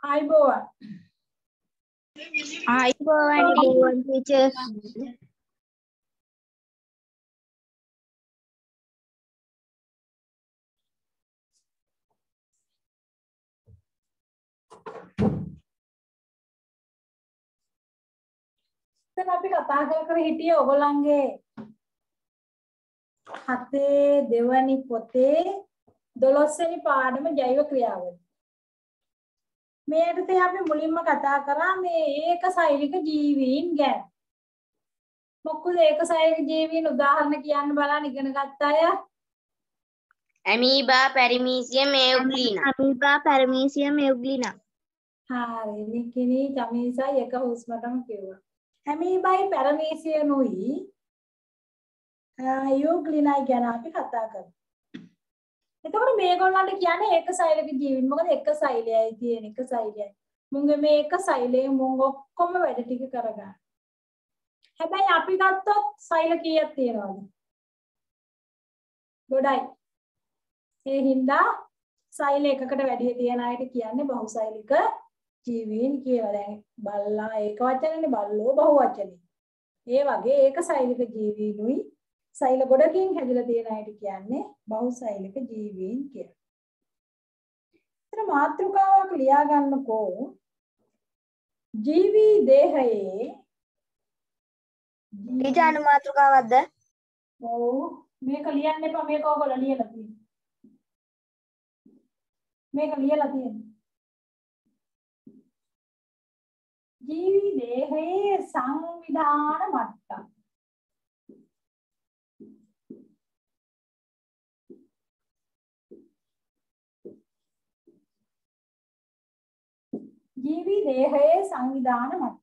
ආයිබෝවන්. ආයිබෝවන් teacher. දැන් අපි කතා කර හිටියේ ඔයගොල්ලන්ගේ 7 දෙවැනි පොතේ 12 වෙනි පාඩම ජෛව ක්‍රියාවලිය. මේ යටතේ අපි මුලින්ම කතා කරා මේ ඒකසෛලික ජීවීන් ගැන. මොකද ඒකසෛලික ජීවීන් උදාහරණ කියන්න බලන්න ඉගෙන ගත්ත අය. Amoeba paramecium euglena. හරි. නිකිනි චමීසයි එක හුස්මටම කිව්වා. ඇමීබයි පැරමීසියනුයි යුග්ලිනයි ගැන අපි කතා කරමු. එතකොට මේගොල්ලන්ට කියන්නේ ඒකසෛලික ජීවීන්. මොකද එක සෛලයයි තියෙන එක සෛලයයි. මුංගේ මේ එක සෛලයේ මුං ඔක්කොම වැඩ ටික කරගන්න. හැබැයි අපි ගත්තොත් සෛල කීයක් තියෙනවද? ගොඩයි. ඒ හින්දා සෛල එකකට වැඩි තියෙන අයට කියන්නේ බහුසෛලික ජීවීන් කියලා. දැන් බල්ලා ඒක වචනනේ, බල්ලෝ බහු වචනේ. ඒ වගේ ඒකසෛලික ජීවීනුයි සෛල ගොඩකින් හැදිලා තියෙන අයට කියන්නේ බහුසෛලික ජීවීන් කියලා. ඒතර මාතෘකාවක් ලියා ගන්නකෝ. ජීවී දේහයේ ඊජාන මාතෘකාවක්ද? ඔව් මේක ලියන්න එපා. මේක ඔයගොල්ලෝ ලියලා තියෙනවා. මේක ලියලා තියෙනවා. ජීවී දේහයේ සංවිධාන මට්ටම්. ජීවී දේහයේ සංවිධාන මට්ටම්.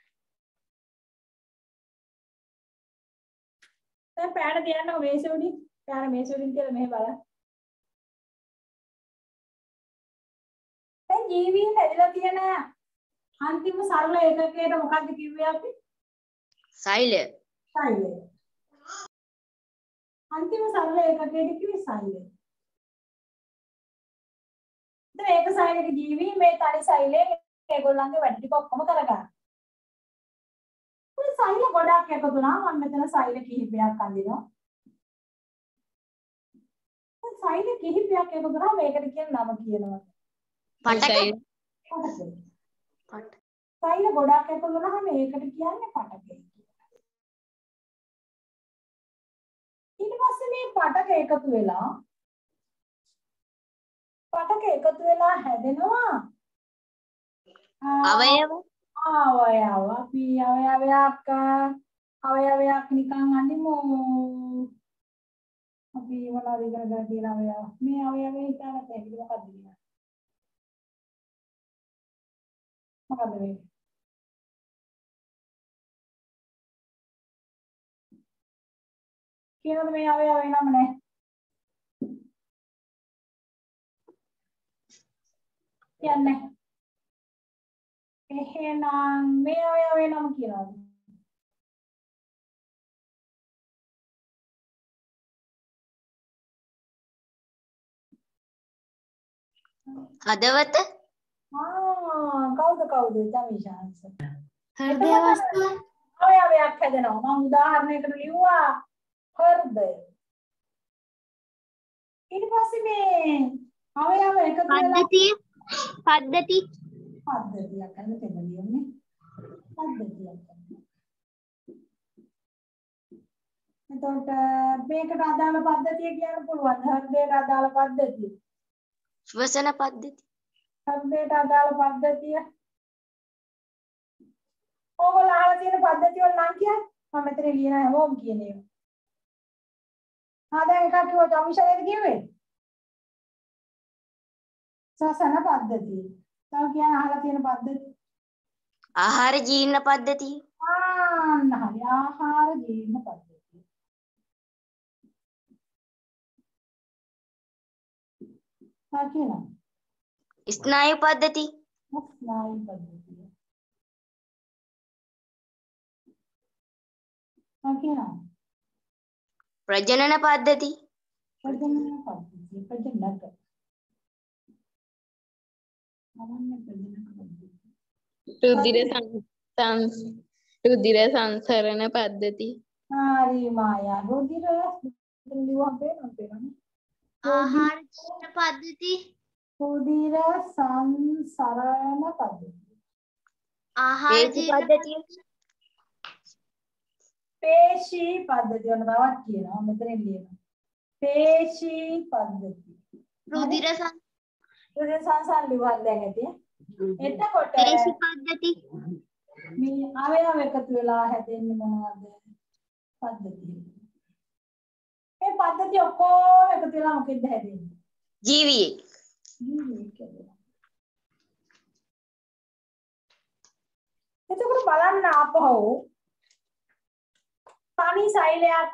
දැන් පෑන තියන්නකො මේසෙ උඩින්. පෑන මේසෙ උඩින් තියලා මෙහෙ බලන්න. දැන් ජීවීන් ඇදලා තියෙන අන්තිම සරල ඒකකයට මොකක්ද කිව්වේ අපි? සෛලය. සෛලය. අන්තිම සරල ඒකකයට කිව්වේ සෛලය. දැන් ඒක සෛලික ජීවී මේ තනි සෛලයෙන් ඒගොල්ලන්ගේ වැඩ ටික ඔක්කොම කරගන්න. මේ සෛල ගොඩක් එකතු වුණා. මම මෙතන සෛල කිහිපයක් අඳිනවා. මේ සෛල කිහිපයක් එකතු වුණා. මේකට කියන නම කියනවා. පටක. සෛල ගොඩක් එකතු වුණාම ඒකට කියන්නේ පටකය කියලා. ඊට පස්සේ මේ පටක එකතු වෙලා හැදෙනවා අවයව. අපි අවයවයක් නිකන් අඳිමු. අපි මොනවද ඉගෙන ගන්න තියෙන අවයව? මේ අවයවය හිතාගත්ත හැටි මොකක්ද කියන්නේ? මොකද්ද මේ? කියනද මේ අවයවය නම නැහැ? කියන්නේ. එහෙනම් මේ අවයවය නම කියනවාද? හදවත. කවුද ජමිෂාන්ස? හෘදය වස්තුව. අවයවයක් හැදෙනවා. මම උදාහරණයකට ලිව්වා හෘදය. ඊට පස්සේ මේ අවයව එකතු වෙලා පද්ධතියක් කරන තෙමලියන්නේ. පද්ධතියක්. එතකොට මේකට අදාළ පද්ධතිය කියන්න පුළුවන්. හෘදයට අදාළ පද්ධතිය. ශ්වසන පද්ධතිය. හෘදයට අදාළ පද්ධතිය. ඕගොල්ලෝ අහලා තියෙන පද්ධතිය වල නම් කියන්න. මම මෙතන ලියන හැමෝම කියන ඒවා. දැන් එකක් කිව්වා ජමිෂාද කිව්වේ? ශ්වසන පද්ධතිය. තව කියන්න අහලා තියෙන පද්ධතිය. ආහාර ජීර්ණ පද්ධතිය. හරි. ආහාර ජීර්ණ පද්ධතිය. කියනවා. ස්නායු පද්ධතිය. ස්නායු පද්ධතිය. කියනවා. ප්‍රජනන පද්ධතිය. ප්‍රජනන පද්ධතිය. सामान्य प्रजनन पद्धति රුධිර සංසරණ පද්ධති හරි මායා රුධිර ලියුම් පේනවද? ආහාර ජීවන පද්ධති රුධිර සංසරණ පද්ධති. ආහාර පේශි ජීවන පද්ධතිය පේශී පද්ධතිය වල තවත් කියනවා මෙතන ලියනවා. පේශී පද්ධති. රුධිර රුධිර සංසරණ ලියුම් දැන් ඇති. එතකොට පේශි පද්ධති මේ අවයව එකතු වෙලා හැදෙන්නේ මොනවද? පද්ධතිය. මේ පද්ධතිය ඔක්කොම එකතු වෙලා මොකෙන්ද හැදෙන්නේ? ජීවියෙක් ජීවියෙක් හැදෙනවා. එතකොට බලන්න ආපහු තනි සෛලයක්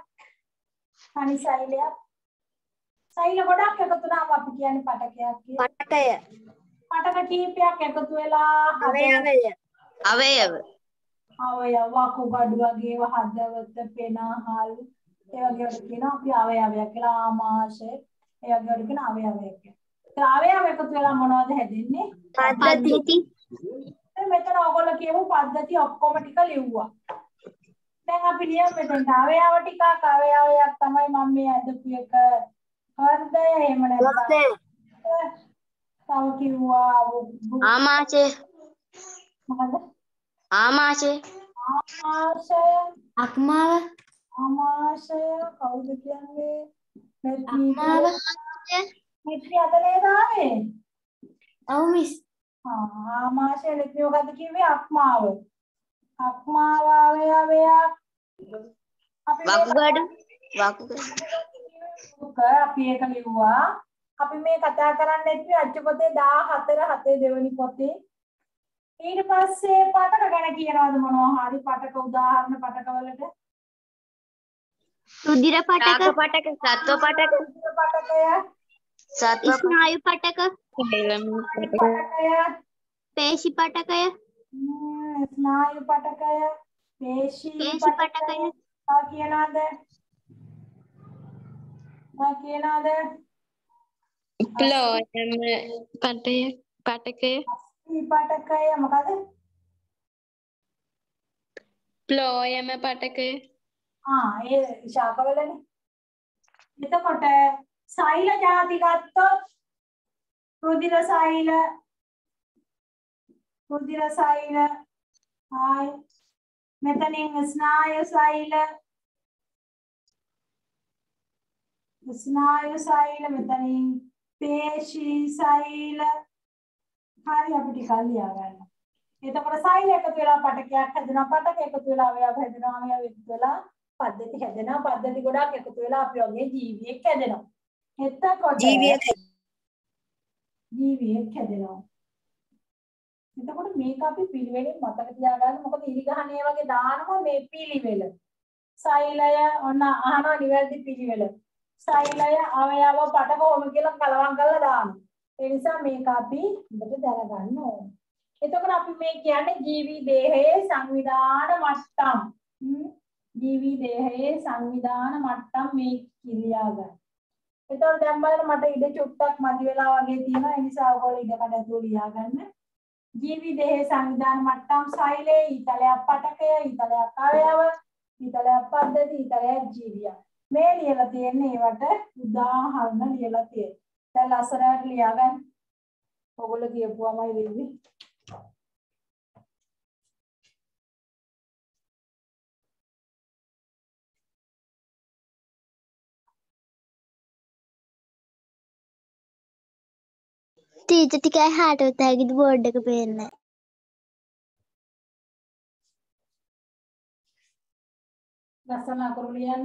සෛල ගොඩක් එකතු වුණාම අපි කියන්නේ පටකයක් කියලා. පටක කීපයක් එකතු වෙලා අවයව අවයව වකුගඩු වගේ හදවත පෙනහල් ඒ වගේ කියනවා අපි අවයවයක් කියලා. ආමාශය ඒ වගේ කියන අවයවයක් කියලා. අවයව එකතු වෙලා මොනවද හැදෙන්නේ? පද්ධති මෙතන ඔයගොල්ලෝ කියමු පද්ධති ඔක්කොම ටික ලිව්වා. දැන් අපි ලියමු මෙතන අවයව ටිකක් අවයවයක් තමයි මම මේ අදපු එක. හෘදය එහෙම නැත්නම් තව කිව්වා ආමාශය මොකද? ආමාශය අක්මාව ආමාශය කවුද කියන්නේ? අක්මාව මෙත්‍රි අතනේ දාවේ. ඔව් මිස් ආමාශය ලිපි මොකද්ද කිව්වේ? අක්මාව. අක්මාව අවයවයක්. අපි වකුගඩු අපි ඒක ලිව්වා. අපි මේ කතා කරන්නේ අච්චු පොතේ 14 7 දෙවෙනි පොතේ. ඊට පස්සේ පටක ගැන කියනවාද මොනවා හරි පටක උදාහරණ පටක වලට? රුධිර පටක පටක සත්ව පටක පටකය, ස්නායු පටක පටකය, පේශි පටකය ස්නායු පටකය, පේශී පේශි පටකය. පටකය කියනවාද? ප්ලෝයම පටකය පටකය මොකද? ප්ලෝයම පටකය ඒ ශාකවලනේ. එතකොට සෛල ಜಾති ගත්තොත් රුධිර සෛල ආයි මෙතනින් ස්නායු සෛල මෙතනින් පේශී සෛල. හරි අපි ටිකක් ලියා ගන්න. එතකොට සෛල එකතු වෙලා පටකයක් හැදෙනවා. පටක එකතු වෙලා අවයව හැදෙනවා. අවයව එකතු වෙලා පද්ධති හැදෙනවා. පද්ධති ගොඩක් එකතු වෙලා අපි වගේ ජීවියෙක් හැදෙනවා. එතකොට ජීවියෙක් හැදෙනවා. එතකොට මේක අපි පිළිවෙලින් මතක තියාගන්න. මොකද ඉරිගහනේ වගේ දානවා මේ පිළිවෙල. සෛලය ඔන්න අහනවා නිවැරදි පිළිවෙල. සෛලය අවයව පටක ඕම කියලා කලවම් කරලා දානවා. ඒ නිසා මේක අපි හොඳට දැනගන්න ඕනේ. එතකොට අපි මේ කියන්නේ ජීවි දේහයේ සංවිධාන මට්ටම්. ජීවි දේහයේ සංවිධාන මට්ටම් මේ කිලියා ගන්න. එතකොට දැන් බලන්න මට ඉඩ චුට්ටක් මදි වෙලා වගේ තියෙනවා. ඒ නිසා ඔයගොල්ලෝ ඉඩ කඩ ඇතුළේ ලියා ගන්න. ජීවි දේහයේ සංවිධාන මට්ටම් සෛලේ ඊතලයක් පටකය ඊතලයක් අවයව ඊතලයක් පද්ධති ඊතලයක් ජීවිය. මේ ලියලා තියෙන්නේ ඒවට උදාහරණ ලියලා තියෙන්නේ. දැන් ලස්සනට ලියා ගන්න. ඔයගොල්ලෝ කියපුවාමයි වෙන්නේ. තීත ටිකයි හාටවත් හැකිද බෝඩ් එක පේන්නේ. ලස්සන අකුරු ලියන්න.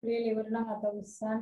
අප්‍රේල් ඉවර නම් අත උස්සන්.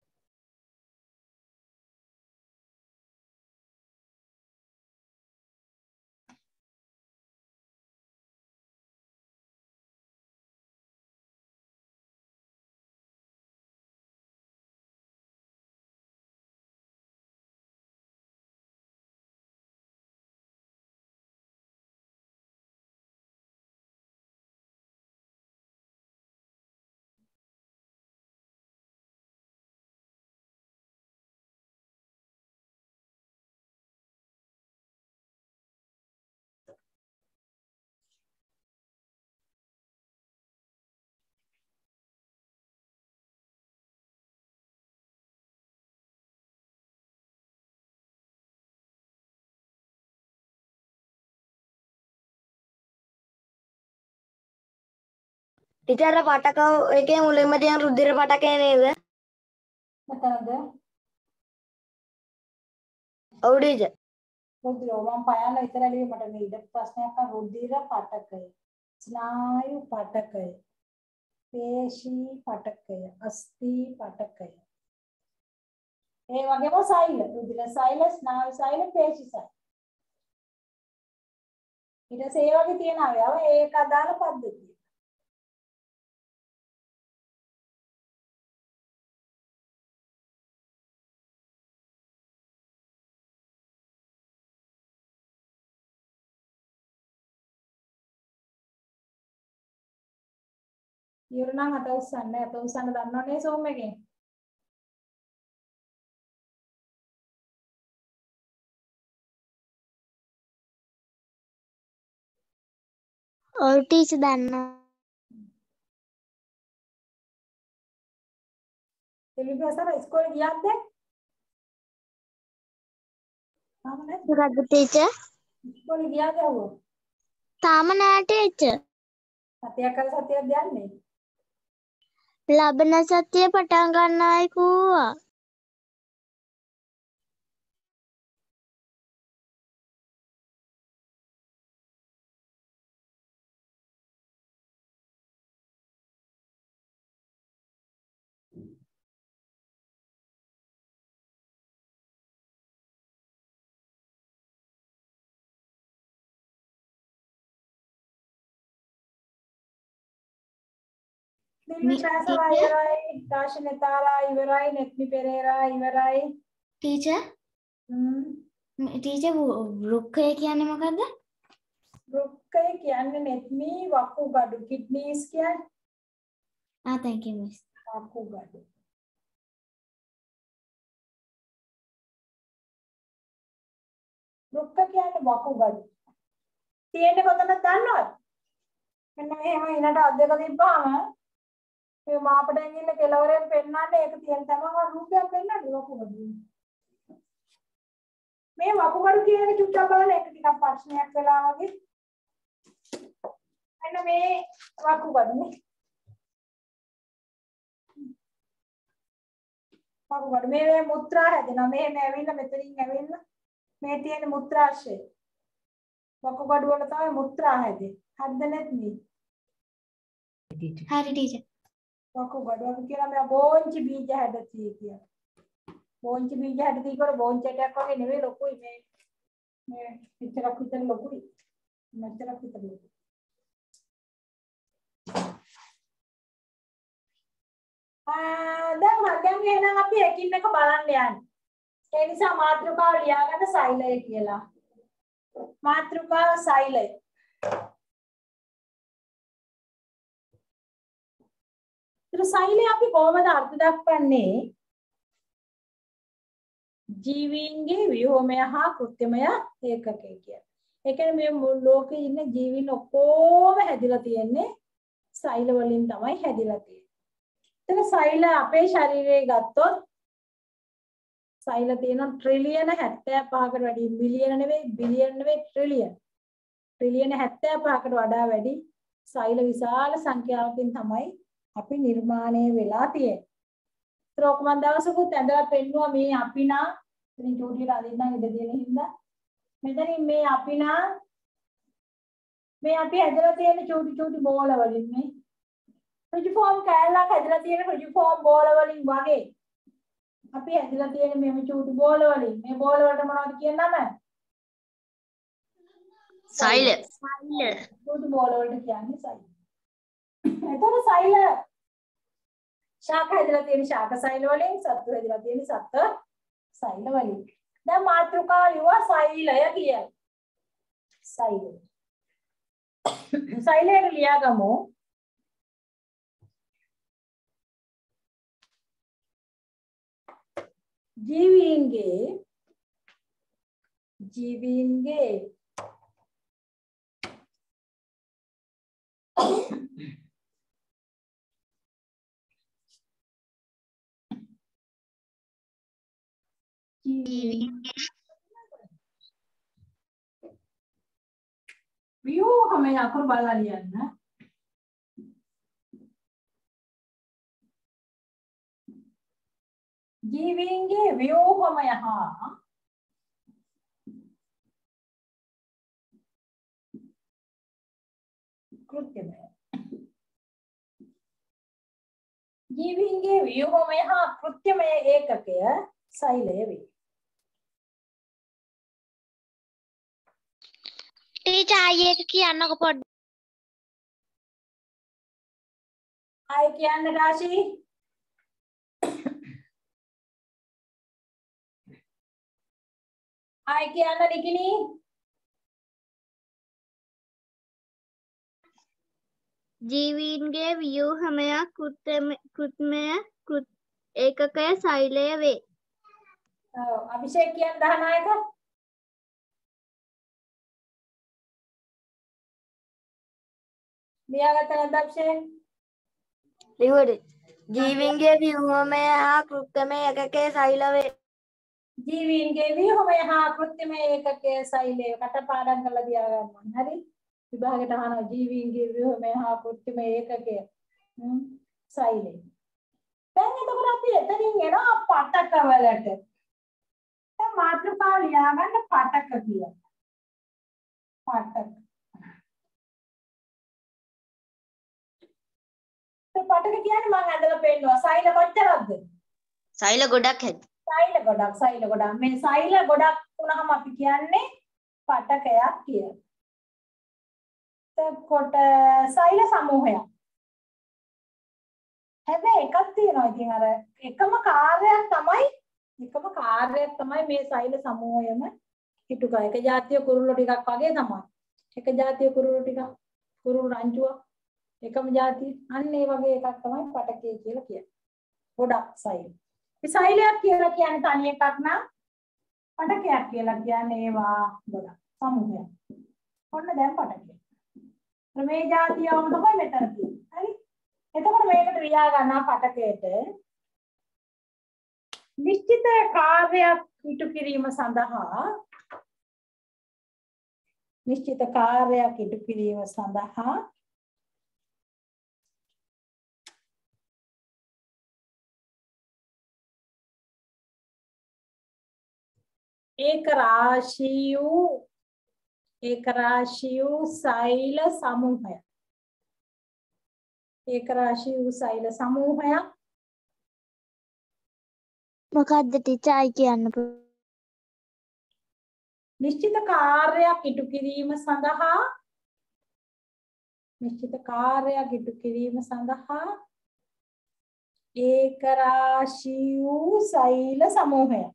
ටීචර් පාටක එකේ මුලින්ම තියෙන රුධිර පාටකය නේද? මෙතනද ඔව් ටීචර්. රුධිර මම පයන්න විතරයි මට මේ ඉඩ ප්‍රශ්නයක් අහන රුධිර පාටකය, ස්නායු පාටකය, පේශී පාටකය, අස්ථි පාටකය. ඒ වගේම සෛල, රුධිර සෛල, ස්නායු සෛල, පේශී සෛල. ඊට පස්සේ ඒ වගේ තියෙන අවයව ඒක අදාළ පද්ධතිය. ඉවර නම් අත උස්සන්න දන්නවනේ සෝම් එකෙන්. ඔව් ටීචර් දන්නවා. එලිපසර ඉස්කෝලේ ගියාද? තාම නැද්ද? මොකද්ද ටීචර්? ඉස්කෝලේ ගියාද ඔව්. තාම නෑ ටීචර්. සතියක් කර සතියක් යන්නේ. ලබන සතිය පටන් ගන්නයි කූවා. නිල්පෑසලා ඉවරයි, දාශනතාලා ඉවරයි, නෙත්මි පෙරේරා ඉවරයි. ටීචර් ටීචර් වෘක්කය කියන්නේ මොකද්ද? වෘක්කය කියන්නේ නෙත්මි, වකුගඩු, කිඩ්නීස් කියන්නේ. thank you miss. වකුගඩු. වෘක්ක කියන්නේ වකුගඩු. තියෙන්නේ කොතනද දන්නවද? මෙන්න මෙහෙම ඉනට අත් දෙක තිබ්බාම මේ මාපටෙන් ඉන්න කෙලවරෙන් පෙන්නන්නේ ඒක තියෙන තමම රූපයක් පෙන්නන්නේ වකුගඩු. මේ වකුගඩු කියන එක චුට්ටක් බලන්න ඒක ටිකක් ප්‍රශ්නයක් වෙලා වගේ. මෙන්න මේ වකුගඩු නේ. වකුගඩු මේ මුත්‍රා හැදෙනවා. මෙහෙම ඇවිල්ලා මෙතනින් ඇවිල්ලා මේ තියෙන මුත්‍රාශය. වකුගඩු වල තමයි මුත්‍රා හැදෙන්නේ. හරිද නැත්නම්? හරි ටීචර්. වකුගඩු අපි කියන මේ බෝංචි බීජ හැදතියි කියන. බෝංචි බීජ හැදතියි කර බෝංචටයක් වගේ නෙවෙයි ලොකුයි මේ පිටරක් විතර ලොකුයි. මෙච්චරක් විතර ලොකුයි. දැන් එහෙනම් අපි එකින් එක බලන්න යන්නේ. ඒ නිසා මාත්‍රිකාව ලියාගන්න සෛලය කියලා. මාත්‍රිකාව සෛලය. සෛලය අපි කොහොමද අර්ථ දක්වන්නේ? ජීවීන්ගේ ව්‍යෝමය හා කෘත්‍යමය ඒකකය කියලා. ඒ කියන්නේ මේ මුළු ලෝකේ ඉන්න ජීවීන් ඔක්කොම හැදිලා තියෙන්නේ සෛල වලින් තමයි හැදිලා තියෙන්නේ. එතන සෛල අපේ ශරීරයේ ගත්තොත් සෛල තියෙන ට්‍රිලියන 75කට වැඩි මිලියන නෙවෙයි බිලියන නෙවෙයි ට්‍රිලියන. ට්‍රිලියන 75කට වඩා වැඩි සෛල විශාල සංඛ්‍යාවකින් තමයි අපි නිර්මාණය වෙලා තියෙන්නේ. ඒතරොක් මම දවසකුත් ඇඳලා පෙන්නුවා මේ අපිනා ඉතින් චූටියට අදින්නම් ඉඳ දෙන හින්දා මෙතනින් මේ අපිනා මේ අපි ඇදලා තියෙන චූටි චූටි බෝල වලින් මේ ඍජු ෆෝම් කෑල්ලක් හැදලා තියෙන ඍජු ෆෝම් බෝල වලින් වගේ. අපි හැදලා තියෙන මෙහෙම චූටි බෝල වලින්. මේ බෝල වලට මොනවද කියන නම? සෛල. චූටි බෝල වලට කියන්නේ සෛල. එතකොට සෛල ශාක හැදලා තියෙන ශාක සෛල වලින්, සත්තු හැදලා තියෙන සත්ත්ව සෛල වලින්. දැන් මාතෘකාව ලියුවා සෛලය කියලා. සෛල. සෛලයට ලියාගමු. ජීවීන්ගේ ව්‍යූහමය අකුරු බලලා ලියන්න. ජීවීන්ගේ ව්‍යූහමය හා කෘත්‍යමය. ජීවීන්ගේ ව්‍යූහමය හා කෘත්‍යමය ඒකකය සෛලය වේ. ටීචර් ආයේ එක කියන්නකො පොඩ්ඩක්. ආයි කියන්න රාශි. ආයි කියන්න නිකිනි. ජීවීන්ගේ ව්‍යූහමය කෘත්‍යමය ඒකකය සෛලය වේ. ඔව් අභිෂේක් කියන්න දහනායක. ලියාගත්ත නැද්ද අභිෂේක්? ලිව්වද? ජීවීන්ගේ ව්‍යුහමය හා කෘත්‍යමය ඒකකයේ සෛල වේ. ජීවීන්ගේ ව්‍යුහමය හා කෘත්‍යමය ඒකකයේ සෛලය කටපාඩම් කරලා තියාගන්න. හරි? විභාගයට අහනවා ජීවීන්ගේ ව්‍යුහමය හා කෘත්‍යමය ඒකකය සෛලය. දැන් එතකොට අපි එතනින් එනවා පටක වලට. දැන් මාතෘකාව ලියාගන්න පටක කියලා. පටක. පටක කියන්නේ මම ඇදලා පෙන්නනවා. සෛල කොච්චරක්ද? සෛල ගොඩක් හැද. සෛල ගොඩක්. මේ සෛල ගොඩක් වුණාම අපි කියන්නේ පටකයක් කියලා. එතකොට සෛල සමූහයක්. හැබැයි එකක් තියෙනවා. ඉතින් අර එකම කාර්යයක් තමයි මේ සෛල සමූහයම හිටු කරා. එක જાතිය කුරුල්ලෝ ටිකක් වගේ තමයි. එක જાතිය කුරුල්ලෝ ටිකක් කුරුළු රංචුවක් එකම જાතිය. අන්න ඒ වගේ එකක් තමයි පටකය කියලා කියන්නේ. ගොඩක් සෛල. මේ සෛලයක් කියලා කියන්නේ තනි එකක් නම් පටකයක් කියලා කියන්නේ ඒවා ගොඩක් සමූහයක්. ඔන්න දැන් පටකය. මේ જાතියවම තමයි මෙතන තියෙන්නේ. හරි? එතකොට මේකට ලියා ගන්නවා පටකයට නිශ්චිත කාර්යයක් ඉටු කිරීම සඳහා ඒක රාශී වූ සෛල සමූහයක්. ඒක රාශී වූ සෛල සමූහයක්. මොකද්ද ටීචර් ආයි කියන්න නිශ්චිත කාර්යයක් ඉටු කිරීම සඳහා ඒක රාශී වූ සෛල සමූහයක්.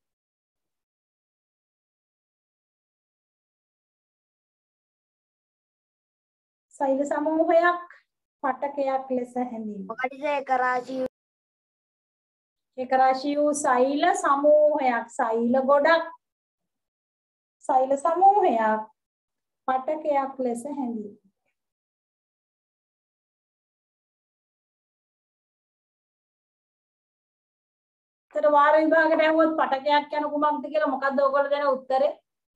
සෛල සමූහයක් පටකයක් ලෙස හැඳින්වෙනවා. මොකටද ඒක රාශී? ඒක රාශී වූ සෛල සමූහයක්. සෛල ගොඩක්. සෛල සමූහයක් පටකයක් ලෙස හැඳින්වෙනවා. තර වාර විභාගයට ඇහුවොත් පටකයක් යන කුමක්ද කියලා මොකද්ද ඔයගොල්ලෝ දෙන උත්තරේ?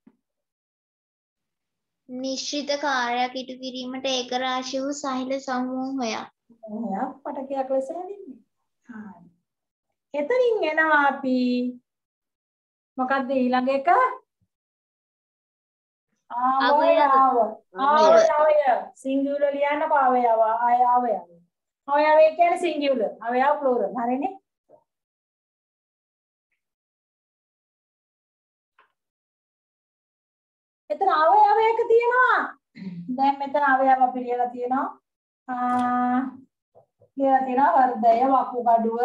නිශ්චිත කාර්යයක් ඉටු කිරීමට ඒක රාශී වූ සෛල සමූහයක්. පටකයක් ලෙස හැඳින්වෙනවා. හරි. එතනින් එනවා අපි මොකද්ද ඊළඟ එක? අවයව. සිංගුලර් ලියන්න අවයව. අවයවය කියන්නේ සිංගියුලර්. අවයව ප්ලූරල්. හරිනේ? එතන අවයවයක තියෙනවා. දැන් මෙතන අවයව අපි ලියලා තියෙනවා. ලියලා තියෙනවා හෘදය, වකුගඩුව,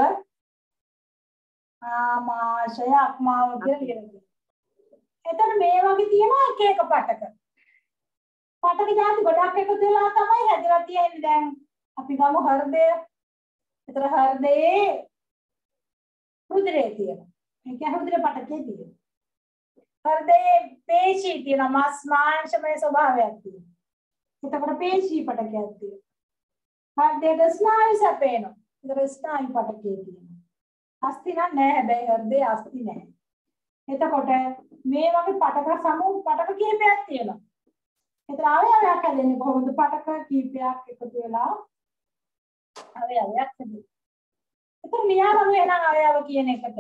ආමාශය, අක්මාව කියලා ලියලා තියෙනවා. එතන මේ වගේ තියෙනවා එක එක පටක. පටක જાති ගොඩක් එකතු වෙලා තමයි හැදලා තියෙන්නේ. දැන් අපි ගමු හෘදය. එතන හෘදයේ රුධිරය තියෙනවා. ඒ කියන්නේ රුධිර පටකේ තියෙනවා. හෘදයේ පේශී තියෙනවා. මස් මාංශමය ස්වභාවයක් තියෙනවා. එතකොට පේශී පටකයක් තියෙනවා. හෘදයේ ස්නායු සැපේනවා. ඒතර ස්නායු පටකේ තියෙනවා. අස්ථි නැහැ. හැබැයි හෘදයේ අස්ථි නැහැ. එතකොට මේ වගේ පටක සමූහ පටක කිහිපයක් තියෙනවා. ඒතර අවයවයක් හැදෙන්නේ කොහොමද? පටක කිහිපයක් එකතු වෙලා අවයවයක් හැදෙනවා. ඒතර ලියාගමු එහෙනම් අවයව කියන එකට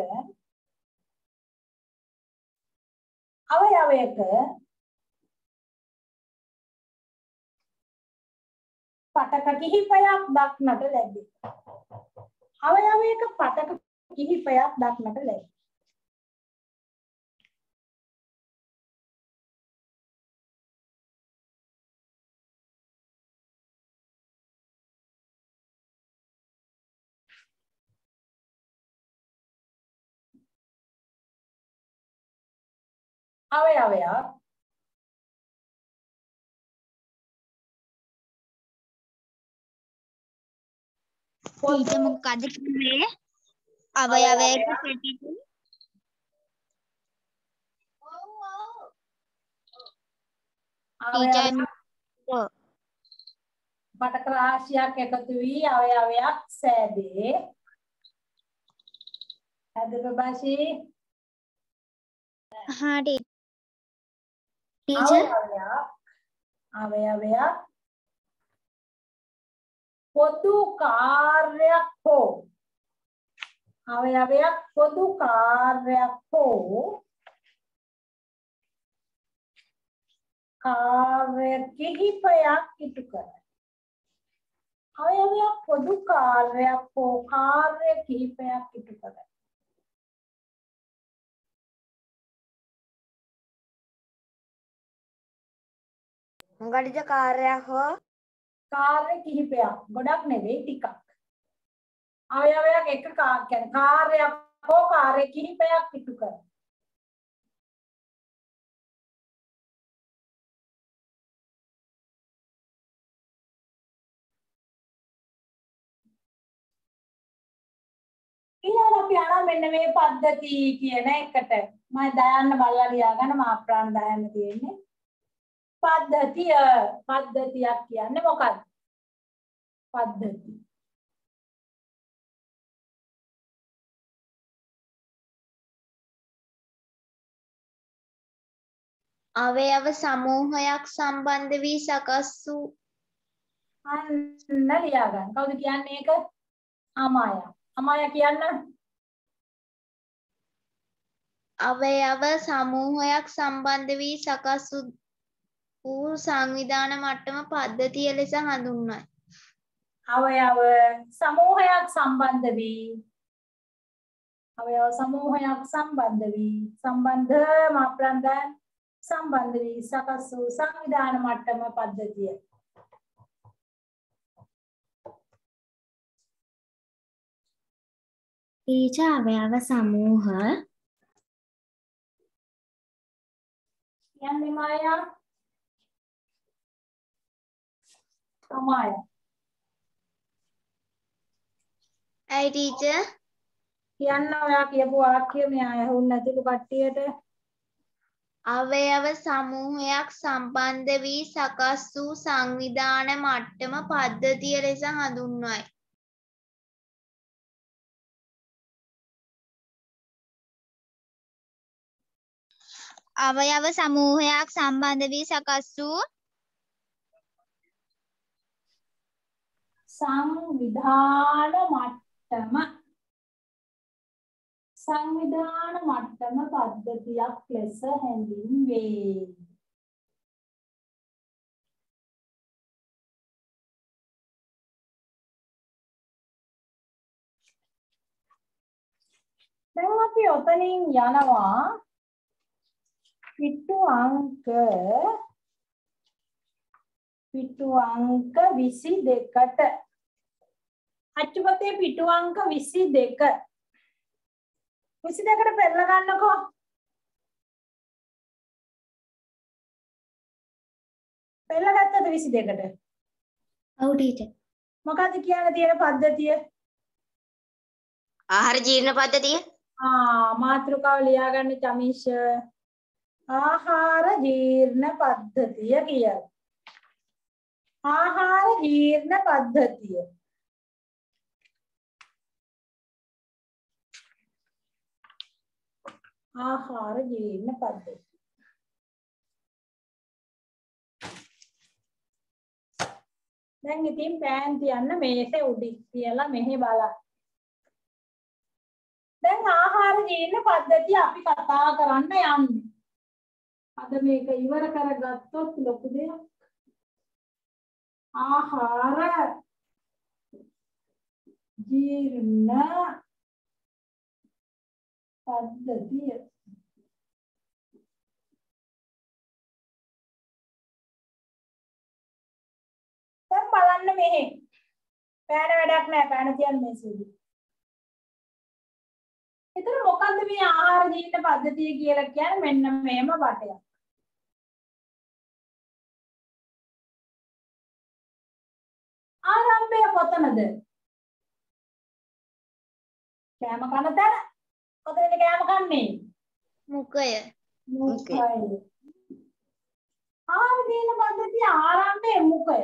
අවයවයක පටක කිහිපයක් දක්නට ලැබේ. අවයවයක පටක කිහිපයක් දක්නට ලැබේ. අවයවයක් ඊට මොකද කිව්වේ? අවයවයක පැටික පටක රාශියක් එකතු වී අවයවයක් සෑදේ. හදව බාෂී හා ටීචර් අවයවයක් පොදු කාර්යයක් හෝ අවයවයක් පොදු කාර්යයක් හෝ කාර්ය කිහිපයක් ඉටු කරයි. අවයවයක් පොදු කාර්යයක් හෝ කාර්ය කිහිපයක් ඉටු කරයි. මොකටද කාර්යයක් හෝ කාර්ය කිහිපයක් ගොඩක් නෙවෙයි ටිකක්. අවයවයක් එක කියන්නේ කාර්යයක් හෝ කාර්ය කිහිපයක් ඉටු කරයි. ඊළඟ අපි යනවා මෙන්න මේ පද්ධති කියන එකට. මම දයන්න බලලා ලියාගන්න මා ප්‍රාණ දයන්න තියෙන්නේ. පද්ධතියක් කියන්නේ මොකක්ද? පද්ධති. අවයව සමූහයක් සම්බන්ධ වී සකස් වූ අන්න ලියාගන්න. කවුද කියන්නේ ඒක? අමාය. අමාය කියන්න. අවයව සමූහයක් සම්බන්ධ වී සකස් වූ සංවිධාන මට්ටම පද්ධතිය ලෙස හඳුන්වයි. අවයව සමූහයක් සම්බන්ධ වී මාප්‍රන්දයන් සම්බන්ධ වී සකස් වූ සංවිධාන මට්ටම පද්ධතිය. ටීචර් අවයව සමූහ කියන්නේ මායා තමයි. ඇයි ටීචර්? කියන්න ඔයා කියපු වාක්‍ය මෙයා ඇහුන්නේ නැතිලු කට්ටියට. අවයව සමූහයක් සම්බන්ධ වී සකස් වූ සංවිධාන මට්ටම පද්ධතිය ලෙස හඳුන්වයි. අවයව සමූහයක් සම්බන්ධ වී සකස් වූ සංවිධාන මට්ටම පද්ධතියක් ලෙස හැඳින්වේ. දැන් අපි ඔතනින් යනවා පිටු අංක 22ට. අච්චුපතේ පිටු අංක 22. 22ට පෙරලා ගන්නකෝ. පෙරලා ගත්තද 22ට? ඔව් ටීචර්. මොකද්ද කියන්න තියෙන පද්ධතිය? ආහාර ජීර්ණ පද්ධතිය. මාතෘකාව ලියාගන්න චමිෂ. ආහාර ජීර්ණ පද්ධතිය කියලා. ආහාර ජීර්ණ පද්ධතිය. ආහාර ජීර්ණ පද්ධතිය. දැන් ඉතින් පෑන් තියන්න මේසේ උඩින් තියලා මෙහෙ බලන්න. දැන් ආහාර ජීර්ණ පද්ධතිය අපි කතා කරන්න යන්නේ. අද මේක ඉවර කරගත්තොත් ලොකු දෙයක්. ආහාර ජීර්ණ පද්ධතිය. දැන් බලන්න මෙහෙ. පෑන වැඩක් නැහැ. පෑන තියන්න මේ සුදු. එතන මොකද්ද මේ ආහාර ජීර්ණ පද්ධතිය කියලා කියන්නේ? මෙන්න මේම බටයක්. ආරම්භය කොතනද? කෑම කන තැන. කොතනද කෑම කන්නේ? මුඛය. මුඛය. ආහාර ජීර්ණ පද්ධතිය ආරම්භයේ මුඛය.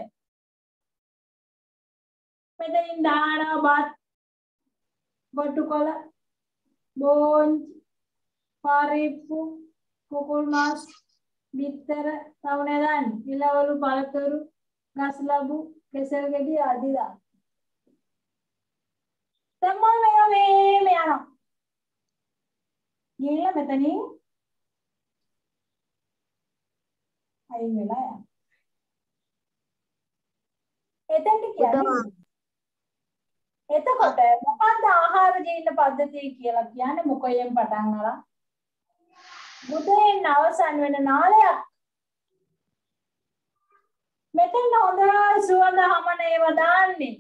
මෙතනින් දාන බත් බොට්ටුකොළ බෝන්ච් පරිප්පු කුකුල් මාස් බිත්තර තවුනේ දාන්න ඉලවලු පළතුරු ගස් ලැබු කෙසෙල් ගෙඩි ආදී දාන්න. දැන් මම මේ යනවා. ගිහිල්ලා මෙතනින් අයින් වෙලා යනවා. එතෙන්ට කියන්නේ එතකොට මොකක්ද ආහාර ජීර්ණ පද්ධතිය කියලා කියන්නේ? මුඛයෙන් පටන් අරන් මුදයෙන් අවසන් වෙන නාලයක්. මෙතන හොඳ සුවඳ හමන ඒවා දාන්නේ.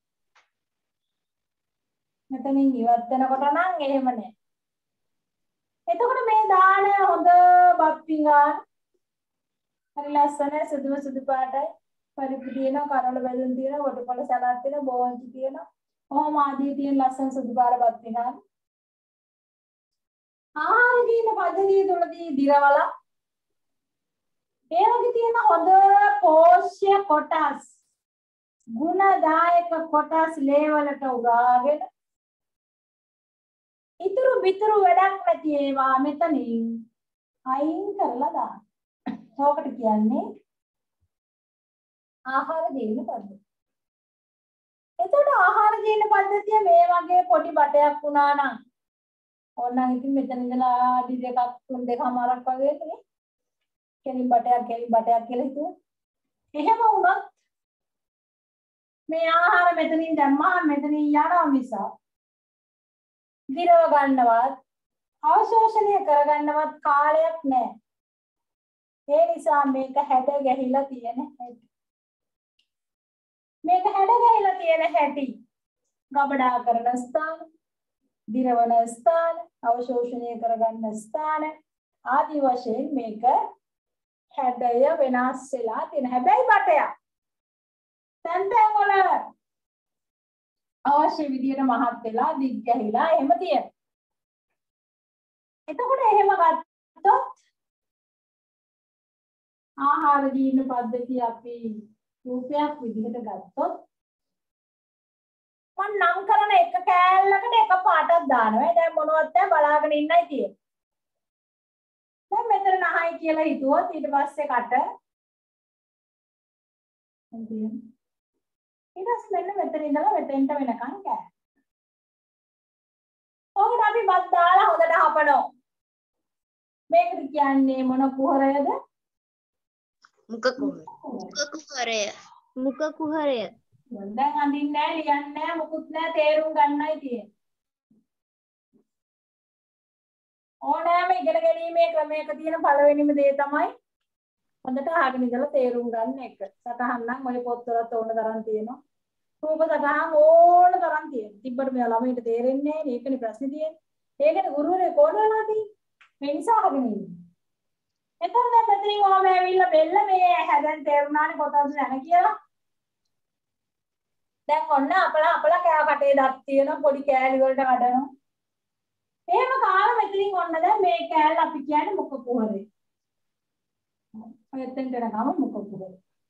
මෙතනින් ඉවත් වෙනකොට නම් එහෙම නැහැ. එතකොට මේ දාන හොඳ බත් පිඟාන හරි ලස්සන සුදු පාටයි පරිප්පු තියෙනවා, කරවල බැලුම් තියෙනවා, වටපොළ සලාඩ් තියෙනවා, බෝන්චි තියෙනවා. ඔහොම ආදී තියෙන ලස්සන සුදු පාට බත් පිඟාන. ආහාර ජීර්ණ පද්ධතිය තුළදී දිරවල ඒ වගේ තියෙන හොඳ පෝෂ්‍ය කොටස්, ගුණදායක කොටස් ලේවලට උරාගෙන ඉතුරු බිතුරු වැඩක් නැති ඒවා මෙතනින් අයින් කරලා දාන්න. ඕකට කියන්නේ ආහාර ජීර්ණ පද්ධතිය. එතකොට ආහාර ජීර්ණ පද්ධතිය මේ වගේ පොඩි බටයක් වුණා නම් ඕනනම් ඉතින් මෙතන ඉඳලා ආදි දෙකක් තුන් දෙකමාරක් වගේ නේ. කෙලින් බටයක් කියලා හිතුවා. එහෙම වුණොත් මේ ආහාර මෙතනින් දැම්මා මෙතනින් යනවා මිස දිරව ගන්නවත් අවශෝෂණය කරගන්නවත් කාලයක් නැහැ. ඒ නිසා මේක හැඩ ගැහිලා තියෙන හැටි. මේක හැඩ ගැහිලා තියෙන හැටි ගබඩා කරන ස්ථාන, දිරවන ස්ථාන, අවශෝෂණය කරගන්න ස්ථාන ආදී වශයෙන් මේක හැඩය වෙනස් වෙලා තියෙන. හැබැයි බටයක් තැන් වල අවශ්‍ය විදියට මහත් වෙලා දිග් ගැහිලා එහෙම තියෙනවා. එතකොට එහෙම ගත්තොත් ආහාර ජීර්ණ පද්ධතිය අපි රූපයක් විදිහට ගත්තොත් මම නම් කරන එක කෑල්ලකට එක පාටක් දානවා. දැන් මොනවත් නැහැ බලාගෙන ඉන්නයි තියෙන්නේ. දැන් මෙතන නහයි කියලා හිතුවොත් ඊට පස්සේ කට ඊට පස්සේ මෙතන ඉඳලා මෙතෙන්ට වෙනකන් කෑ. ඔකට අපි බත් දාලා හොඳට හපනවා. මේකට කියන්නේ මොන කුහරයද? මුඛ කුහරය. මුඛ කුහරය. දැන් අඳින්නේ නැහැ, ලියන්නේ නැහැ, මොකුත් නැහැ, තේරුම් ගන්නයි තියෙන්නේ. ඕනෑම ඉගෙන ගැනීමේ ක්‍රමයක තියෙන පළවෙනිම දේ තමයි හොඳට අහගෙන ඉඳලා තේරුම් ගන්න එක. සටහන් නම් ඔය පොත්වලත් ඕන තරම් තියෙනවා. රූප සටහන් ඕන තරම් තියෙනවා. තිබ්බට මේ ළමයිට තේරෙන්නේ නැහැ. ඒකනේ ප්‍රශ්නේ තියෙන්නේ. ඒකට ගුරුවරයෙක් ඕන වෙනවා තියෙන්නේ. මේ නිසා අහගෙන ඉන්න. එතකොට දැන් මෙතනින් ඔයාම ඇවිල්ලා බෙල්ල මේ හැදෙන් තේරුණානේ කොතනද යන කියලා. දැන් ඔන්න අපලා කෑ කටේ දත් තියෙන පොඩි කෑලි වලට කඩනවා. එහෙම කාලා මෙතනින් ඔන්න දැන් මේ කෑල්ල අපි කියන්නේ මුඛ කුහරේ. ඔය එතෙන්ට යනකම මුඛ කුහරේ.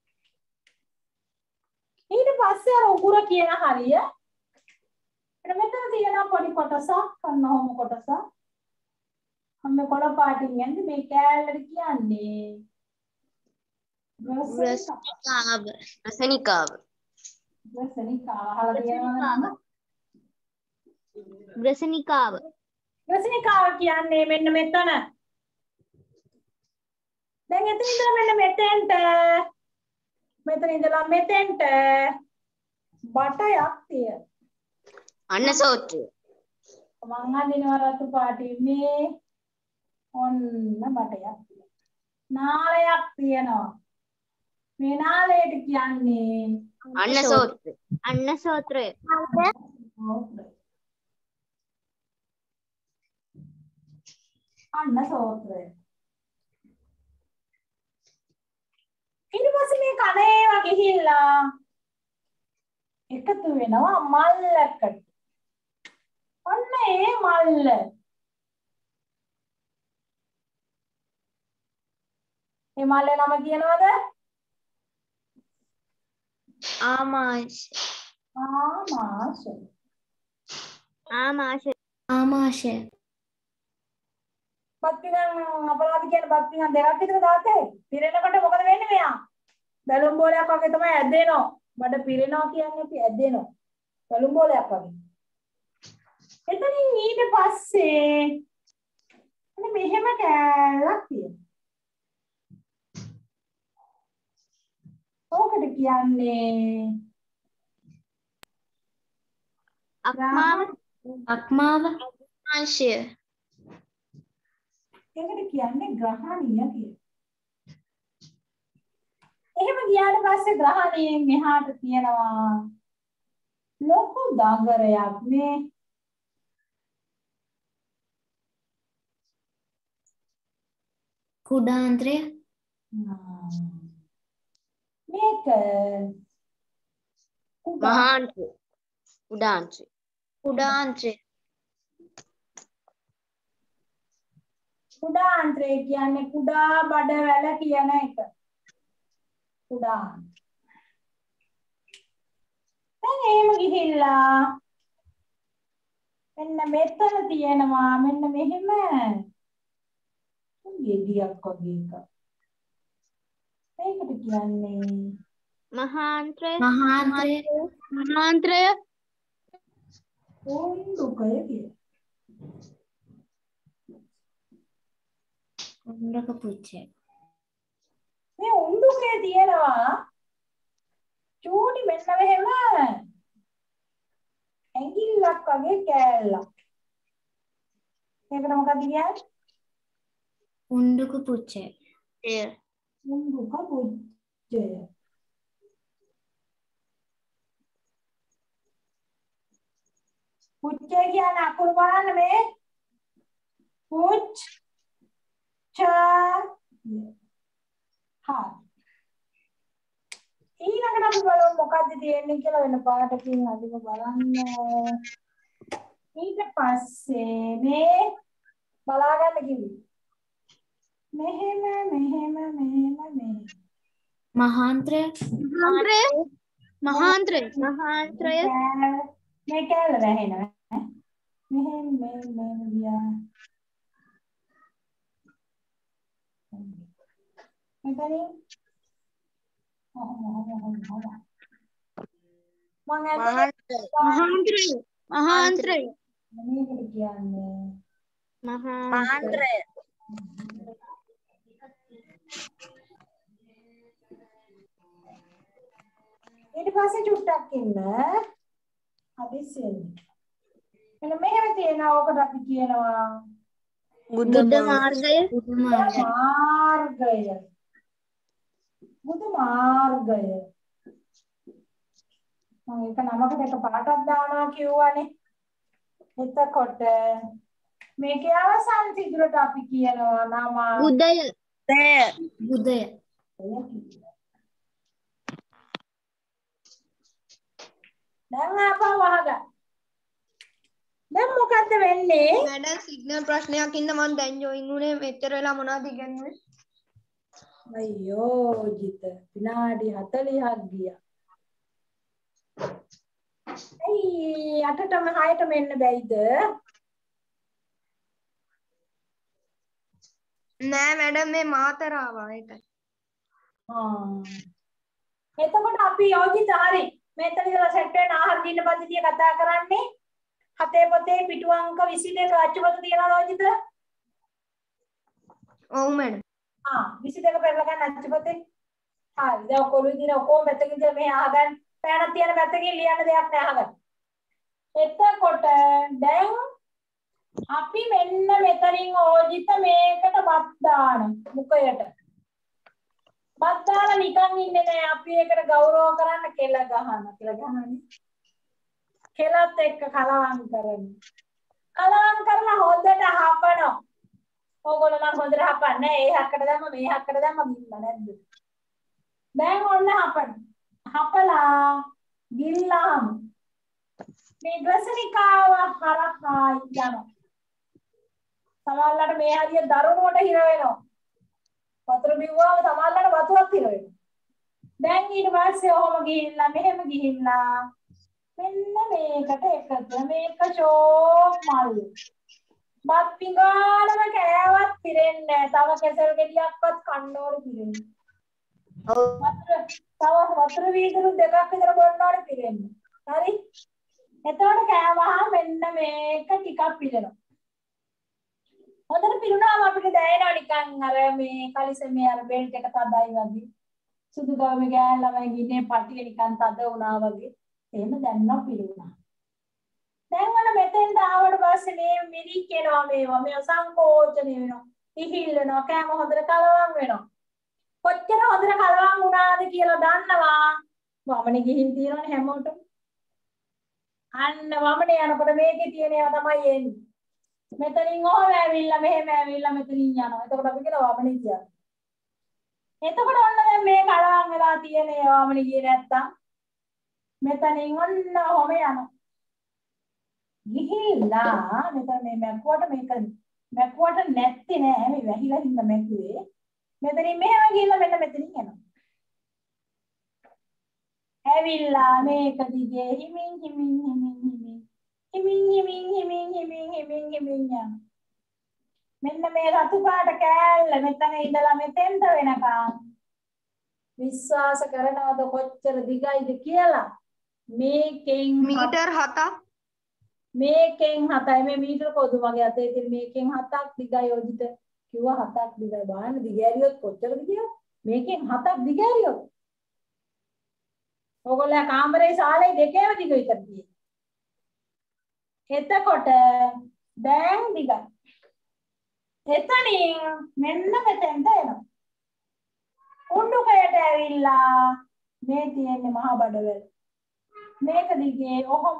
ඊට පස්සේ අර උගුර කියන හරිය මෙතන තියෙන පොඩි කොටසක් අන්න ඔහොම කොටසක්. අන්න කොළ පාටින් යන්නේ මේ කෑල්ලට කියන්නේ රසනිකාව. රසනිකාව අහලා තියෙනවද? ග්‍රසනිකාව. රසනිකාව කියන්නේ මෙන්න මෙතන. දැන් එතන ඉඳලා මෙන්න මෙතෙන්ට බටයක් තියෙන. අන්න සෝත්‍රය. මං අඳිනවා රතු පාටින් මේ ඔන්න බටයක් තියෙනවා. නාලයක් තියෙනවා. මේ නාලයට කියන්නේ අන්න සෝත්‍රය. අන්න සෝත්‍රය. අන්න සෝත්‍රය. ඊට පස්සේ මේ කන ඒවා ගිහිල්ලා එකතු වෙනවා මල්ලකට. ඔන්න ඒ මල්ල. මේ මල්ලේ නම කියනවද? ආමාශය. ආමාශය. ආමාශය. ආමාශය. බත්පිඟන් අපරාධ කියන බත්පිඟන් දෙකක් විතර දාතේ. පිරෙනකොට මොකද වෙන්නේ මෙයා? බැලුම් බෝලයක් වගේ තමයි ඇදෙනවා. බඩ පිරෙනවා කියන්නේ අපි ඇදෙනවා. බැලුම් බෝලයක් වගේ. එතනින් ඊට පස්සේ මෙහෙම කෑල්ලක් තියෙනවා. ඕකට කියන්නේ අක්මාව. අක්මාව. අංශය. ඒකට කියන්නේ ග්‍රහණීය කියලා. එහෙම ගියාට පස්සේ ග්‍රහණයෙන් මෙහාට තියෙනවා ලොකු දඟරයක් මේ. කුඩාන්ත්‍රය. මේක මහාන්ත්‍රය. උඩාන්ත්‍රය. කුඩාන්ත්‍රය. කුඩාන්ත්‍රය කියන්නේ කුඩා බඩවැල කියන එක. කුඩා. දැන් එහෙම ගිහිල්ලා මෙන්න මෙතන තියෙනවා මෙන්න මෙහෙම ගෙඩියක් වගේ එකක්. මේකට කියන්නේ මහාන්ත්‍රය. මහාන්ත්‍රය. මහාන්ත්‍රය. උණ්ඩුකය කියලා. උණ්ඩක පුච්චය. මේ උණ්ඩුකය තියෙනවා චූටි මෙන්න මෙහෙම ඇඟිල්ලක් වගේ කෑල්ලක්. ඒකට මොකක්ද කියන්නේ? උණ්ඩක පුච්චය. උණ්ඩුක පුච්චය. පුච්චය කියන අකුරු බලන්න මේ පුච් ච හා ඊළඟට අපි බලමු මොකද්ද තියෙන්නේ කියලා වෙන පාටකින් අදිම බලන්න. ඊට පස්සේ මේ බලා ගන්න කිව්වේ. මෙහෙම මහාන්ත්‍රය. මහාන්ත්‍රය. මහාන්ත්‍රය. මහාන්ත්‍රය. මේ කැල වැහෙනවා. මෙහෙම ගියා. මෙතනින් මහාන්ත්‍රය. මහාන්ත්‍රය. මේකට කියන්නේ මහාන්ත්‍රය. ඊට පස්සේ චුට්ටක් ඉන්න හදිස්සියෙන් මෙන්න මෙහෙම තියෙනවා. ඔකට අපි කියනවා බුද්ධ මාර්ගය. බුදු මාර්ගය. මම එක නමකට එක පාටක් දානවා කියවනේ. එතකොට මේකේ අවසාන සිදුරට අපි කියනවා නම බුද්ධය. බුද්ධය. දැන් ආපහු අහගන්න. දැන් මොකද්ද වෙන්නේ? මැඩම් සිග්නල් ප්‍රශ්නයක් ඉන්න මම දැන් ජොයින් උනේ මෙච්චර වෙලා මොනවද ඉගෙනුනේ? අයියෝ ජිත විනාඩි 40ක් ගියා. ඇයි 8ටම 6ටම එන්න බැයිද? නෑ මැඩම් මේ මාතර ආවා ඒකයි. එතකොට අපි යෝජිත හරි මෙතන ඉඳලා සෙට් වෙන ආහාර දින්න පද්ධතිය කතා කරන්නේ හතේ පොතේ පිටු අංක 22 අච්චුපත තියනවා යෝජිත. ඔව් මැඩම්. 22 පෙරලා ගන්න අච්චුපතේ. හරි දැන් කොළු දින ඔක්කොම පැත්තකින් ඉඳලා මේ අහගන්න. පෑනක් තියන පැත්තකින් ලියන්න දෙයක් නෑ අහගන්න. එතකොට දැන් අපි මෙන්න මෙතනින් ඕජිත මේකට බත් දාන මුඛයට. බත් දාලා නිකන් ඉන්නේ නෑ අපි ඒකට ගෞරව කරන්න කෙල ගහන කියලා ගහන්නේ. කෙලත් එක්ක කලවම් කරන්නේ. කලවම් කරලා හොඳට හපනවා. ඕගොල්ලෝ නම් හොඳට හපන්නේ ඒ හක්කට දැම්ම මේ හක්කට දැම්ම ගිල්ල නැද්ද? දැන් ඔන්න හපන. හපලා ගිල්ලාම මේ ග්‍රසනිකාව හරහා යනවා. සමහරවිට මේ හරිය දරුණුවට හිර වෙනවා. වතුර බිව්වම සමහරවිට වතුරක් හිර වෙනවා. දැන් ඊට පස්සේ ඔහොම ගිහිල්ලා මෙහෙම ගිහිල්ලා මෙන්න මේකට එකතු මේක ෂෝක් මල්. බත් පිඟානම කෑවත් පිරෙන්නේ නැහැ. තව කෙසල් ගෙඩියක්වත් කන්න ඕනේ පිරෙන්නේ. වතුර වීදුරු දෙකක් විතර බොන්න ඕනේ පිරෙන්නේ. හරි? එතකොට කෑවහම මෙන්න මේක ටිකක් පිරෙනවා. හොඳට පිරුණාම අපිට දැනෙනවා නිකන් අර මේ කලිසමේ අර බෙල්ට් එක තදයි වගේ. සුදු ගාමේ ගෑන් ළමයි ගින්නේ පටිය නිකන් තද වුණා වගේ. එහෙම දැන්නව පිරුණා. දැන් වල මෙතෙන්ට ආවට පස්සේ මේ මිරිකෙනවා මේවා මේ සංකෝචන වෙනවා. ඉහිල් වෙනවා කෑම හොඳට කලවම් වෙනවා. කොච්චර හොඳට කලවම් වුණාද කියලා දන්නවා. වමනේ ගිහින් තියෙනවනේ හැමෝටම. අන්න වමනේ යනකොට මේකේ තියෙන ඒවා තමයි එන්නේ. මෙතනින් ඔහොම ඇවිල්ලා මෙහෙම ඇවිල්ලා මෙතනින් යනවා. එතකොට අපි කියනවා වමනේ කියන්නේ. එතකොට ඔන්න දැන් මේ කලවම් වෙලා තියෙන ඒවා වමනේ ගියේ නැත්තම් මෙතනින් ඔන්න ඔහොම යනවා. ගිහිල්ලා මෙතන මේ මැක්කුවට මේක මැක්කුවට නැත්තේ නෑ මේ වැහිලා හින්දා මැක්කුවේ. මෙතනින් මෙහෙම ගිහිල්ලා මෙන්න මෙතනින් යනවා. ඇවිල්ලා මේක දිගේ හිමින් හිමින් හිමින් හිමින් හිමින් හිමින් හිමින් හිමින් හිමින් හිමින් යනවා. මෙන්න මේ රතු පාට කෑල්ල මෙතන ඉඳලා මෙතෙන්ට වෙනකම් විශ්වාස කරනවද කොච්චර දිගයිද කියලා? මේකෙන් මීටර් 7ක්. මේකෙන් 7යි මේ මීටර කොහොමද මගේ අතේ තියෙන මේකෙන් 7ක් දිගයි යෝජිත කිව්වා 7ක් දිගයි බලන්න දිගෑරියොත් කොච්චරද කියලා මේකෙන් 7ක් දිගෑරියොත් ඕගොල්ලෝ කාමරේ ශාලේ දෙකේම දිග විතර තියෙන්නේ එතකොට දැන් දිගයි එතනින් මෙන්න මෙතෙන්ට එනවා උණ්ඩුකයට ඇවිල්ලා මේ තියෙන්නේ මහා බඩවැල් මේක දිගේ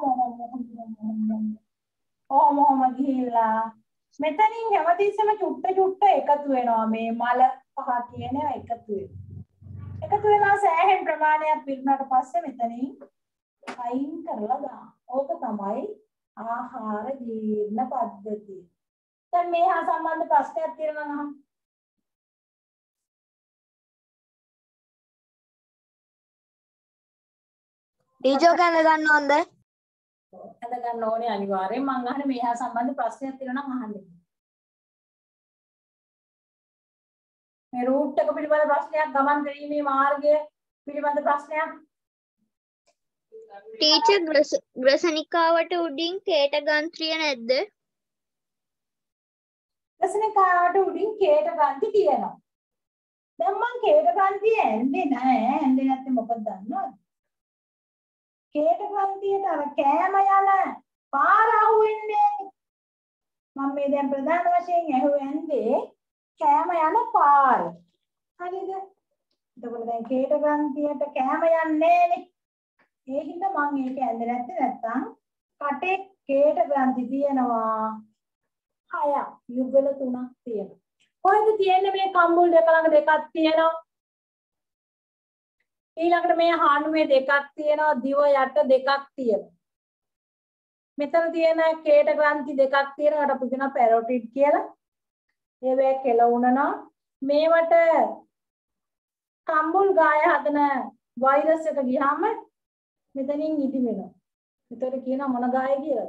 ඔහොම ගිහිල්ලා මෙතනින් හැමතිස්සෙම චුට්ට එකතු වෙනවා මේ මල පහ කියන ඒවා එකතු වෙනවා. එකතු වෙලා සෑහෙන ප්‍රමාණයක් පිරුණාට පස්සේ මෙතනින් අයින් කරලා දානවා. ඕක තමයි ආහාර ජීර්ණ පද්ධතිය. දැන් මේ හා සම්බන්ධ ප්‍රශ්නයක් තියෙනවා නම් අහන්න. ටීචර් කන්න ගන්න ඕනද? අද ගන්න ඕනේ අනිවාර්යෙන් මම අහන්නේ මේ හා සම්බන්ධ ප්‍රශ්නයක් තියෙනවා නම් අහන්න. මේ රූට් එක පිළිබඳ ප්‍රශ්නයක් ගමන් කිරීමේ මාර්ගය පිළිබඳ ප්‍රශ්නයක් ටීචර් ග්‍රසනිකාවට උඩින් කේට ගන්ත්‍රිය නැද්ද? ග්‍රසනිකාවට උඩින් කේට ග්‍රන්ථි තියෙනවා. දැන් මම කේට ග්‍රන්ථිය ඇන්නේ නැහැ. ඇන්නේ නැත්නම් මොකද දන්නවද? කේට ග්‍රන්ථියට අර කෑම යන පාර අහුවෙන්නේ. මම මේ දැන් ප්‍රධාන වශයෙන් ඇහුවෙන්නේ කෑම යන පාර. හරිද? එතකොට දැන් කේට ග්‍රන්ථියට කෑම යන්නේ නෑනේ. ඒ හින්දා මම ඒක ඇඳ නැත්නම් කටේ කේට ග්‍රන්ථි තියෙනවා 6ක් යුගල 3ක් තියෙනවා. කොහෙද තියෙන්නේ මේ කම්බුල් දෙක ළඟ දෙකක් තියෙනවා. ඊළඟට මේ හානුවේ දෙකක් තියෙනවා දිව යට දෙකක් තියෙනවා. මෙතන තියෙන කේට ග්‍රන්ථි දෙකක් තියෙනකට අපි කියනවා පැරොටිඩ් කියලා. ඒවැ කෙල වුණනවා. මේවට කම්බුල් ගාය හදන වෛරස් එක ගියාම මෙතනින් ඉදි වෙනවා. ඒතර කියන මොන ගාය කියලාද?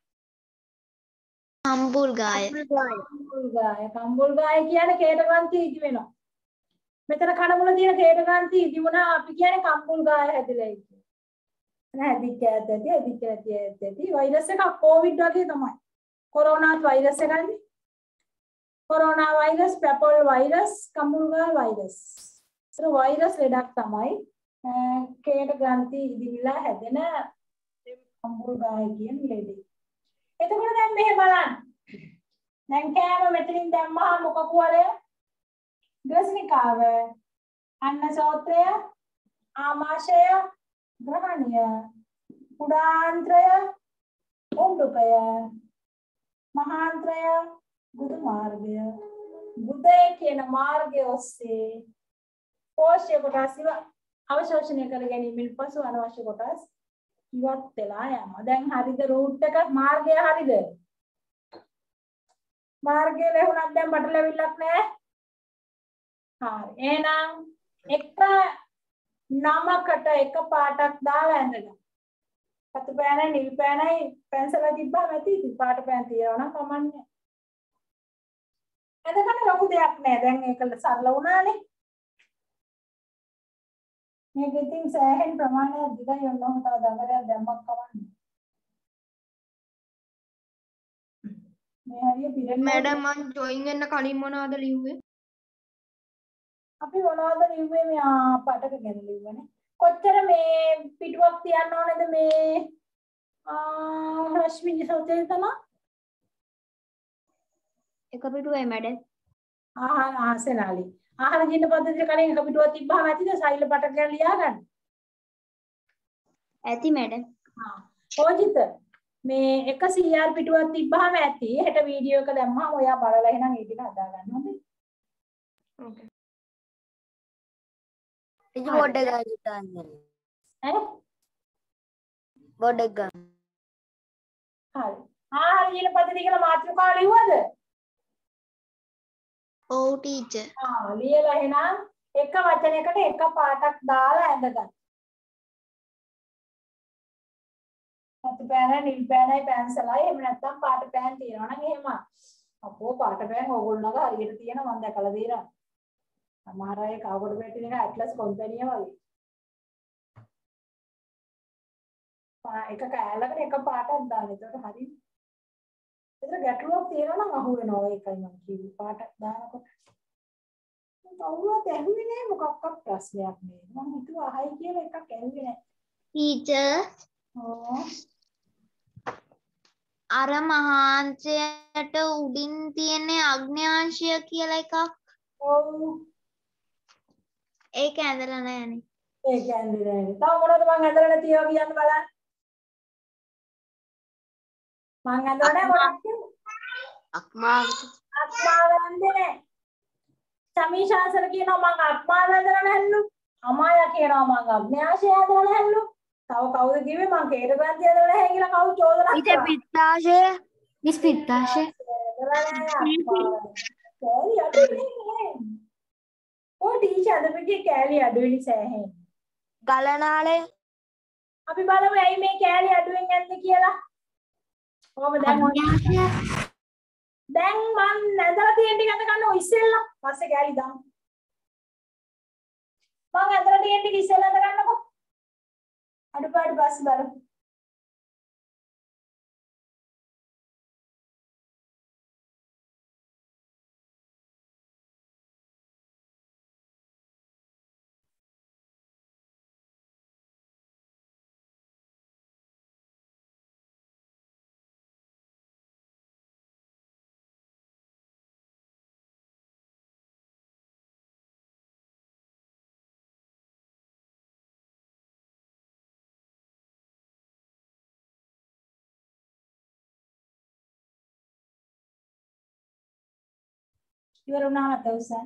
කම්බුල් ගාය. කම්බුල් ගාය කියන්නේ කේට ග්‍රන්ථි ඉදි වෙනවා. මෙතන කන මුල තියෙන කේට ග්‍රන්ථි ඉදි වුණා අපි කියන්නේ කම්බුල් ගාය හැදිලා ඉන්නේ. නැහැදිච්ච ඇති වෛරස් එකක් කොවිඩ් වගේ තමයි. කොරෝනාත් වෛරස් එකක්නේ. කොරෝනා වෛරස්, පැපොල් වෛරස්, කම්බුල්ගා වෛරස්. ඒක වෛරස් ලෙඩක් තමයි. කේට ග්‍රන්ථි ඉදිරිලා හැදෙන කම්බුල්ගාය කියන ලෙඩේ. එතකොට දැන් මෙහෙ බලන්න. දැන් කෑම මෙතනින් දැම්මහම මොක කුවරය? ග්‍රසනිකාව, අන්නසෝත්‍රය, ආමාශය, ග්‍රහණය, කුඩාන්ත්‍රය, උණ්ඩුකය, මහාන්ත්‍රය, බුදු මාර්ගය. බුදේ කියන මාර්ගය ඔස්සේ පෝෂ්‍ය කොටස් අවශෝෂණය කර ගැනීමෙන් පසු අනවශ්‍ය කොටස් ඉවත් වෙලා යනවා. දැන් හරිද රූට් එක මාර්ගය හරිද? මාර්ගය ලැබුණත් දැන් බටලවිල්ලක් නැහැ. හරි. එහෙනම් එක නමකට එක පාටක් දාලා ඇඳගන්න. පතු පෑනයි නිල් පෑනයි පැන්සල තිබ්බම ඇති පාට පෑන් තියනවා නම් කමන්නේ. ඇඳගන්න ලොකු දෙයක් නෑ. දැන් ඒක සරල වුණානේ. මේක ඉතින් සෑහෙන ප්‍රමාණයක් දිගයි ඔන්නෝම තව දඟලයක් දැම්මක් කවන්නේ. මේ හරිය පිරෙන්න මැඩම් මං ජොයින් වෙන්න කලින් මොනවද ලිව්වේ? අපි මොනවද ලිව්වේ මේ පාටක ගැන ලිව්වනේ. කොච්චර මේ පිටුවක් තියන්න ඕනේද මේ රශ්මිනී සෝතේ තමයි එක පිටුවයි මැඩම්. ආහාර ආසනාලි. ආහාර ජීන පද්ධතිය කලින් එක පිටුවක් තිබ්බහම ඇතිද සෛල පාටක ගැන ලියා ගන්න. ඇති මැඩම්. ඕජිත මේ 100 පිටුවක් තිබ්බහම ඇති. හෙට වීඩියෝ එක දැම්මම ඔයා බලලා එහෙනම් ඒ ටික හදා ගන්න හොඳේ. ඕකේ. ඉති බොඩ් එක ගන්න. ඈ බොඩ් එක ගන්න. හරි. ආහාර ජීන පද්ධතිය කියලා මාතෘකාව ලිව්වද? ඔව් ටීචර්. ලියලා එහෙනම් එක වචනයකට එක පාටක් දාලා ඇඳගන්න. පතු පෑනයි නිල් පෑනයි පැන්සලයි එහෙම නැත්නම් පාට පෑන් තියනවා නම් එහෙම. අපෝ පාට පෑන් ඕගොල්ලෝගේ හරියට තියෙන මම දැකලා දීලා. සමහර අය කවුරුද වැටින එක ඇට්ලස් කම්පැනි වගේ. එක කෑල්ලකට එක පාටක් දාන්න. ඒකට හරියි. ඒතර ගැටලුවක් තියෙනවා නම් අහු වෙනවා ඒකයි මම කිව්වේ පාට දානකොට. කවුරුත් ඇහුවේ නෑ මොකක්වත් ප්‍රශ්නයක් නේ. මම හිතුවා අහයි කියලා එකක් ඇහුවේ නෑ. ටීචර් ඕ අර මහාංශයට උඩින් තියෙන අග්න්‍යාංශය කියලා එකක්. ඔව් ඒක ඇඳලා නැහැනේ. ඒක ඇඳලා නෑනේ. තව මොනවද මං ඇඳලා නැති ඒවා කියන්න බලන්න. මං ඇඳලා නෑ මොකක්ද? අක්මාවට. අක්මාව ඇඳේ නෑ. සමීශාසන කියනවා මං අක්මාව ඇඳලා නැහැලු. අමායා කියනවා මං අග්න්‍යාංශය ඇඳලා නැහැලු. තව කවුද කිව්වේ මං කේට ග්‍රන්ථිය ඇඳලා නැහැ කියලා කවුද චෝදනා ඉතින් කරා? පිත්තාශය. මිස් පිත්තාශය. කෑලි අඩුනේ. ඔය ටීචර් අද පිටේ කෑලි අඩුවෙලි සෑහෙන. ගලනාලය. අපි බලමු ඇයි මේ කෑලි අඩුවෙන් යන්නේ කියලා. කොහොමද දැන් දැන් මං ඇඳලා තියෙන ටික අඳ ගන්න ඔය ඉස්සෙල්ලා. පස්සේ කෑලි දාමු. මං ඇඳලා තියෙන ටික ඉස්සෙල්ලා අඳ ගන්නකො. අඩුපාඩු පස්සේ බලමු. ඉවර වුණාම අත උස්සන්න.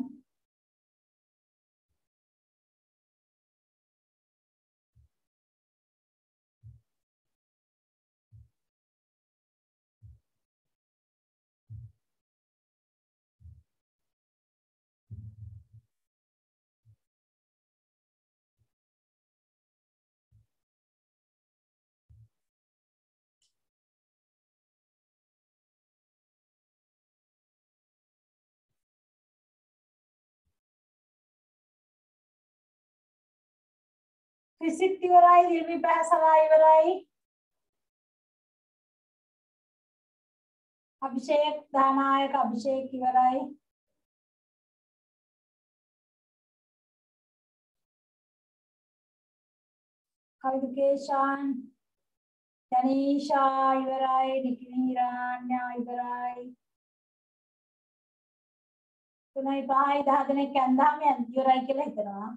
රිසිට් ඉවරයි, දිල්මි පැහැසලා ඉවරයි. අභිෂේක් දානායක අභිෂේක් ඉවරයි. කවිදකේෂාන් තනීෂා ඉවරයි, නිකිනිරාන්‍යා ඉවරයි. 3යි 5යි 10 දෙනෙක් ඇඳාම ඉවරයි කියලා හිතනවා.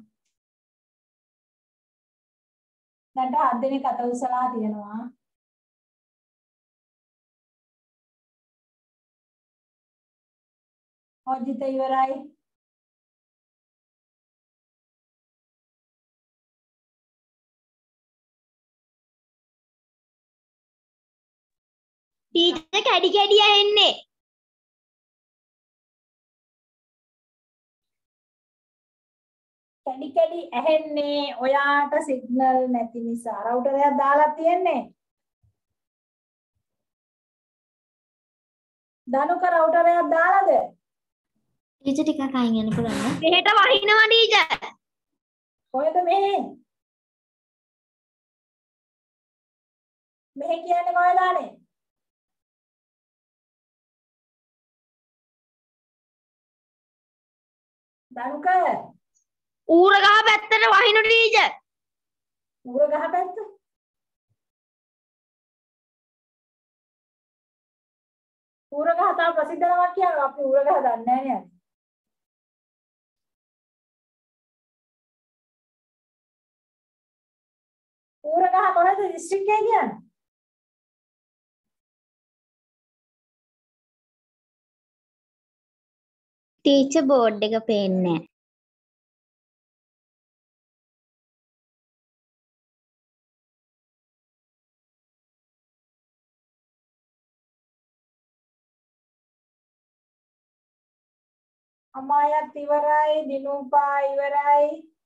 දැන් 7 දෙනෙක් අත උසලා තියෙනවා. ඔජිත ඉවරයි. ටීචර් කැඩි කැඩි ඇහෙන්නේ. කැඩි කැඩි ඇහෙන්නේ ඔයාට සිග්නල් නැති නිසා. රවුටර් එකක් දාලා තියෙන්නේ. දනුක රවුටර් එකක් දාලාද? ටීචර් ටිකක් අයින් යන්න පුළුවන්. මෙහෙට වහිනවා ටීචර්. කොහෙද මෙහෙ? මෙහෙ කියන්නේ කොහෙද ආනේ? දනුක ඌරගහ පැත්තට වහිනු ටීචර්. ඌරගහ පැත්ත? ඌරගහ තා ප්‍රසිද්ධ නමක් කියනවා. අපි ඌරගහ දන්නේ නැහැ නේ. ඌරගහ කොහෙද දිස්ත්‍රික්කය කියන්නේ? ටීචර් බෝඩ් එක පේන්නේ නැහැ. අමායත් ඉවරයි, දිනූපා ඉවරයි.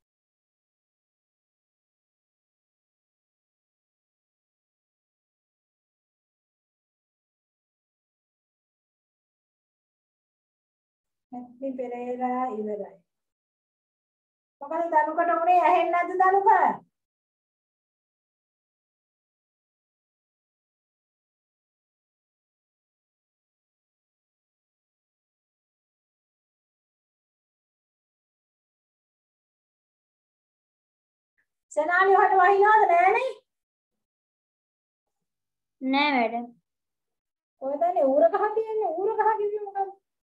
නැත්නම් පෙරේරා ඉවරයි. මොකද දනුකට උනේ ඇහෙන්නේ නැද්ද දනුක? සෙනාලි හොට වහිනවද නෑනේ? නෑ මැඩම්. කොහෙදනේ ඌරගහ තියෙන්නේ? ඌරගහ කිව්වේ මොකද්ද?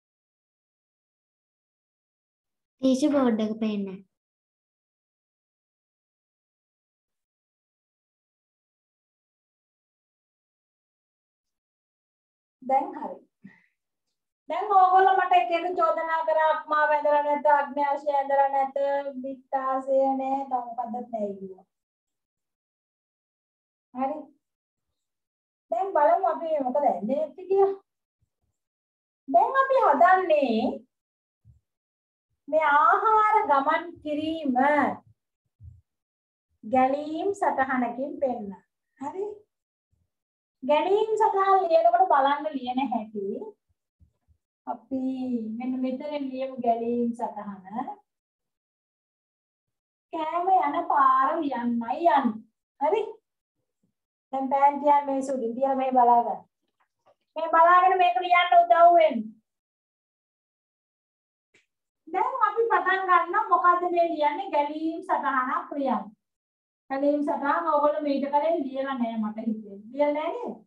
ටීචර් බෝඩ් එක පේන්නේ නැහැ. දැන් හරි. දැන් ඕගොල්ලෝ මට එක එක චෝදනා කරා අක්මා වැඳලා නැත, අග්න්‍යාශය ඇඳලා නැත, විත්තාසය නැහැ, තව මොකද්ද නැහැ කිව්වා. හරි. දැන් බලමු අපි මොකද ඇන්නේ නැති කියලා. දැන් අපි හදන්නේ මේ ආහාර ගමන් කිරීම ගැලීම් සටහනකින් පෙන්න. හරි. ගැලීම් සටහන ලියනකොට බලන්න ලියන හැටි. අපි මෙන්න මෙතන ලියමු ගැලීම් සටහන. කෑම යන පාර ලියන්නයි යන්නේ. හරි. දැන් පෑන් තියන් මේ සුදු තියලා මේ බලා ගන්න. මේ බලාගෙන මේක ලියන්න උදව් වෙන්න. දැන් අපි පටන් ගන්නවා මොකද්ද මේ ලියන්නේ ගැලීම් සටහනක් ලියන්න. ගැලීම් සටහන ඕගොල්ලෝ මීට කලින් ලියලා නැහැ මට හිතෙන්නේ. ලියලා නැහැ නේද?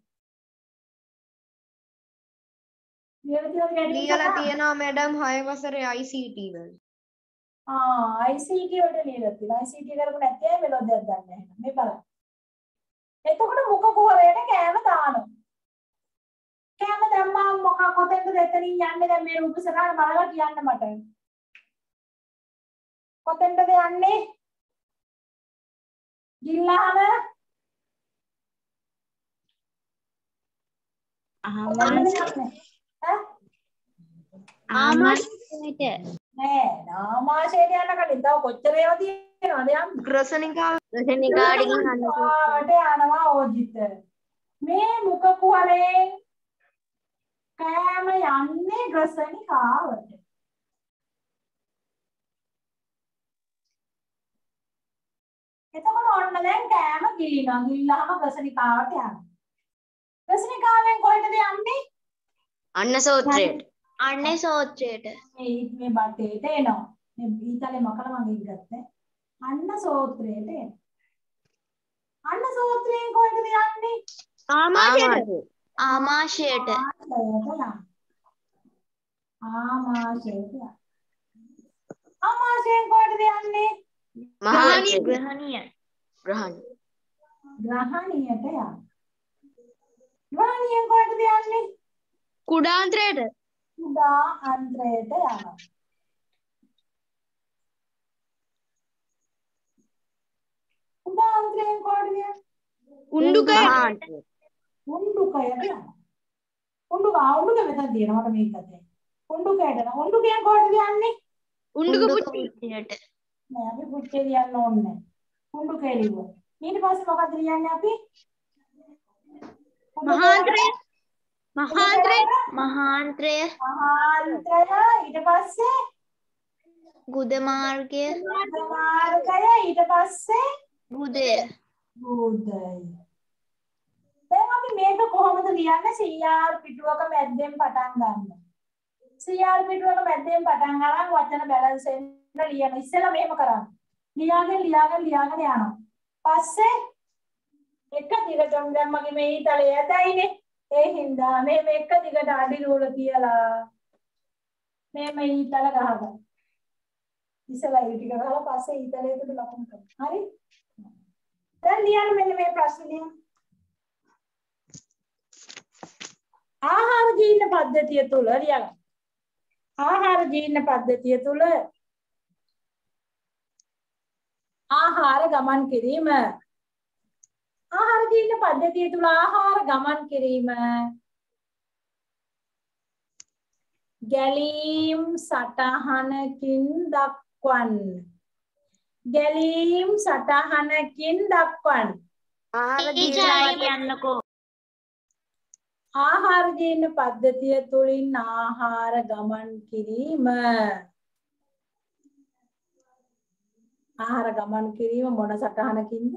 ලියලා තියෙනවා මැඩම් 6 වසරේ ICT වල. ICT වලට ලියලා තියෙනවා. ICT කරපු නැති අය මෙලොඩියක් දන්නේ නැහැ. මේ බලන්න. එතකොට මුඛ කුහරයට කෑම දානවා. කෑම දැම්මම මොකක් කොතෙන්ද එතනින් යන්නේ දැන් මේ රූප සරහන බලලා කියන්න මට. කොතෙන්ද යන්නේ? ගිල්ලාම ආමාශයට නෑ නාමාශයට යන කලින් තව කොච්චර ඒවා තියෙනවද යන්න? රසනිකාඩකින් පාට යනවා ඕජිත. මේ මුඛ කුහරයෙන් කෑම යන්නේ ග්‍රසනිකාවට. එතකොට ඔන්න දැන් කෑම ගිලිනවා. ගිල්ලාම ග්‍රසනිකාවට යනවා. ග්‍රසනිකාවෙන් කොහෙටද යන්නේ? අන්න සෝත්‍රයට. අන්නේ සෝත්‍රයට. මේ බටේට එනවා. මේ ඊතලේ මකල මගෙන් ගත්තේ. අන්න සෝත්‍රයට එනවා. අන්න සෝත්‍රයෙන් කොහෙටද යන්නේ? ආමාශයට. ආමාශයට. ආමාශයට. ආමාශයෙන් කොහෙටද යන්නේ? මහානිය. ග්‍රහණිය. ග්‍රහණ. ග්‍රහණියට යනවා. ග්‍රහණියෙන් කොහෙටද යන්නේ? කුඩාන්ත්‍රයට. උදා අන්ත්‍රයට යනවා. උදා අන්ත්‍රයෙන් කොහෙටද යන්නේ? උණ්ඩුකයට. උණ්ඩුකයට යනවා. උණ්ඩුක මෙතන තියෙනවා මට මේක ගත්තේ. උණ්ඩුකයට යනවා. උණ්ඩුකයෙන් කොහෙටද යන්නේ? උණ්ඩුක පුච්චියට. නෑ අපි පුච්චේ ලියන්න ඕනේ නෑ. උණ්ඩුකේ ලියුවා. ඊට පස්සේ මොකද ලියන්නේ අපි? මහාන්ත්‍රය. මහාන්ත්‍රය. මහාන්ත්‍රය. මහාන්ත්‍රය ඊට පස්සේ ගුද මාර්ගය. මාර්ගය ඊට පස්සේ ගුදය. බුදය. දැන් අපි මේක කොහොමද ලියන්නේ? CR පිටුවක මැද්දෙන් පටන් ගන්න. CR පිටුවක මැද්දෙන් පටන් අරන් වචන බැලන්ස් වෙන්න ලියන. ඉස්සෙල්ලා මෙහෙම කරන්න. ලියාගෙන යනවා. පස්සේ එක දිගටම දැන් මගේ මේ ඊතලේ ඇදයිනේ. ඒ හින්දා මේ එක දිගට අඩි රූල තියලා මේ ඊතල ගහගන්න. ඉස්සෙල්ලා ඒ ටික ගහලා පස්සේ ඊතලේ උඩ ලකුණු කරන්න. හරි? දැන් ලියන්න මෙන්න මේ ප්‍රශ්නේ. ආහාර ජීර්ණ පද්ධතිය තුල ලියන්න. ආහාර ජීර්ණ පද්ධතිය තුල ආහාර ගමන් කිරීම. ආහාර ජීර්ණ පද්ධතිය තුල ආහාර ගමන් කිරීම ගැලීම් සටහනකින් දක්වන්න. ගැලීම් සටහනකින් දක්වන්න. ආහාර ජීර්ණ පද්ධතිය තුලින් ආහාර ගමන් කිරීම. ආහාර ගමන් කිරීම මොන සටහනකින්ද?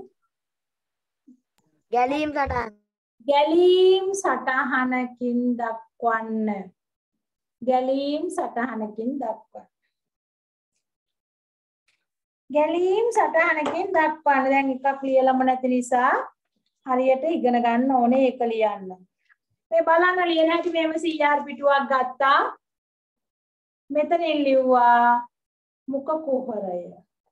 ගැලීම් සටහන. ගැලීම් සටහනකින් දක්වන්න. ගැලීම් සටහනකින් දක්වන්න. ගැලීම් සටහනකින් දක්වන්න. දැන් එකක් ලියලම නැති නිසා හරියට ඉගෙන ගන්න ඕනේ ඒක ලියන්න. මේ බලන්න ලියන හැටි මේව CR පිටුවක් ගත්තා. මෙතනින් ලිව්වා මුඛ කුහරය.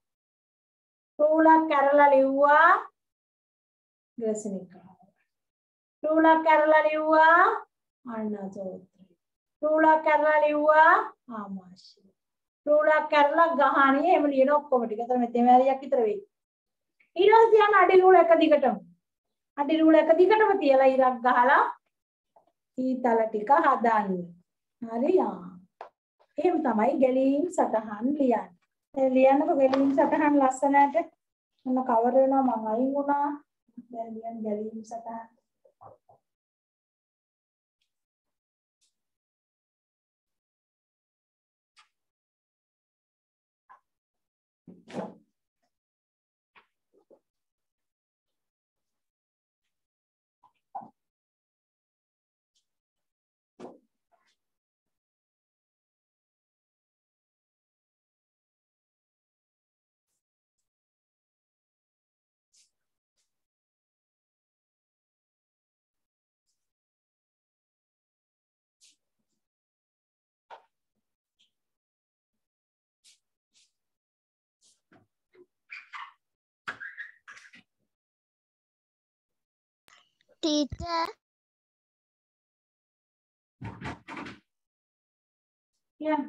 රූලක් කරලා ලිව්වා ග්‍රසනිකාව. රූලක් කරලා ලිව්වා අන්නසෝත්‍රය. රූලක් කරලා ලිව්වා ආමාශය. රූලක් කරලා ගහණිය එහෙම ලියන ඔක්කොම ටික. අතන මෙතන හරියක් විතර වෙයි. ඊට පස්සේ යන අඩි රූල එක දිගටම. අඩි රූල එක දිගටම තියලා ඉරක් ගහලා ඊතල ටික හදන්න. හරියා. එහෙම තමයි ගැලීම් සටහන් ලියන්නේ. දැන් ලියන්නකො ගැලීම් සටහන් ලස්සනට. මොන කවර වෙනවා මම අයින් වුණා. දැන් ලියන්න ගැලීම් සටහන්. Teacher. කියන්න.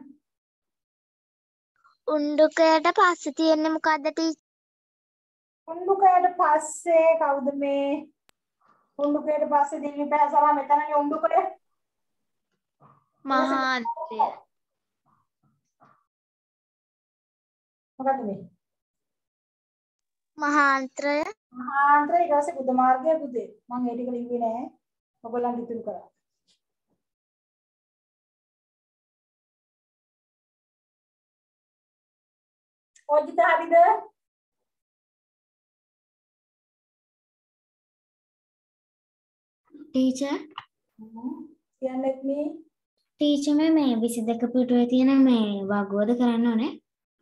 උණ්ඩුකයට පස්සේ තියෙන්නේ මොකද්ද ටීචර්? උණ්ඩුකයට පස්සේ කවුද මේ? උණ්ඩුකයට පස්සේ දිවි පැසලා මෙතනනේ උණ්ඩුකය. මහාන්ත්‍රය. මොකද මේ? මහාන්ත්‍රය. මහාන්ත්‍රය ඊට පස්සේ බුද්ධ මාර්ගය බුදේ. මම ඒ ටික ලිව්වේ නෑ. ඔයගොල්ලන් ඉතුරු කරා. ඔජිත හරිද? ටීචර් කියන්නෙත් මේ ටීචර් මේ 22 පිටුවේ තියෙන මේ වගුවද කරන්න ඕනේ?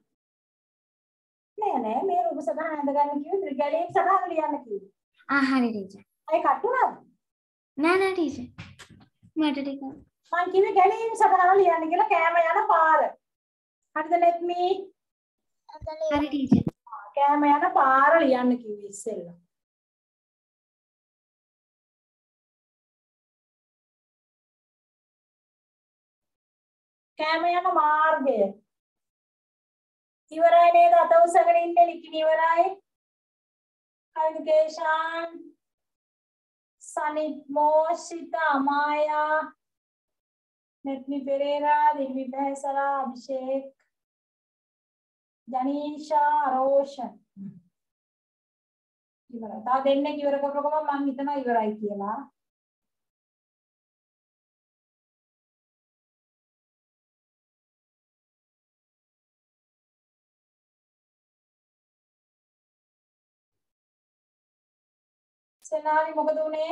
නෑ මේ රූප සටහන ඇඳ ගන්න කිව්වේ ත්‍රිගලයෙන් සටහන ලියන්න කිව්වේ. හරි ටීචර්. අය කටුණාද? නෑ ටීචර්. මට ටික මං කිව්වේ ගැලීම් සටහන ලියන්න කියලා කෑම යන පාර. හරිද නෙත්මී? හරි ටීචර්. කෑම යන පාර ලියන්න කිව්වේ ඉස්සෙල්ලා. කෑම යන මාර්ගය. ඉවරයි නේද? අත උසගෙන ඉන්නේ ලිකින ඉවරයි. කල්කේෂන් සනිත් මොෂිතා මායා මෙත්නි පෙරේරා දිවි බහසලා අභිෂේක් ජනීෂා රෝෂන් ඉවරයි. තා දෙන්නේ ඉවර කරපුවම මම හිතනවා ඉවරයි කියලා. සෙනාලි මොකද උනේ?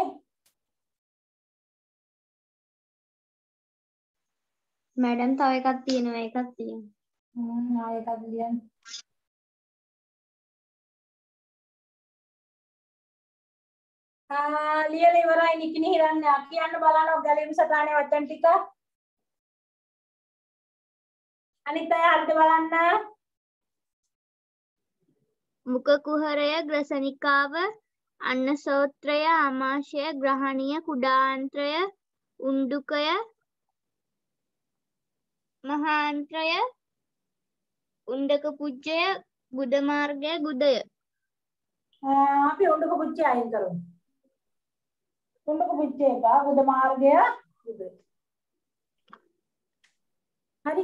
මැඩම් තව එකක් තියෙනවා එකක් තියෙනවා. ආයෙ එකක් ලියන්න. ලියලා ඉවරයි නිකිනි හිරන්නේ. කියන්න බලන්න ගැලීම් සටහනේ වචන ටික. අනිත් අය හරිද බලන්න. මුඛ කුහරය ග්‍රසනිකාව අන්නසෝත්‍රය ආමාශය ග්‍රහණීය කුඩාන්ත්‍රය උණ්ඩුකය මහාන්ත්‍රය උණ්ඩක පුජ්ජය ගුද මාර්ගය ගුදය. අපි උණ්ඩක පුජ්ජය අයින් කරමු. උණ්ඩක පුජ්ජය ගුද මාර්ගය ගුද. හරි.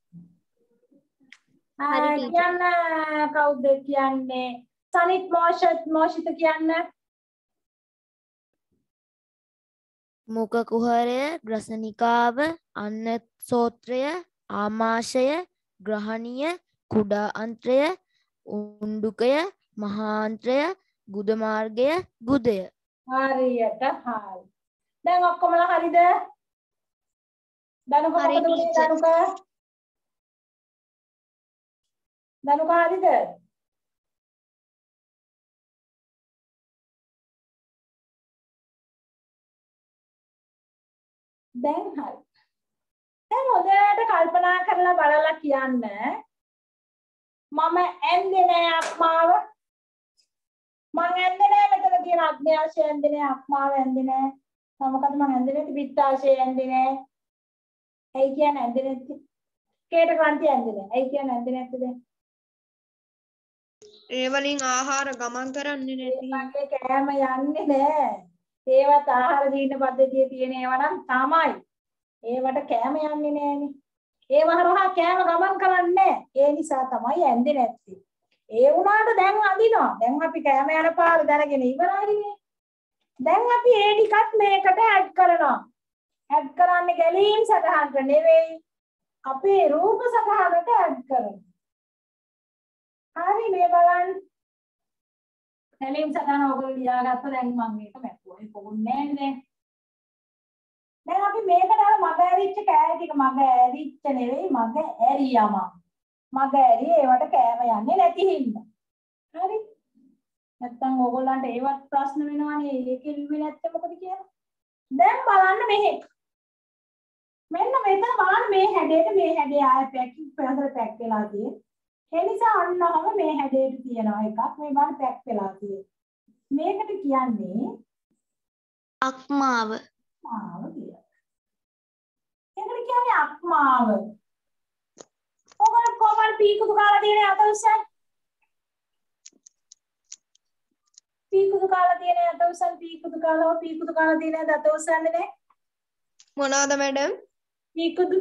කියන්න කවුද කියන්නේ? සනිත් මොෂිත කියන්න. මුඛ කුහරය ග්‍රසනිකාව අන්නසෝත්‍රය ආමාශය ග්‍රහණීය කුඩා අන්ත්‍රය උණ්ඩුකය මහාන්ත්‍රය ගුද මාර්ගය ගුදය. හරියට හරි. දැන් ඔක්කොමලා හරිද? දනුක මොකද උනේ දනුක? දනුක හරිද? දැන් හරි. දැන් හොඳට කල්පනා කරලා බලලා කියන්න මම ඇන්දේ නෑ අක්මාව. මං ඇන්දේ නෑ මෙතන තියෙන අග්න්‍යාශය ඇන්දේ නෑ අක්මාව ඇන්දේ නෑ. මොකද මං ඇන්දේ නැති පිත්තාශය ඇන්දේ නෑ. ඇයි කියන්නේ ඇන්දේ නැති? කේට ක්‍රාන්තිය ඇන්දේ නෑ. ඇයි කියන්නේ ඇන්දේ නැත්තේ දැන්? ඒ වලින් ආහාර ගමන් කරන්නේ නැති. මගේ කෑම යන්නේ නෑ. ඒවත් ආහාර දීන පද්ධතියේ තියෙන ඒවා නම් තමයි. ඒවට කෑම යන්නේ නෑනේ. ඒව හරහා කෑම ගමන් කරන්නේ. ඒ නිසා තමයි ඇන්දේ නැත්තේ. ඒ වුණාට දැන් අඳිනවා. දැන් අපි කෑම යන පාර දැනගෙන ඉවරයිනේ. දැන් අපි ඒ ටිකත් මේකට ඇඩ් කරනවා. ඇඩ් කරන්නේ ගැලීම් සටහනට නෙවෙයි. අපේ රූප සටහනට ඇඩ් කරනවා. හරි මේ බලන්න. ගැලීම් සටහන ඔයගොල්ලෝ ලියාගත්ත දැන් මම මේක මැප්පුවා. ඒක පොන්නේ නෑනේ. දැන් අපි මේකට අර මග ඇරිච්ච කෑලි ටික මග ඇරිච්ච නෙවෙයි මග ඇරියම. මග ඇරි ඒවට කෑම යන්නේ නැති හින්දා. හරි. නැත්තම් ඕගොල්ලන්ට ඒවත් ප්‍රශ්න වෙනවනේ. ඒකේ ලිව්වේ නැත්නම් මොකද කියලා. දැන් බලන්න මෙහෙ. මෙන්න මෙතන බලන්න මේ හැඩයට මේ හැඩය ආය පැකින් පෙරතර පැක් වෙලා තියෙන්නේ. ඒ නිසා අන්නම මේ හැඩයට තියෙනවා එකක්. මේ බලන්න පැක් වෙලා තියෙන්නේ. මේකට කියන්නේ අක්මාව. ආව කියලා. ඒකට කියන්නේ අක්මාව. ඔයගොල්ලෝ කොහමද පීකුදු කාලා තියෙන්නේ අත උස්සන්? පීකුදු කාලා තියෙන්නේ අත උස්සන් පීකුදු කාලා තියෙන්නේ අත උස්සන්නේ නේ? මොනවාද මැඩම්? පීකුදු.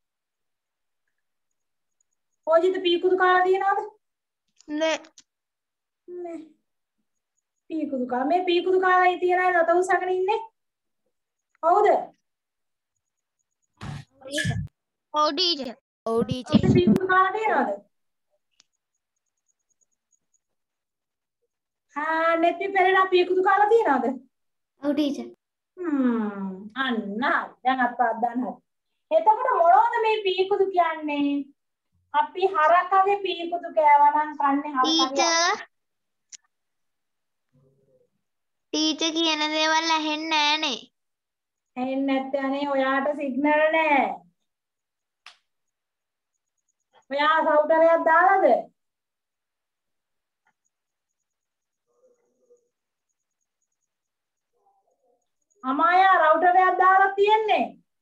ඕජිත පීකුදු කාලා තියෙනවද? නෑ. නෑ. පීකුදු කාලා මේ පීකුදු කාලා තියෙන අය අත උස්සගෙන ඉන්නේ. කවුද? ඔව් ටීචර්. ඔව් ටීචර්. ඔතන පීකුදු කාලා තියෙනවද? නෙත්ති පෙරේරා පීකුදු කාලා තියෙනවද? ඔව් ටීචර්. අන්න දැන් අත්පාත් දාන්න හරි. එතකොට මොනවද මේ පීකුදු කියන්නේ? අපි හරකගේ පීකුදු කෑවනම් කන්නේ හරකගේ. ටීචර් කියන දේවල් ඇහෙන්නේ නෑනේ. ඇහෙන්නේ නැත්te අනේ ඔයාට සිග්නල් නෑ. ඔයා රවුටරයක් දාලාද? අමායා රවුටරයක් දාලා තියෙන්නේ.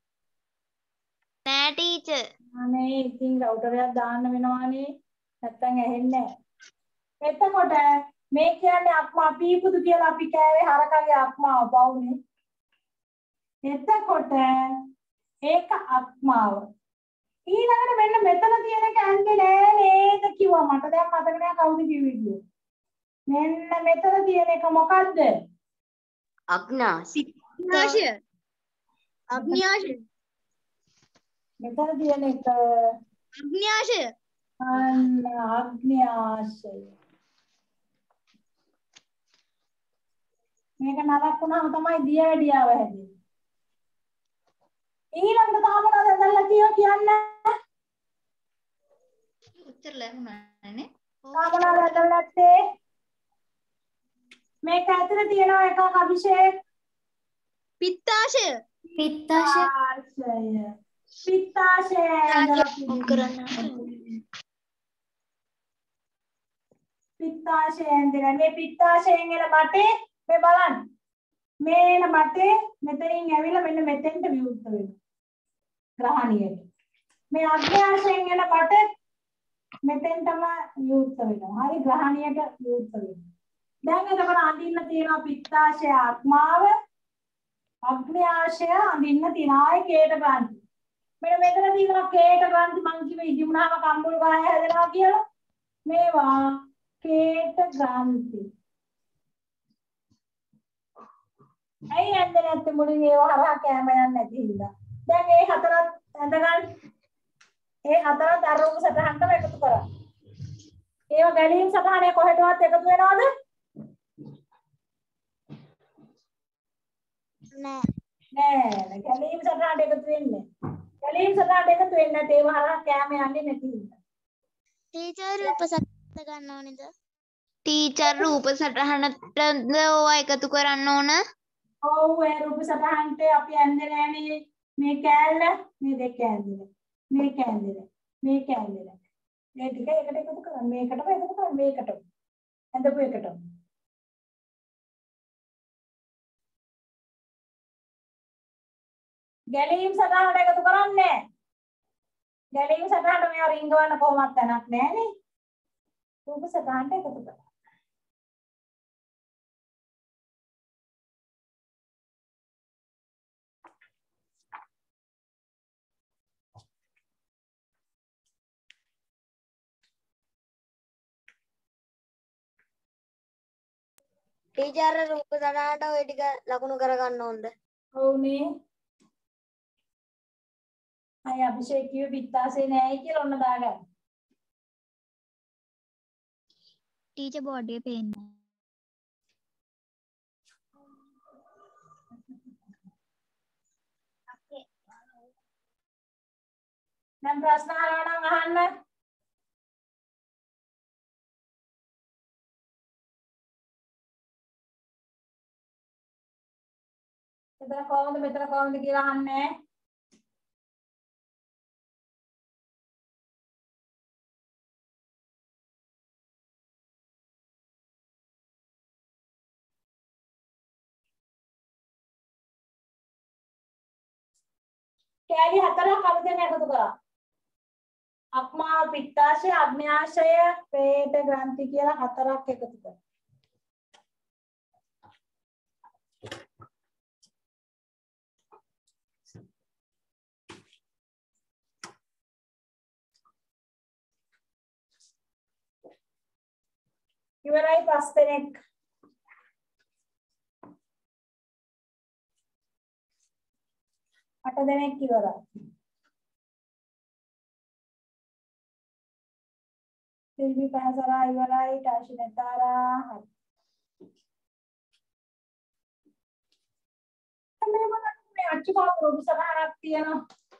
නෑ ටීචර්. අනේ ඉතින් රවුටරයක් දාන්න වෙනවානේ. නැත්තම් ඇහෙන්නේ නෑ. එතකොට මේ කියන්නේ අක්මා පීකුදු කියලා අපි කෑවේ හරකගේ අක්මාව පවුනේ. එතකොට ඒක අක්මාව. ඊළඟට මෙන්න මෙතන තියෙන එක ඇන්දේ නෑ නේද කිව්වා මට දැන් මතක නෑ කවුද කිව්වේ කියලා. මෙන්න මෙතන තියෙන එක මොකද්ද? අග්නාශය. මෙතන තියෙන එක අග්න්‍යාශය. මේක නරක් වුණාම තමයි දියවැඩියාව හැදෙන්නේ. ඊළඟට තාම මොනවද දැල්ලා කියන්න? උත්තර ලැබුණානේ. තාම මොනවද දැල්ලා නැත්තේ? මේක ඇතුලේ තියෙන එකක් අභිෂේක්. පිත්තාශය. පිත්තාශය. පිත්තාශයෙන් දෙන මේ පිත්තාශයෙන් එන බටේ මේ බලන්න. මේ එන බටේ මෙතනින් ඇවිල්ලා මෙන්න මෙතෙන්ට විවෘත වෙනවා. ග්‍රහණියට. මේ අග්න්‍යාශයෙන් එන බටේ මෙතෙන්ටම විවෘත වෙනවා. හරි ග්‍රහණියට විවෘත වෙනවා. දැන් එතකොට අඳින්න තියෙනවා පිත්තාශය ආත්මාව අග්න්‍යාශය අඳින්න තියෙන ආයේ කේට ග්‍රන්ථි. මෙන්න මෙතන තියෙනවා කේට ග්‍රන්ථි මං කිව්වේ ඉදිමුණාම කම්බුල් ගාය හැදෙනවා කියලා. මේවා කේට ග්‍රන්ථි. ඇයි යන්නේ නැත්තේ මුලින් ඒව හරහා කැම යන්නේ නැති හින්දා. දැන් මේ හතරත් ඇඳගන්න. ඒ හතරත් අර රූප සටහනටම එකතු කරා. ඒව ගැලීම් සටහනේ කොහෙටවත් එකතු වෙනවද? නෑ ගැලීම් සටහනට එකතු වෙන්නේ. ගැලීම් සටහනට එකතු වෙන්නේ නැත්නම් ඒව හරහා කැම යන්නේ නැති හින්දා. ටීචර් රූපසටහන ගන්න ඕනේද? ටීචර් රූප සටහනටද ඕවා එකතු කරන්න ඕන? ඔව් ඒ රූප සටහනට අපි ඇඳේ නෑනේ මේ කෑල්ල මේ දෙක ඇඳේ. මේක ඇඳේ. මේක ඇඳේ. මේ ටික එකට එකතු කරන්න. මේකටම එකතු කරන්න මේකටම. ඇඳපු එකටම. ගැලීම් සටහනට එකතු කරන්නේ. ගැලීම් සටහනට මේවා රිංගවන්න කොහොමවත් තැනක් නෑනේ. රූප සටහනට එකතු කරන්න. ටීචර් රූප සටහනට ඔය ටික ලකුණු කරගන්න ඕනද? ඔව්නේ. අය අභිෂේක් කිව්වේ පිත්තාසේ නෑයි කියලා ඔන්න දාගන්න. ටීචර් බෝඩ් එකේ පේන්නේ. දැන් ප්‍රශ්න අහනවා නම් අහන්න. එතන කොහොමද මෙතන කොහොමද කියලා අහන්නේ. කෑලි හතරක් අලුතෙන් එකතු කරා. අක්මා පිත්තාශය, අග්න්‍යාශය, පේට ග්‍රන්ථි කියලා හතරක් එකතු කරා. ඉවරයි 5 දෙනෙක්. අට දෙනෙක් ඉවරයි. සිල්වි පහසරා ඉවරයි. ටාෂිනතාරා හරි. මේ අච්චු කාපු රොඩු සටහනක් තියෙනවා.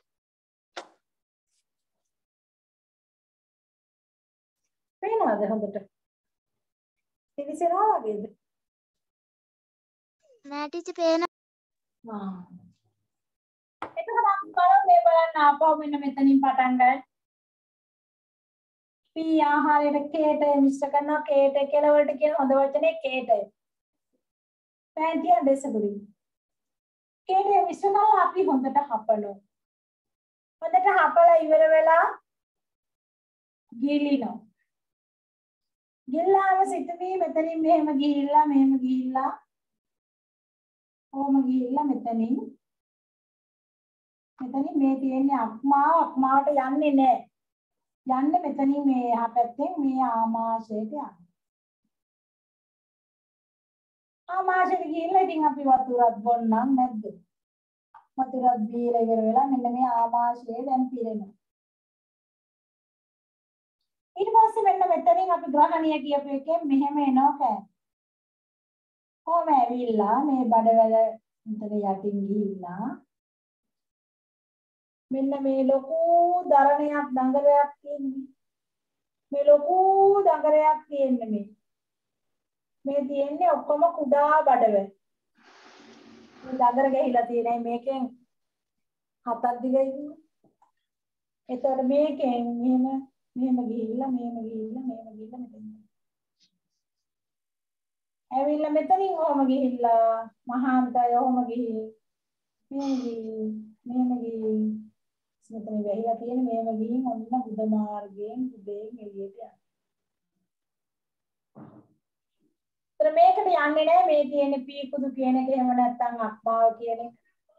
පේනවද හොඳට? තිරිසනවා වගේද? නෑ ටීචර් පේන. එතකොට අපි බලමු මේ බලන්න ආපහු මෙන්න මෙතනින් පටන් ගන්න. පී ආහාරයට කේටය මිශ්‍ර කරනවා. කේටය කියලා වලට කියන හොඳ වචනේ කේටය. පෑන්තිය දෙසගුලි. කේටය මිශ්‍ර කරලා අපි හොඳට හපනවා. හොඳට හපලා ඉවර වෙලා ගිලිනවා. ගිල්ලාම සිටමී මෙතනින් මෙහෙම ගිහිල්ලා ඕම ගිහිල්ලා මෙතනින් මේ තියෙන්නේ අක්මාවට යන්නේ නැහැ. යන්නේ මෙතනින් මේ එහා පැත්තෙන් මේ ආමාශයට යනවා. ආමාශයට ගිහිල්ලා ඉතින් අපි වතුරක් බොන්නම් නැද්ද? වතුරක් බීලා ඉවර වෙලා මෙන්න මේ ආමාශයේ දැන් පිරෙනවා. ඊට පස්සේ මෙන්න මෙතනින් අපි ග්‍රහණීය කියපු එකෙන් මෙහෙම එනවා කෑ. කොහොම ඇවිල්ලා මේ බඩවැල මෙතන යටින් ගිහිල්ලා මෙන්න මේ ලොකු දරණයක් දඟලයක් තියෙන්නේ. මේ ලොකු දඟලයක් තියෙන්නේ මේ තියෙන්නේ ඔක්කොම කුඩා බඩවැල්. මේ දඟල ගහිලා තියෙනයි මේකෙන් 7ක් දිගයි කියන්නේ. එතකොට මේකෙන් මෙහෙම ගිහිල්ලා මෙතන. ඇවිල්ලා මෙතනින් ඔහම ගිහිල්ලා මහාන්තය ඔහම ගිහින් මෙහෙම ගිහින් මෙතන වෙහිලා තියෙන මෙහෙම ගිහින් ඔන්න බුද මාර්ගයෙන් බුදෙන් එළියට යනවා. ඒතර මේකට යන්නේ නැහැ මේ තියෙන පීකුදු කියන එක එහෙම නැත්නම් අක්මාව කියන එක.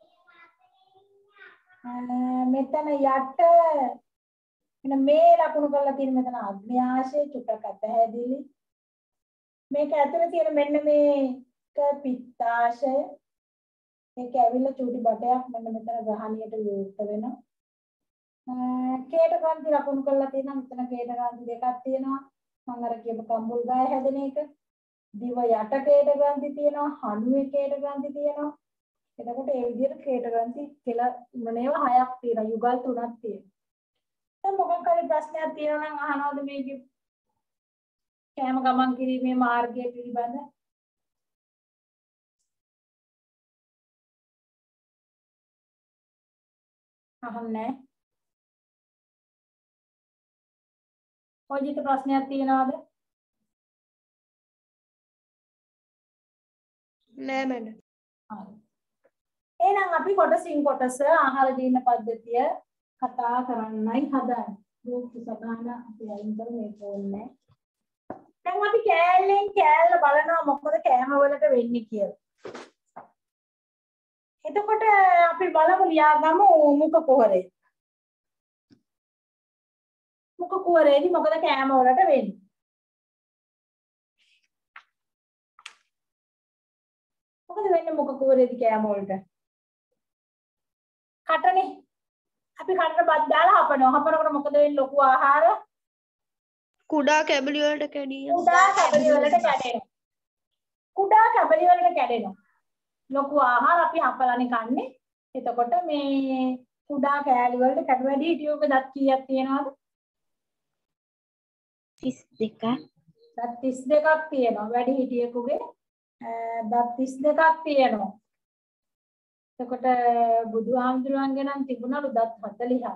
මෙතන යට මෙන්න මේ ලකුණු කරලා තියෙන මෙතන අග්න්‍යාශය චුට්ටක් පැහැදිලි. මේක ඇතුලේ තියෙන මෙන්න මේක පිත්තාශය. මේක ඇවිල්ලා චූටි බටයක් මෙන්න මෙතන ග්‍රහණියට විවෘත වෙනවා. කේට ග්‍රන්ථි ලකුණු කරලා තියෙනවා. මෙතන කේට ග්‍රන්ථි දෙකක් තියෙනවා. මම අර කියපු කම්බුල් ගාය හැදෙන එක. දිව යට කේට ග්‍රන්ථි තියෙනවා. හනුවේ කේට ග්‍රන්ථි තියෙනවා. එතකොට ඒ විදිහට කේට ග්‍රන්ථි කියලා මොනේව 6ක් තියෙනවා. යුගල් 3ක් තියෙනවා. දැන් මොකක් හරි ප්‍රශ්නයක් තියෙනවා නම් අහනවද මේකේ කෑම ගමන් කිරීමේ මාර්ගය පිළිබඳ? අහන්නේ. ඔයජිත ප්‍රශ්නයක් තියෙනවද? නෑ මැඩම්. හරි. එහෙනම් අපි කොටසින් කොටස ආහාර දීන පද්ධතිය කතා කරන්නයි හදන්නේ. රූප සබහන අපි අයින් කරමු මේක ඕනේ. දැන් අපි කෑල්ලෙන් කෑල්ල බලනවා මොකද කෑම වලට වෙන්නේ කියලා. එතකොට අපි බලමු ලියාගමු මුඛ කුහරය. මුඛ කුහරේදී මොකද කෑම වලට වෙන්නේ? මොකද වෙන්නේ මුඛ කුහරේදී කෑම වලට? කටනේ. අපි කටට බත් දාලා හපනවා. හපනකොට මොකද වෙන්නේ? ලොකු ආහාර කුඩා කැබලි වලට කැඩියනවා. කුඩා කැබලි වලට කැඩෙනවා. ලොකු ආහාර අපි හපලානේ කන්නේ. එතකොට මේ කුඩා කෑලි වලට කැඩ වැඩි හිටියෝක දත් කීයක් තියෙනවද? 32ක්. දත් 32ක් තියෙනවා. වැඩි හිටියෙකුගේ දත් 32ක් තියෙනවා. එතකොට බුදුහාමුදුරුවන්ගේ නම් තිබුණලු දත් 40ක්.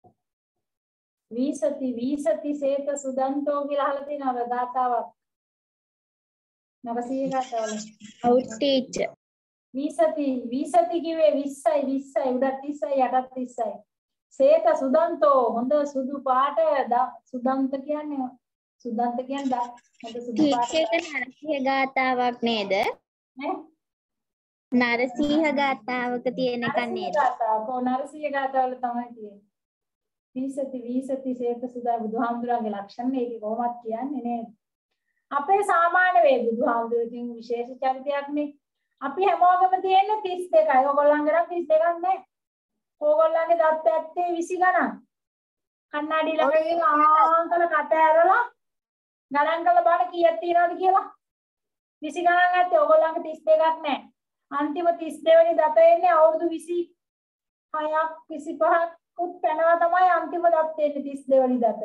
වීසති සේත සුදන්තෝ කියලා අහලා තියෙනවද ගාතාවක්? නවසීය ගාතාවල. ඔව් ටීචර්. විසති කිව්වේ 20යි 20යි උඩත් 30යි යටත් 30යි. සේත සුදන්තෝ හොඳ සුදු පාට සුදන්ත කියන්නේ හොඳ සුදු පාට නරසිංහ ගාතාවක් නේද? නේ නරසිංහ ගාතාවක තියෙන එක නේද? නරසිංහ ගාතාවල තමයි තියෙන්නේ. විසති සේත සුදා බුදුහාමුදුරන්ගේ ලක්ෂණ මේක කොහොමද කියන්නේ නේද? අපේ සාමාන්‍ය වේ බුදුහාමුදුරන්ගේ විශේෂ චරිතයක් නේ. අපි හැමෝගෙම තියෙන්නේ 32යි. ඕගොල්ලන්ගේ නම් 32ක් නැහැ. ඕගොල්ලන්ගේ දත් ඇත්තේ 20 ගණන්. කන්නඩි ළඟින් ආංකල කට ඇරලා ගණන් කරලා බලන්න කීයක් තියෙනවද කියලා. 20 ගණන් ඇත්තේ ඕගොල්ලන්ගේ 32ක් නැහැ. අන්තිම 32 වෙනි දත එන්නේ අවුරුදු 26ක් 25ක් උත් පැනවා තමයි අන්තිම දත් එන්නේ 32 වෙනි දත.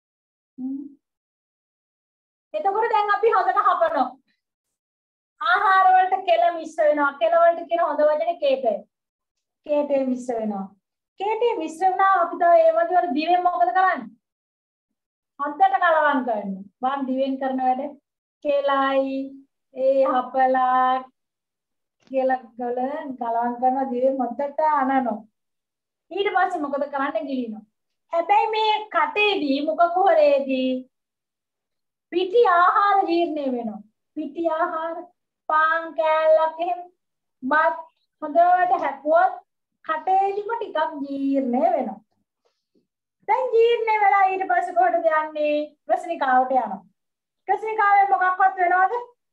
එතකොට දැන් අපි හොඳට හපනවා. ආහාර වලට කෙල මිශ්‍ර වෙනවා. කෙල වලට කියන හොඳ වචනේ කේටය. කේටය මිශ්‍ර වෙනවා. කේටය මිශ්‍ර වුණා අපි තව ඒ වගේ වල දිවෙන් මොකද කරන්නේ? හොඳට කලවම් කරනවා. බාන් දිවෙන් කරන වැඩ කෙලයි ඒ හපලා කෙල වල කලවම් කරන දිවෙන් හොඳට අනනවා. ඊට පස්සේ මොකද කරන්නේ ගිලිනවා. හැබැයි මේ කටේදී මුඛ කුහරයේදී පිටි ආහාර ජීර්ණය වෙනවා. පිටි ආහාර පාන් කෑල්ලක් එහෙම බත් හොඳට හැපුවොත් කටේදිම ටිකක් ජීර්ණය වෙනවා. දැන් ජීර්ණය වෙලා ඊට පස්සේ කොහෙටද යන්නේ? ප්‍රශ්නිකාවට යනවා. ප්‍රශ්නිකාවේ මොකක්වත් වෙනවද?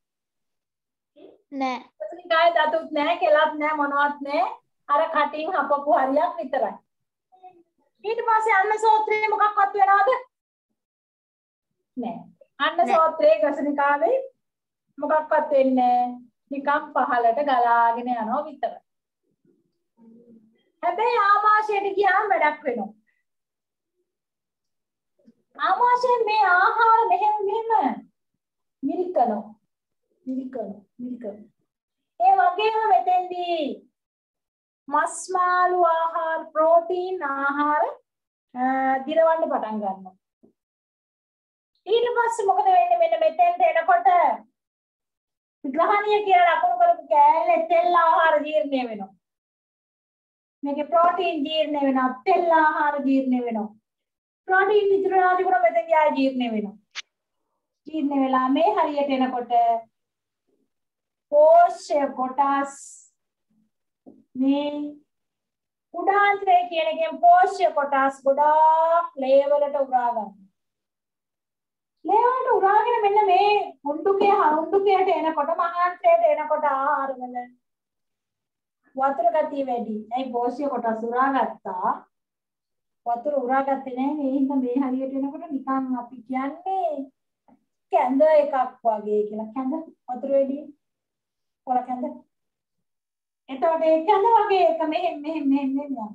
නෑ. ප්‍රශ්නිකාවේ දතුත් නෑ, කෙලත් නෑ, මොනවත් නෑ. අර කටින් හපපු හරියක් විතරයි. ඊට පස්සේ අන්න සෝත්‍රයේ මොකක්වත් වෙනවද? නෑ. අන්න සෝත්‍රයේ ප්‍රශ්නිකාවේ මොකක්වත් වෙන්නේ නිකම් පහලට ගලාගෙන යනවා විතරයි. හැබැයි ආමාශයට ගියාම වැඩක් වෙනවා. ආමාශයෙන් මේ ආහාර මෙහෙම මිරිකනවා. ඒ වගේම මෙතෙන්දී මස් මාළු ආහාර, ප්‍රෝටීන් ආහාර දිරවන්න පටන් ගන්නවා. ඊට පස්සේ මොකද වෙන්නේ? මෙන්න මෙතෙන්ට එනකොට ග්‍රහණීය කියලා ලකුණු කරපු කෑල්ලේ තෙල් ආහාර ජීර්ණය වෙනවා. මේකේ ප්‍රෝටීන් ජීර්ණය වෙනවා, තෙල් ආහාර ජීර්ණය වෙනවා. ප්‍රෝටීන් විතරයි තිබුණා මෙතන ගියා ජීර්ණය වෙනවා. ජීර්ණය වෙලා මේ හරියට එනකොට පෝෂ්‍ය කොටස් මේ උඩාන්තරය කියන එකෙන් පෝෂ්‍ය කොටස් ගොඩාක් ලේවලට උරා ගන්නවා. ලේවලට උරාගෙන මෙන්න මේ හුණ්ඩුකයට එනකොට මහාන්තරයට එනකොට ආහාර වල වතුර ගතිය වැඩි. ඒ පෝෂ්‍ය කොටස් උරාගත්තා. වතුර උරාගත්තේ නැහැ. ඒ හින්දා මේ හරියට එනකොට නිකන් අපි කියන්නේ කැඳ එකක් වගේ කියලා. කැඳ වතුර වැඩි. කොළ කැඳ. එතකොට ඒ කැඳ වගේ එක මෙහෙම යනවා.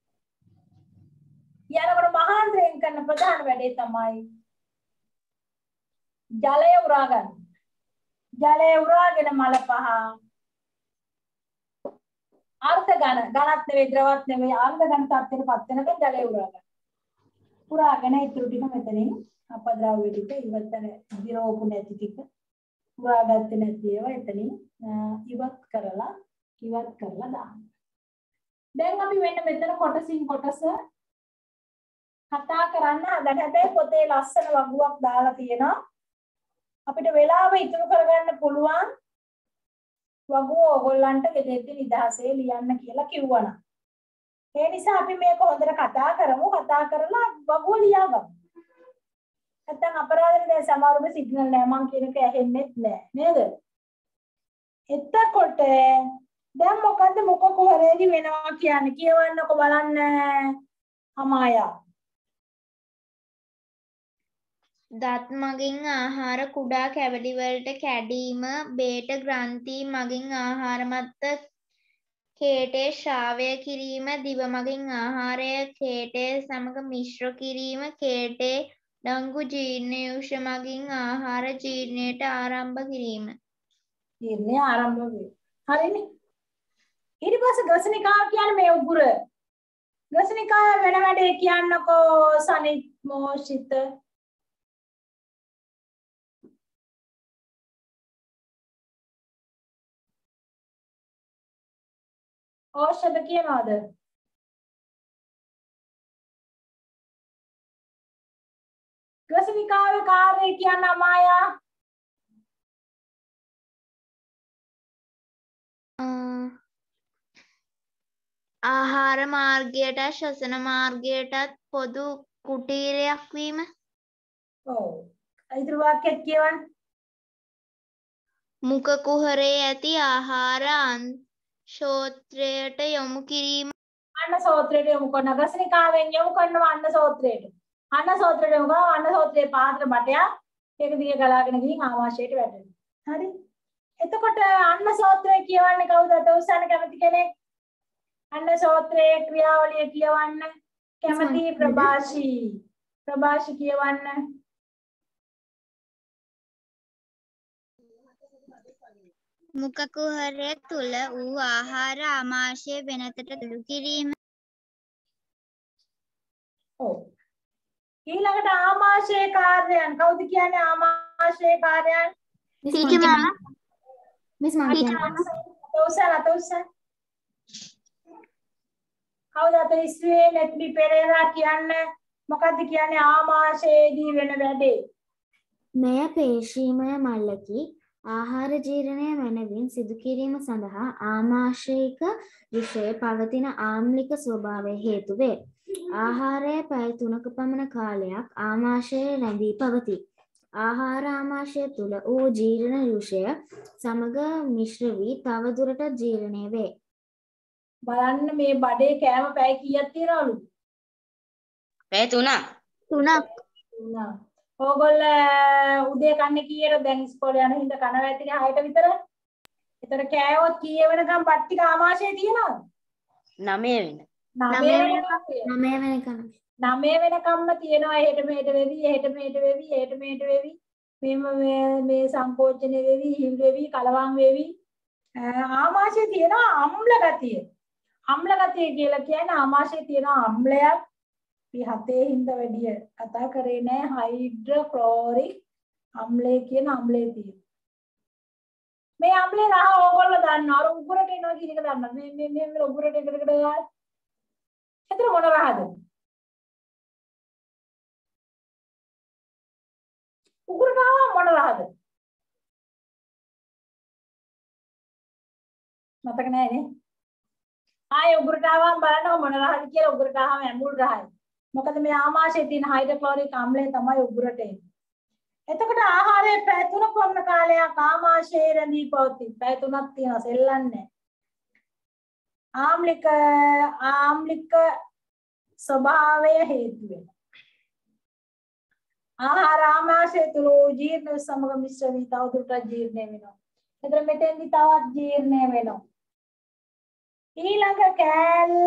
යනකොට මහාන්තරයෙන් කරන ප්‍රධාන වැඩේ තමයි ජලය උරා ගන්න. ජලය උරාගෙන මල පහ අර්ධ ඝන ඝනත් නෙවෙයි ද්‍රවත් නෙවෙයි අර්ධ ඝන තත්ත්වයටපත් වෙනකන් ජලය උරා ගන්න. උරාගෙන ඉතුරු ටික මෙතනින් අපද්‍රව්‍ය ටික ඉවතන දිරවපු නැති ටික උරාගත්තේ නැති ඒවා එතනින් ඉවත් කරලා දාන්න. දැන් අපි මෙතන කොටසින් කොටස කතා කරන්න හදන හැබැයි පොතේ ලස්සන වගුවක් දාලා තියෙනවා. අපිට වෙලාව ඉතුරු කරගන්න පුළුවන් වගුව ඕගොල්ලන්ට ගෙදෙද්දි නිදහසේ ලියන්න කියලා කිව්වනම්. ඒ නිසා අපි මේක හොඳට කතා කරමු. කතා කරලා වගුව ලියාගමු. නැත්තම් අපරාධනේ දැන් සමහරව සිග්නල් නැහැ මං කියන එක ඇහෙන්නේ නැහැ නේද? එතකොට දැන් මොකද්ද මොක කොහරේදි වෙනවා කියන්නේ කියවන්නකො බලන්න අමායා. දත් මගින් ආහාර කුඩා කැවිලි වලට කැඩීම බේට ග්‍රන්ථි මගින් ආහාර මත්ත කේටේ ශ්‍රාවය කිරීම දිව මගින් ආහාරය කේටේ සමග මිශ්‍ර කිරීම කේටේ ඩංගු ජීර්ණයුෂ මගින් ආහාර ජීර්ණයට ආරම්භ කිරීම. ජීර්ණය ආරම්භ වේ. හරිනේ. ඊට පස්සේ ගසනිකා කියන්නේ මේ උගුර. ගසනිකා වෙන වැඩේ කියන්නකෝ සනිමෝෂිත ඖෂධ කියනවාද? ග්‍රසනිකාවේ කාර්යය කියන්න මායා. ආහාර මාර්ගයට ශ්වසන මාර්ගයටත් පොදු කුටීරයක් වීම. ඔව්. ඊටු වාක්‍යයක් කියවන්න. මුඛ කුහරයේ ඇති ආහාර අන්ශෝත්‍රයට යොමු කිරීම. අන්න සෝත්‍රයට යොමු කරන ග්‍රසනිකාවෙන් යොමු කරනවා අන්න සෝත්‍රයට. අන්න සෝත්‍රයට යොමු කරනවා අන්න සෝත්‍රයේ පාත්‍ර බටයක් ඒක දිගේ ගලාගෙන ගිහින් ආමාශයට වැටෙනවා. හරි? එතකොට අන්න සෝත්‍රය කියවන්නේ කවුද? තෝසන කැමති කෙනෙක්. අන්න සෝත්‍රයේ ක්‍රියාවලිය කියවන්න කැමති ප්‍රභාෂී. ප්‍රභාෂී කියවන්න. මුඛ කුහරය තුල වූ ආහාර ආමාශය වෙනතට දුරු කිරීම. ඔව්. ඊළඟට ආමාශයේ කාර්යයන් කවුද කියන්නේ ආමාශයේ කාර්යයන්? ටීචර් මම මිස් මම කියන්නේ තෝසන කවුද අත ඉස්සේ නැත්ලි පෙරේරා කියන්නේ මොකද්ද කියන්නේ ආමාශයේදී වෙන වැඩේ? මෙය පේශීමය මල්ලකි ආහාර ජීර්ණය මනවින් සිදු කිරීම සඳහා ආමාශයික විෂය පවතින ආම්ලික ස්වභාවය හේතු වේ. ආහාරය පැය 3ක පමණ කාලයක් ආමාශයේ රැඳී පවතී. ආහාර ආමාශය තුල වූ ජීර්ණ විෂය සමග මිශ්‍ර වී තව දුරටත් ජීර්ණය වේ. බලන්න මේ බඩේ කෑම පැය කීයක් තියනවලු? පැය 3ක්. 3ක්. ඕගොල්ලෝ උදේ කන්නේ කීයට දැන් ඉස්කෝලේ යන හින්දා කනවා ඇතිනේ 6ට විතර. ඒතර කෑවොත් කීය වෙනකම් පට්ටික ආමාශයේ තියෙනවද? 9 වෙන. 9 වෙනකම්ම තියෙනවා. එහෙට මෙහෙට වෙවි මේ සංකෝචන වෙවි හිල් වෙවි කලවම් වෙවි ආමාශයේ තියෙනවා අම්ල ගතිය. අම්ල ගතිය කියලා කියන්නේ ආමාශයේ තියෙන අම්ලයක්. අපි 7 හින්දා වැඩි කතා කරේ නෑ හයිඩ්‍රොක්ලෝරික් අම්ලය කියන අම්ලය තියෙන. මේ අම්ලේ රහ ඕගොල්ලෝ දන්නවා. අර උගුරට එනවා කියන එක දන්නවා. මේ උගුරට එකකට ගාලා. එතන මොන රහද? උගුරට ආව මොන රහද? මතක නෑනේ. ආයේ උගුරට ආවම බලන්න මොන රහද කියලා. උගුරට ආවම ඇඹුල් රහයි. මොකද මේ ආමාශයේ තියෙන හයිඩ්‍රොක්ලෝරික් අම්ලය තමයි උගුරට එන්නේ. එතකොට ආහාරයේ පැය 3ක් වමන කාලයක් ආමාශයේ රැඳී පවතී. පැය 3ක් තියෙනවා සෙල්ලන්නේ. ආම්ලික ස්වභාවය හේතු වෙනවා. ආහාර ආමාශය තුල ජීර්ණ සමග මිශ්‍ර වී තවදුරටත් ජීර්ණය වෙනවා. එතන මෙතෙන්දි තවත් ජීර්ණය වෙනවා. ඊළඟ කෑල්ල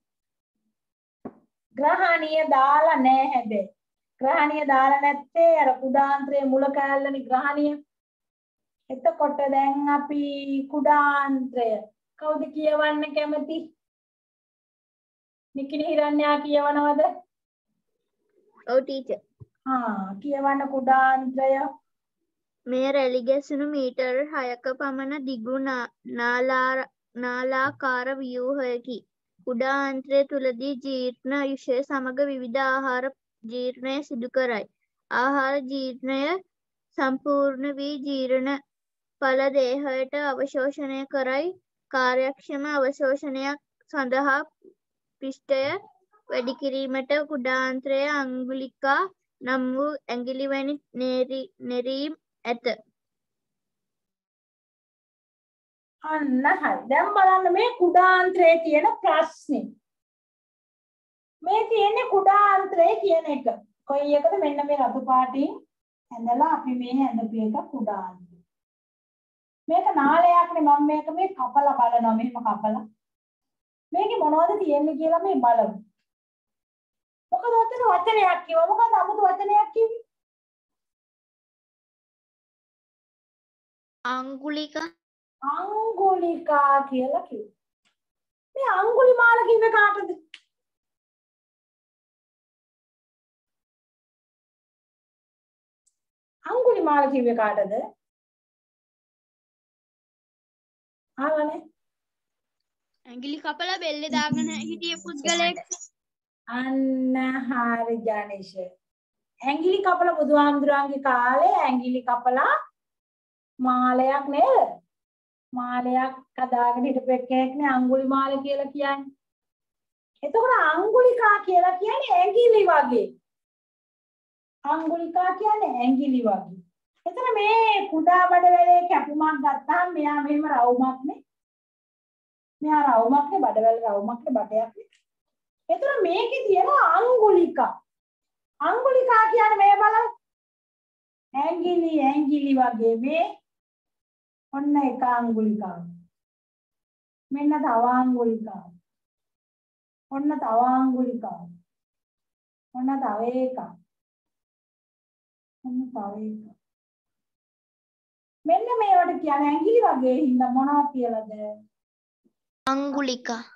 ග්‍රහණීය දාලා නැහැ හැබැයි. ග්‍රහණීය දාලා නැත්තේ අර කුඩාන්ත්‍රයේ මුල කෑල්ලනේ ග්‍රහණීය. එතකොට දැන් අපි කුඩාන්ත්‍රය කවුද කියවන්න කැමති? නිකිනි හිරන්‍යා කියවනවද? ඔව් ටීචර්. කියවන්න කුඩාන්ත්‍රය. මේ රැලි ගැසුණු මීටර් 6ක පමණ දිගු නාලාකාර ව්‍යුහයකි. කුඩා අන්ත්‍රය තුලදී ජීර්ණ යුෂය සමග විවිධ ආහාර ජීර්ණය සිදු කරයි. ආහාර ජීර්ණය සම්පූර්ණ වී ජීර්ණ ඵල දේහයට අවශෝෂණය කරයි. කාර්යක්ෂම අවශෝෂණයක් සඳහා පිෂ්ඨය වැඩි කිරීමට කුඩාන්ත්‍රයේ අංගුලිකා නම් වූ ඇඟිලි වැනි නෙරීම් ඇත. අන්න හරි. දැන් බලන්න මේ කුඩාන්ත්‍රයේ තියෙන ප්‍රශ්නේ. මේ තියෙන්නේ කුඩාන්ත්‍රය කියන එක. කොයි එකද මෙන්න මේ රතු පාටින් ඇඳලා අපි මේ ඇඳපු එක කුඩාන්ත්‍රය. මේක නාලයක්නේ මම මේක මේ කපලා බලනවා මෙහෙම කපලා. මේකේ මොනවද තියෙන්නේ කියලා මේ බලමු. මොකද ඔතන වචනයක් කිව්වා. මොකද 아무තු වචනයක් කිව්වේ? අංගුලිකා කියලා කිව්වා. මේ අංගුලිමාල කිව්වේ කාටද? අංගුලිමාල කිව්වේ කාටද? ආවනේ. ඇඟිලි කපලා බෙල්ලේ දාගෙන හිටිය පුද්ගලයෙක්. අන්න හරි ජානේෂ. ඇඟිලි කපලා බුදුහාමුදුරන්ගේ කාලේ ඇඟිලි කපලා මාලයක් නේද? මාලයක් හදාගෙන හිටපු එකෙක්නේ අඟුලිමාල කියලා කියන්නේ. එතකොට අඟුලිකා කියලා කියන්නේ ඇඟිලි වගේ. අඟුලිකා කියන්නේ ඇඟිලි වගේ. එතන මේ කුඩා බඩවැලේ කැපුමක් ගත්තාම මෙයා මෙහෙම රවුමක්නේ. මෙයා රවුමක්නේ බඩවැල රවුමක්නේ බටයක්නේ. එතන මේකේ තියෙනවා අඟුලිකා. අඟුලිකා කියන්නේ මේ බලන්න. ඇඟිලි වගේ මේ ඔන්න එක අඟුලිකාව. මෙන්න තව අඟුලිකාව. ඔන්න තව අඟුලිකාව. ඔන්න තව එකක්. ඔන්න තව එකක්. මෙන්න මේවට කියන්නේ ඇඟිලි වගේ හින්දා මොනවා කියලාද? අංගුලිකා.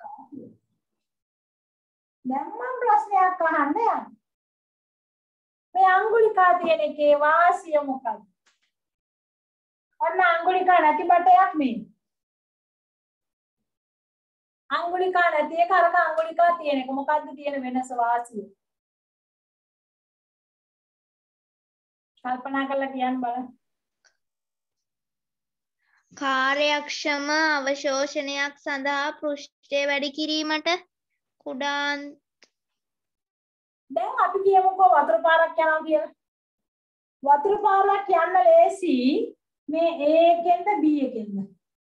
දැන් මම ප්‍රශ්නයක් අහන්න යනවා. මේ අඟුලිකා තියෙන එකේ වාසිය මොකක්ද? ඔන්න අඟුලිකා නැති බටයක් මේ. අඟුලිකා නැති එක අරක අඟුලිකා තියෙන එක මොකද්ද තියෙන වෙනස වාසිය? කල්පනා කරලා කියන්න බලන්න. කාර්යක්ෂම අවශෝෂණයක් සඳහා පෘෂ්ඨය වැඩි කිරීමට කුඩා දැන් අපි කියමුකෝ වතුර පාරක් යනවා කියලා. වතුර පාරක් යන්න ලේසි මේ A එකෙන්ද B එකෙන්ද?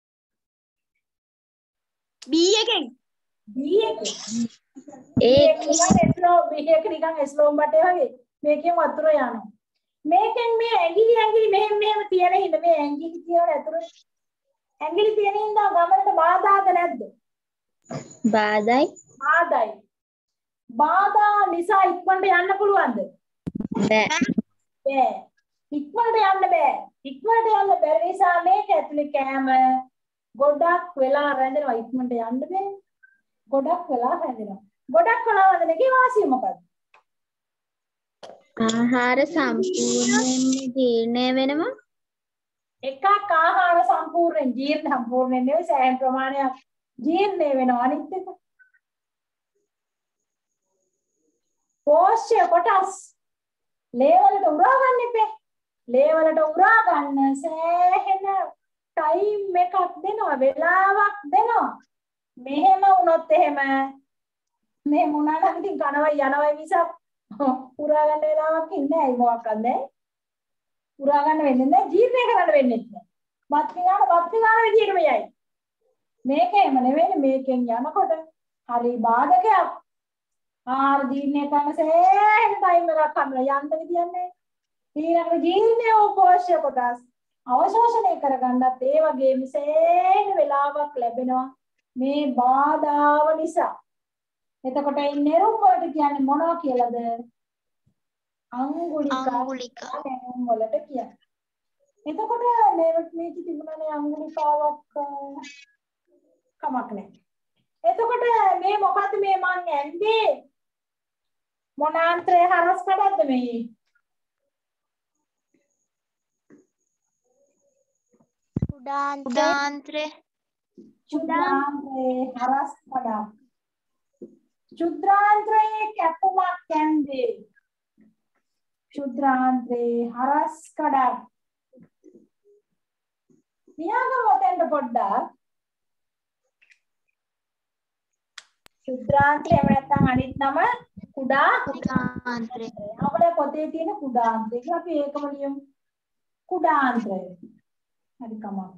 B එකෙන්. B එකෙන්. ඒක නිකන් ස්ලෝ B එක නිකන් ස්ලෝම් බටේ වගේ. මේකෙන් වතුර යනවා. මේකෙන් මේ ඇඟිලි මෙහෙම තියෙන හින්දා මේ ඇඟිලි කියන ඇතුළේ ඇඟිලි තියෙන හින්දා ගමනට බාධාද නැද්ද? බාධායි. බාධායි. බාධා නිසා ඉක්මනට යන්න පුළුවන්ද? බෑ. බෑ. ඉක්මනට යන්න බෑ. ඉක්මනට යන්න බැරි නිසා මේක ඇතුලේ කෑම ගොඩක් වෙලා රැඳෙනවා. ඉක්මනට යන්න බෑ. ගොඩක් වෙලා රැඳෙනවා. ගොඩක් වෙලා රැඳෙන එකේ වාසිය මොකද්ද? ආහාර සම්පූර්ණයෙන්ම ජීර්ණය වෙනවා. එකක් ආහාර සම්පූර්ණයෙන් නෙවෙයි සෑහෙන ප්‍රමාණයක් ජීර්ණය වෙනවා. අනිත් එක පෝෂ්‍ය කොටස් ලේ වලට උරා ගන්න එපේ. ලේ වලට උරා ගන්න සෑහෙන ටයිම් එකක් දෙනවා, වෙලාවක් දෙනවා. මෙහෙම වුණොත් එහෙම මේ මොනවාද ඉතින් කනවා යනවා මිසක් උරා ගන්න වෙලාවක් ඉන්නේ නැහැ මොකක්ද නැහැ. උරා ගන්න වෙන්නේ නැහැ, ජීර්ණය කරන්න වෙන්නේ නැහැ. බත් පිඟාන විදියටම යයි. මේක එහෙම නෙවෙයි. මේකෙන් යනකොට හරි බාධකයක්. ආහාර ජීර්ණය කරන සෑහෙන ටයිම් එකක් ගන්නවා. යන්න විදියක් නැහැ. ඊළඟට ජීර්ණය වූ පෝෂ්‍ය කොටස් අවශෝෂණය කරගන්නත් ඒ වගේම සෑහෙන වෙලාවක් ලැබෙනවා මේ බාධාව නිසා. එතකොට මේ නෙරුම් වලට කියන්නේ මොනවා කියලාද? අංගුලිකා නෙරුම් වලට කියන්නේ. එතකොට මේක තිබුණානේ අංගුලිකාවක් කමක් නැහැ. එතකොට මේ මොකද්ද මේ මං ඇන්දේ? මොනාන්ත්‍රය හරස් කඩද්ද මේ? කුඩාන්ත්‍රය. චුද්‍රාන්ත්‍රයේ හරස් කඩක්. චුද්‍රාන්ත්‍රයේ කැපුමක් ඇන්දේ. චුද්‍රාන්ත්‍රයේ හරස් කඩක්. නියාගමෙන්ද පොඩ්ඩක්. චුද්‍රාන්ත්‍රය නැත්නම් අනිත් නම කුඩාන්ත්‍රය. අපේ පොතේ තියෙන කුඩාන්ත්‍රය. අපි ඒකම ලියමු. කුඩාන්ත්‍රය. හරි කමක්.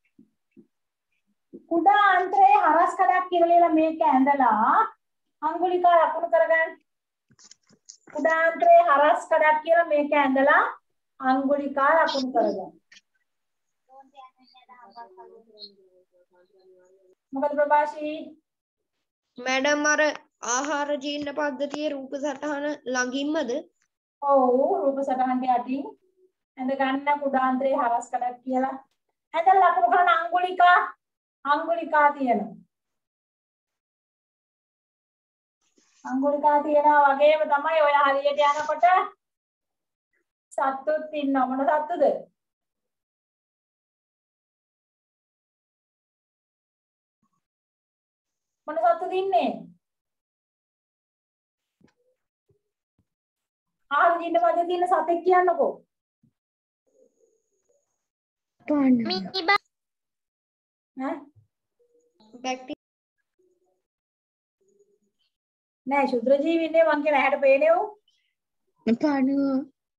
කුඩාන්ත්‍රයේ හරස් කඩක් කියලා මේක ඇඳලා අඟුලිකා ලකුණු කරගන්න. කුඩාන්ත්‍රයේ හරස් කඩක් කියලා මේක ඇඳලා අඟුලිකා ලකුණු කරගන්න. මොකද ප්‍රභාෂී? මැඩම් අර ආහාර ජීර්ණ පද්ධතියේ රූප සටහන ළඟින්මද? ඔව් රූප සටහනට යටින් ඇඳ ගන්න කුඩාන්ත්‍රයේ හරස් කඩක් කියලා. ඇඳලා ලකුණු කරන අඟුලිකා තියෙනවා. අඟුලිකා තියෙනවා වගේම තමයි ඔය හරියට යනකොට සත්තුත් ඉන්නවා. මොන සත්තුද? මොන සත්තුද ඉන්නේ? ආහාර ජීර්ණ පද්ධතියේ තියෙන සතෙක් කියන්නකෝ. අමීබා ඈ බැක්ටීරියා නෑ ශුද්‍ර ජීවින්නේ මං කියන ඇහැට පේනේ උන්. පණුව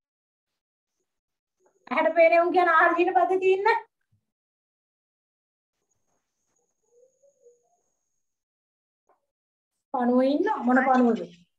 ඇහැට පේනේ උන් කියන ආහාර ජීර්ණ පද්ධතියේ ඉන්න. පණුව ඉන්න මොන පණුවද?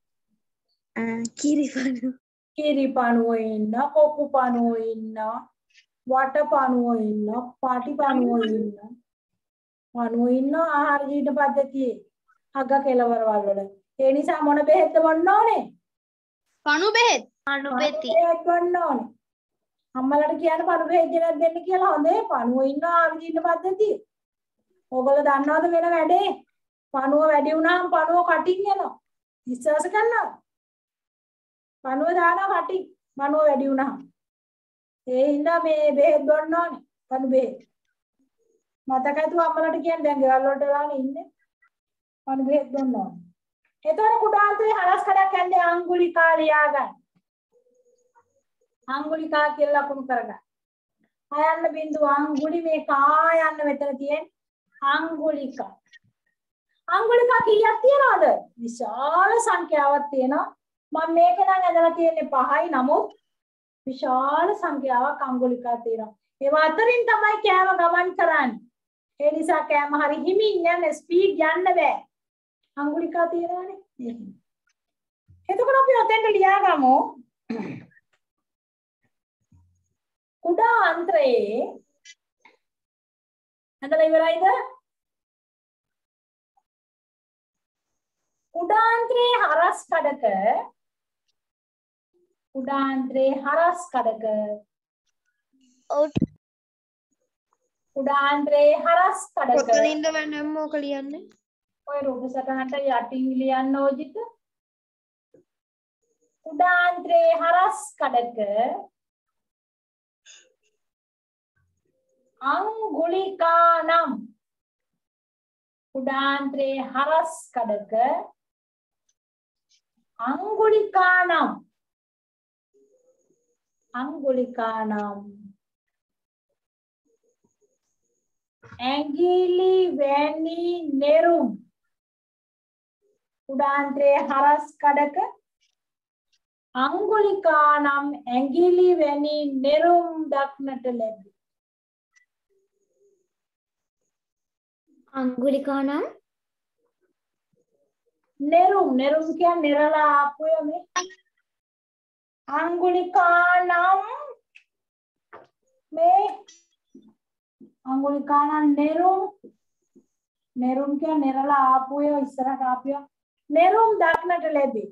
කිරි පණුව කිරි පණුව ඉන්න, කොකු පණුව ඉන්න, වට පණුව ඉන්න, පාටි පණුව ඉන්න. පණුව ඉන්න ආහාර ජීර්ණ පද්ධතියේ අග කෙලවරවල් වල. ඒ නිසා මොන බෙහෙත්ද බොන්න ඕනේ? පණු බෙහෙත් බෙහෙත් බොන්න ඕනේ. අම්මලාට කියන්න පණු බෙහෙත් ගෙනත් දෙන්න කියලා. හොඳේ පණුව ඉන්න ආහාර ජීර්ණ පද්ධතියේ. ඕගොල්ලෝ දන්නවද වෙන වැඩේ? පණුව වැඩි වුණාම පණුව කටින් යනවා. විශ්වාස කරනවද? පණුව දානවා කටින්. පණුව වැඩි වුණාම. ඒ හින්දා මේ බෙහෙත් බොන්න ඕනේ. පණු බෙහෙත්. මතකයිද අම්මලාට කියන්නේ දැන් ගෙවල් වලට දාලා ඉන්නේ. පණු බෙහෙත් බොන්න ඕනේ. එතකොට කුඩාන්තේ හරස් කඩක් යන්නේ අඟුලිකා ලියා ගන්න. අඟුලිකා කියලා ලකුණු කරගන්න. ආයන්න බිඳුව අඟුලි මේ කා යන්න මෙතන තියෙන්නේ අඟුලිකා. අඟුලිකා කීයක් තියනවද? විශාල සංඛ්‍යාවක් තියෙනවා. මම මේක නම් ඇදලා තියෙන්නේ 5යි. නමුත් විශාල සංඛ්‍යාවක් අඟුලිකා තියෙනවා. ඒවා අතරින් තමයි කෑම ගමන් කරන්නේ. ඒ නිසා කෑම හරි හිමින් යන්න ස්පීඩ් යන්න බෑ. අඟුලිකා තියෙනවනේ. එතකොට අපි ඔතෙන්ට ලියාගමු. කුඩා අන්ත්‍රයේ හදලා ඉවරයිද? කුඩාන්ත්‍රයේ හරස් කඩක කුඩාන්ත්‍රයේ හරස් කඩක කුඩාන්ත්‍රයේ හරස් කඩක කොතනින්ද මම මොක ලියන්නේ? ඔය රූප සටහනට යටින් ලියන්න ඕජිත. කුඩාන්ත්‍රයේ හරස් කඩක අංගුලිකානම් කුඩාන්ත්‍රයේ හරස් කඩක අංගුලිකානම් ඇඟිලි වැනි නෙරුම් කුඩාන්ත්‍රයේ හරස් කඩක අංගුලිකානම් ඇඟිලි වැනි නෙරුම් දක්නට ලැබේ. අංගුලිකානම් නෙරුම් කියන්නේ නිරලා ආපුය මේ. අංගුලිකානම් මේ අංගුලිකානම් නෙරුම් කියන්නේ නිරලා ආපුය ඉස්සරහට ආපිය. නෙරුම් දක්නට ලැබේ.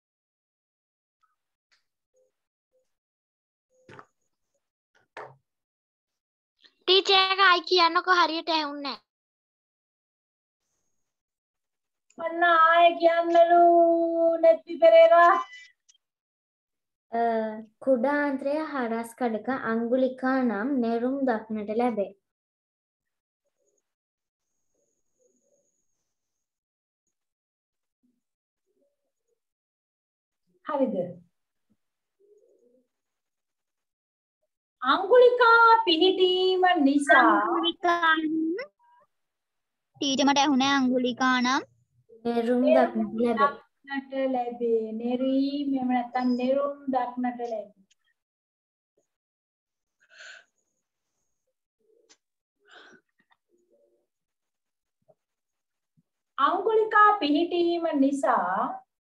ටීචර් එක ආයි කියන්නකෝ හරියට ඇහුන්නේ අන්න ආයෙ කියන්නලු නෙත්ති පෙරේරා. කුඩාන්ත්‍රයේ හරස් කඩක අංගුලිකානම් නෙරුම් දක්නට ලැබේ. හරිද? අංගුලිකා පිහිටීම නිසා ටීචර් මට ඇහුනේ අංගුලිකානම් නෙරුම් දක්නට ලැබේ. දක්නට ලැබේ. නෙරීම් එහෙම නැත්නම් නෙරුම් දක්නට ලැබේ. අංගුලිකා පිහිටීම නිසා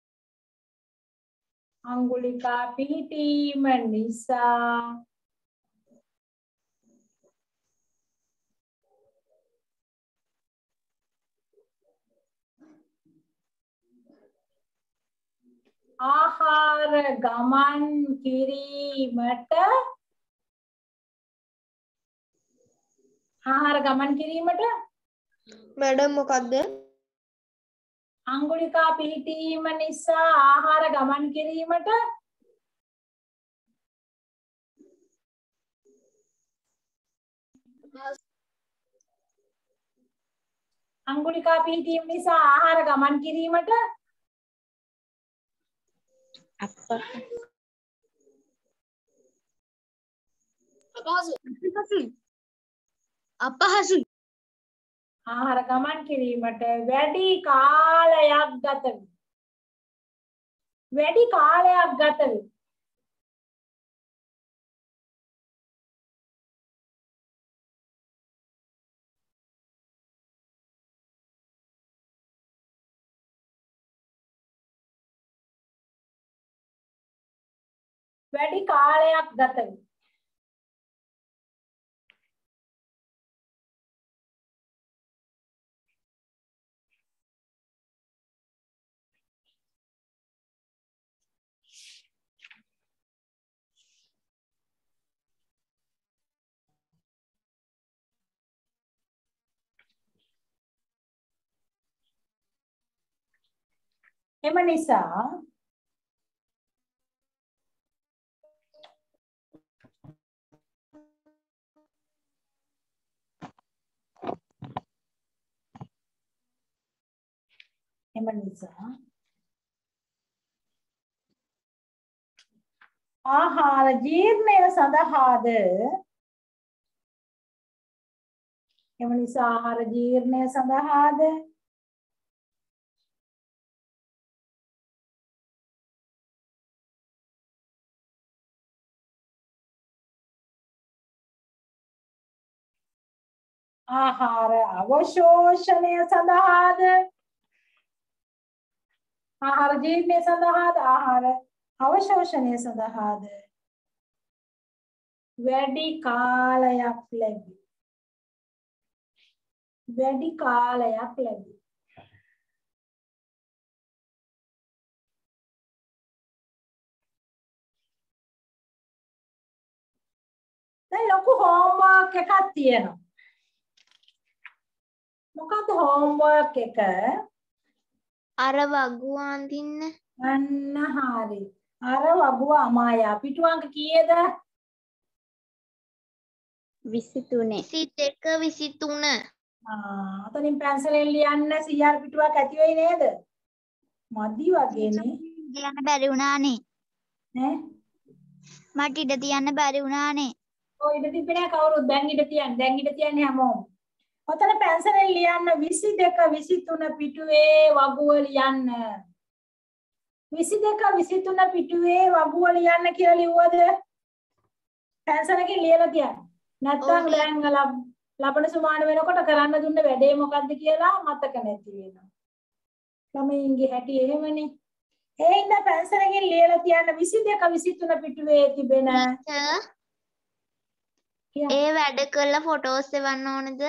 ආහාර ගමන් කිරීමට මැඩම් මොකද්ද? අංගුලිකා පිහිටීම නිසා ආහාර ගමන් කිරීමට අඟුලිකා පිහිටීම නිසා ආහාර ගමන් කිරීමට අපහසුයි. ආහාර ගමන් කිරීමට වැඩි කාලයක් ගත වේ. වැඩි කාලයක් ගත වේ. වැඩි කාලයක් ගත වේ. එම නිසා ආහාර ජීර්ණය සඳහාද ආහාර අවශෝෂණය සඳහාද ආහාර ජීර්ණය සඳහාද ආහාර අවශෝෂණය සඳහාද වැඩි කාලයක් ලැබේ. වැඩි කාලයක් ලැබේ. දැන් ලොකු හෝම්වර්ක් එකක් තියෙනවා. මොකද හෝම්වර්ක් එක? අර වගුව අඳින්න. අන්න හරි. අර වගුව අමායා පිටු අංක කීයද? 23. 22 23. අතනින් පැන්සලෙන් ලියන්න 100 පිටුවක් ඇති වෙයි නේද? මදි වගේනේ. තියන්න බැරි වුණානේ. ඈ? මට ඉඩ තියන්න බැරි වුණානේ. ඔය ඉඩ තිබ්බේ නෑ කවුරුත්. දැන් ඉඩ තියන්නේ හැමෝම. ඔතන පැන්සලෙන් ලියන්න 22 23 පිටුවේ වගුව ලියන්න. 22 23 පිටුවේ වගුව ලියන්න කියලා ලිව්වද? පැන්සලකින් ලියලා තියන්න. නැත්නම් දැන් ලබන සුමාන වෙනකොට කරන්න දුන්න වැඩේ මොකද්ද කියලා මතක නැති වෙනවා. ළමයින්ගේ හැටි එහෙමනේ. ඒ ඉන්න පැන්සලකින් ලියලා තියන්න 22 23 පිටුවේ තිබෙන ඒ වැඩ කරලා ෆොටෝස් එවන්න ඕනද?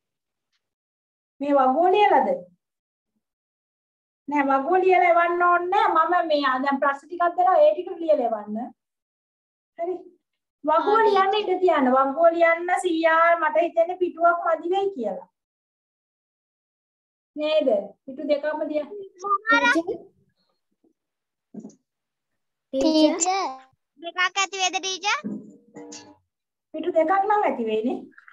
මේ වගුව ලියලාද? නෑ වගුව ලියලා එවන්න ඕනේ නෑ. මම මේ දැන් ප්‍රශ්න ටිකක් දෙනවා ඒ ටික ලියලා එවන්න. හරි. වගුව ලියන්න ඉඩ තියන්න. වගුව ලියන්න 100 මට හිතෙන්නේ පිටුවක් මදි වෙයි කියලා. නේද? පිටු දෙකක්ම තියන්න. ටීචර් දෙකක් ඇති වේද ටීචර්? පිටු දෙකක් නම් ඇති වෙයිනේ.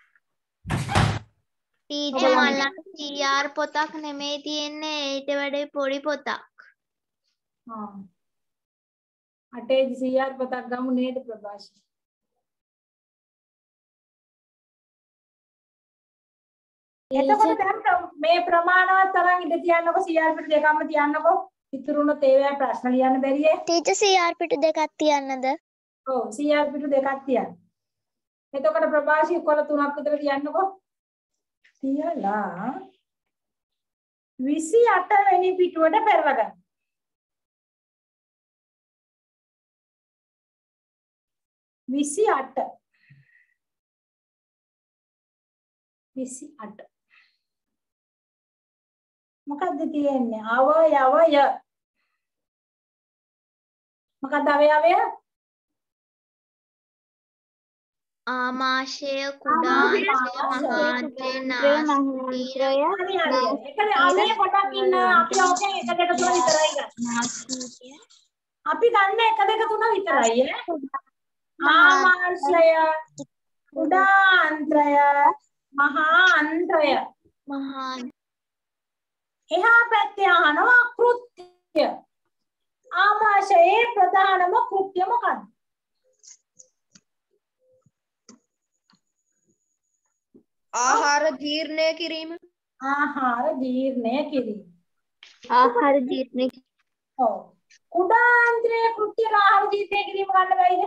ටීචර් මල්ලන් CR පොතක් නෙමෙයි තියෙන්නේ ඊට වඩා පොඩි පොතක්. අටේ CR පොතක් ගමු නේද ප්‍රභාෂ්? එතකොට දැන් මේ ප්‍රමාණවත් තරම් ඉඳ තියන්නකො CR පිටු දෙකක්ම තියන්නකො. ඉතුරුනොත් ඒවැ ප්‍රශ්න ලියන්න බැරියේ. ටීචර් CR පිටු දෙකක් තියන්නද? ඔව් CR පිටු දෙකක් තියන්න. එතකොට ප්‍රභාෂී කොළ 3ක් විතර තියන්නකො. තියලා 28 වෙනි පිටුවට පෙරලගන්න. 28 මොකද්ද තියෙන්නේ? අවයවය. මොකද්ද අවයවය? ආමාශය කුඩා මහාන්ත්‍රය නාස්තිය ඒකනේ අනේ කොටක් ඉන්න අපි ඕකේ 1 2 3 විතරයි ගන්න. අපි ගන්න 1 2 3 විතරයි ඈ. ආමාශය කුඩා අන්ත්‍රය මහා අන්ත්‍රය. එහා පැත්තේ අහනවා කෘත්‍ය. ආමාශයේ ප්‍රධානම කෘත්‍ය මොකක්ද? ආහාර ජීර්ණය කිරීම. ආහාර ජීර්ණය කිරීම. ආහාර ජීර්ණය ඔව්. කුඩාන්ත්‍රයේ කෘත්‍ය ආහාර ජීර්ණය කිරීම ගන්න බැයිද?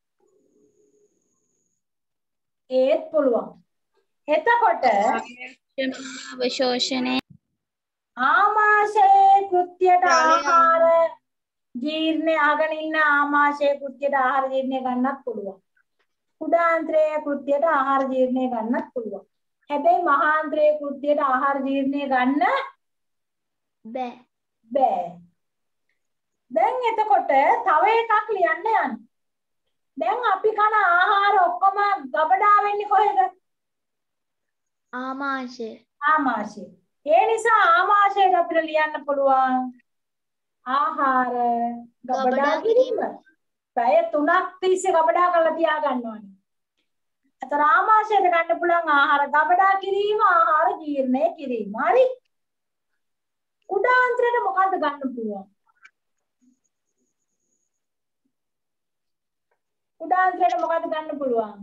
ඒත් පුළුවන්. එතකොට අවශෝෂණය ආමාශයේ කෘත්‍යයට ජලය. ආහාර ජීර්ණය අහගෙන ඉන්න ආමාශයේ කෘත්‍යයට ආහාර ජීර්ණය ගන්නත් පුළුවන්. කුඩාන්ත්‍රයේ කෘත්‍යයට ආහාර ජීර්ණය ගන්නත් පුළුවන්. හැබැයි මහාන්ත්‍රයේ කෘත්‍යයට ආහාර ජීර්ණය ගන්න බෑ. බෑ. දැන් එතකොට තව එකක් ලියන්න යන්න. දැන් අපි කන ආහාර ඔක්කොම ගබඩා වෙන්නේ කොහෙද? ආමාශය. ආමාශය. ඒ නිසා ආමාශයට අපිට ලියන්න පුළුවන් ආහාර ගබඩා කිරීම. පැය 3ක් තිස්සේ ගබඩා කරලා තියා ගන්න ඕනේ. අතර ආමාශයට ගන්න පුළුවන් ආහාර ගබඩා කිරීම, ආහාර ජීර්ණය කිරීම. හරි? කුඩාන්ත්‍රයට මොකද්ද ගන්න පුළුවන්? කුඩාන්ත්‍රයට මොකද්ද ගන්න පුළුවන්?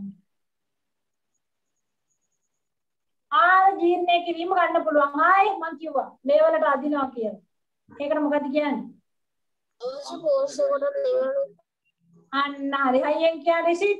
ආහාර ජීර්ණය කිරීම ගන්න පුළුවන්. ආයේ මම කිව්වා ලේවලට අදිනවා කියලා. ඒකට මොකද්ද කියන්නේ? අවශ්‍ය පෝෂක කොට ලේවල අන්න හරි. හයියෙන් කියන්නේ සිත්.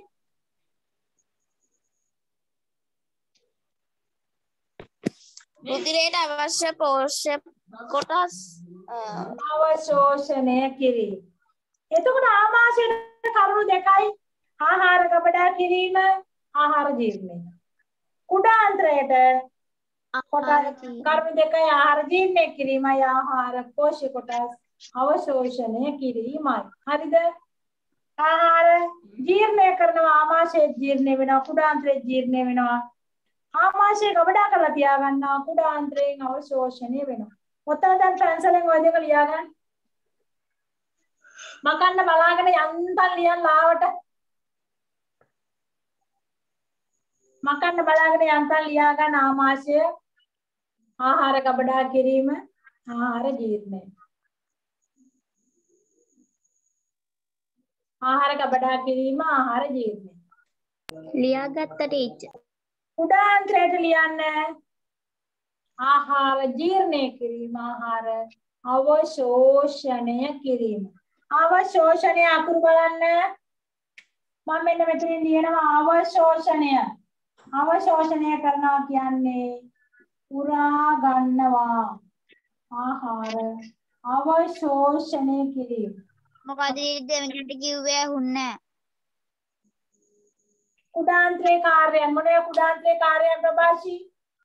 රුධිරයට අවශ්‍ය පෝෂක කොටස් අවශෝෂණය කිරීම. එතකොට ආමාශයට කරුණු දෙකයි. ආහාර ගබඩා කිරීම, ආහාර ජීර්ණය. කුඩාන්ත්‍රයට කොටස් කරුණු දෙකයි. ආහාර ජීර්ණය කිරීමයි, ආහාර පෝෂක කොටස් අවශෝෂණය කිරීමයි. හරිද? ආහාර ජීර්ණය කරනවා, ආමාශයේ ජීර්ණය වෙනවා, කුඩාන්ත්‍රයේ ජීර්ණය වෙනවා. ආමාශය ගබඩා කරලා තියාගන්නවා, කුඩාන්ත්‍රයෙන් අවශෝෂණය වෙනවා. ඔතන දැන් පැන්සලෙන් ඔය දෙක ලියාගන්න. මකන්න බලාගෙන යන්තම් ලියන්න ආවට. මකන්න බලාගෙන යන්තම් ලියාගන්න ආමාශය, ආහාර ගබඩා කිරීම, ආහාර ජීර්ණය. ආහාර ගබඩා කිරීම, ආහාර ජීර්ණය. ලියාගත්ත ටීචර්. කුඩාන්ත්‍රයට ලියන්න ආහාර ජීර්ණය කිරීම, ආහාර අවශෝෂණය කිරීම. අවශෝෂණය අකුරු බලන්න. මම මෙන්න මෙතනින් ලියනවා අවශෝෂණය. අවශෝෂණය කරනවා කියන්නේ උරා ගන්නවා. ආහාර අවශෝෂණය කිරීම. මොකද දෙවෙනිට කිව්වේ ඇහුන්නේ කුඩාන්ත්‍රයේ කාර්යයන් මොනවාද? කුඩාන්ත්‍රයේ කාර්යයන් ප්‍රභාෂී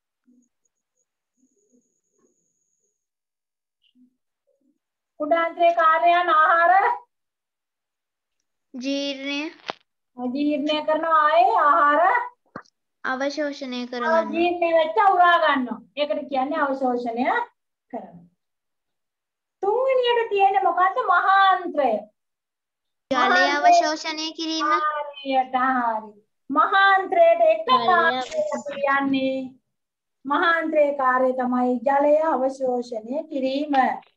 කුඩාන්ත්‍රයේ කාර්යයන් ආහාර ජීර්ණය ජීර්ණය කරනවා, ආයේ ආහාර අවශෝෂණය කරගන්න. ජීර්ණය වෙච්ච උරා ගන්නවා. ඒකට කියන්නේ අවශෝෂණය කරනවා. තුන්වෙනියට තියෙන්නේ මොකද්ද? මහාන්ත්‍රය. ජලය අවශෝෂණය කිරීම. හරියට හරි. මහාන්ත්‍රයට එක කාර්යයක් කියන්නේ මහාන්ත්‍රයේ කාර්යය තමයි ජලය අවශෝෂණය කිරීම.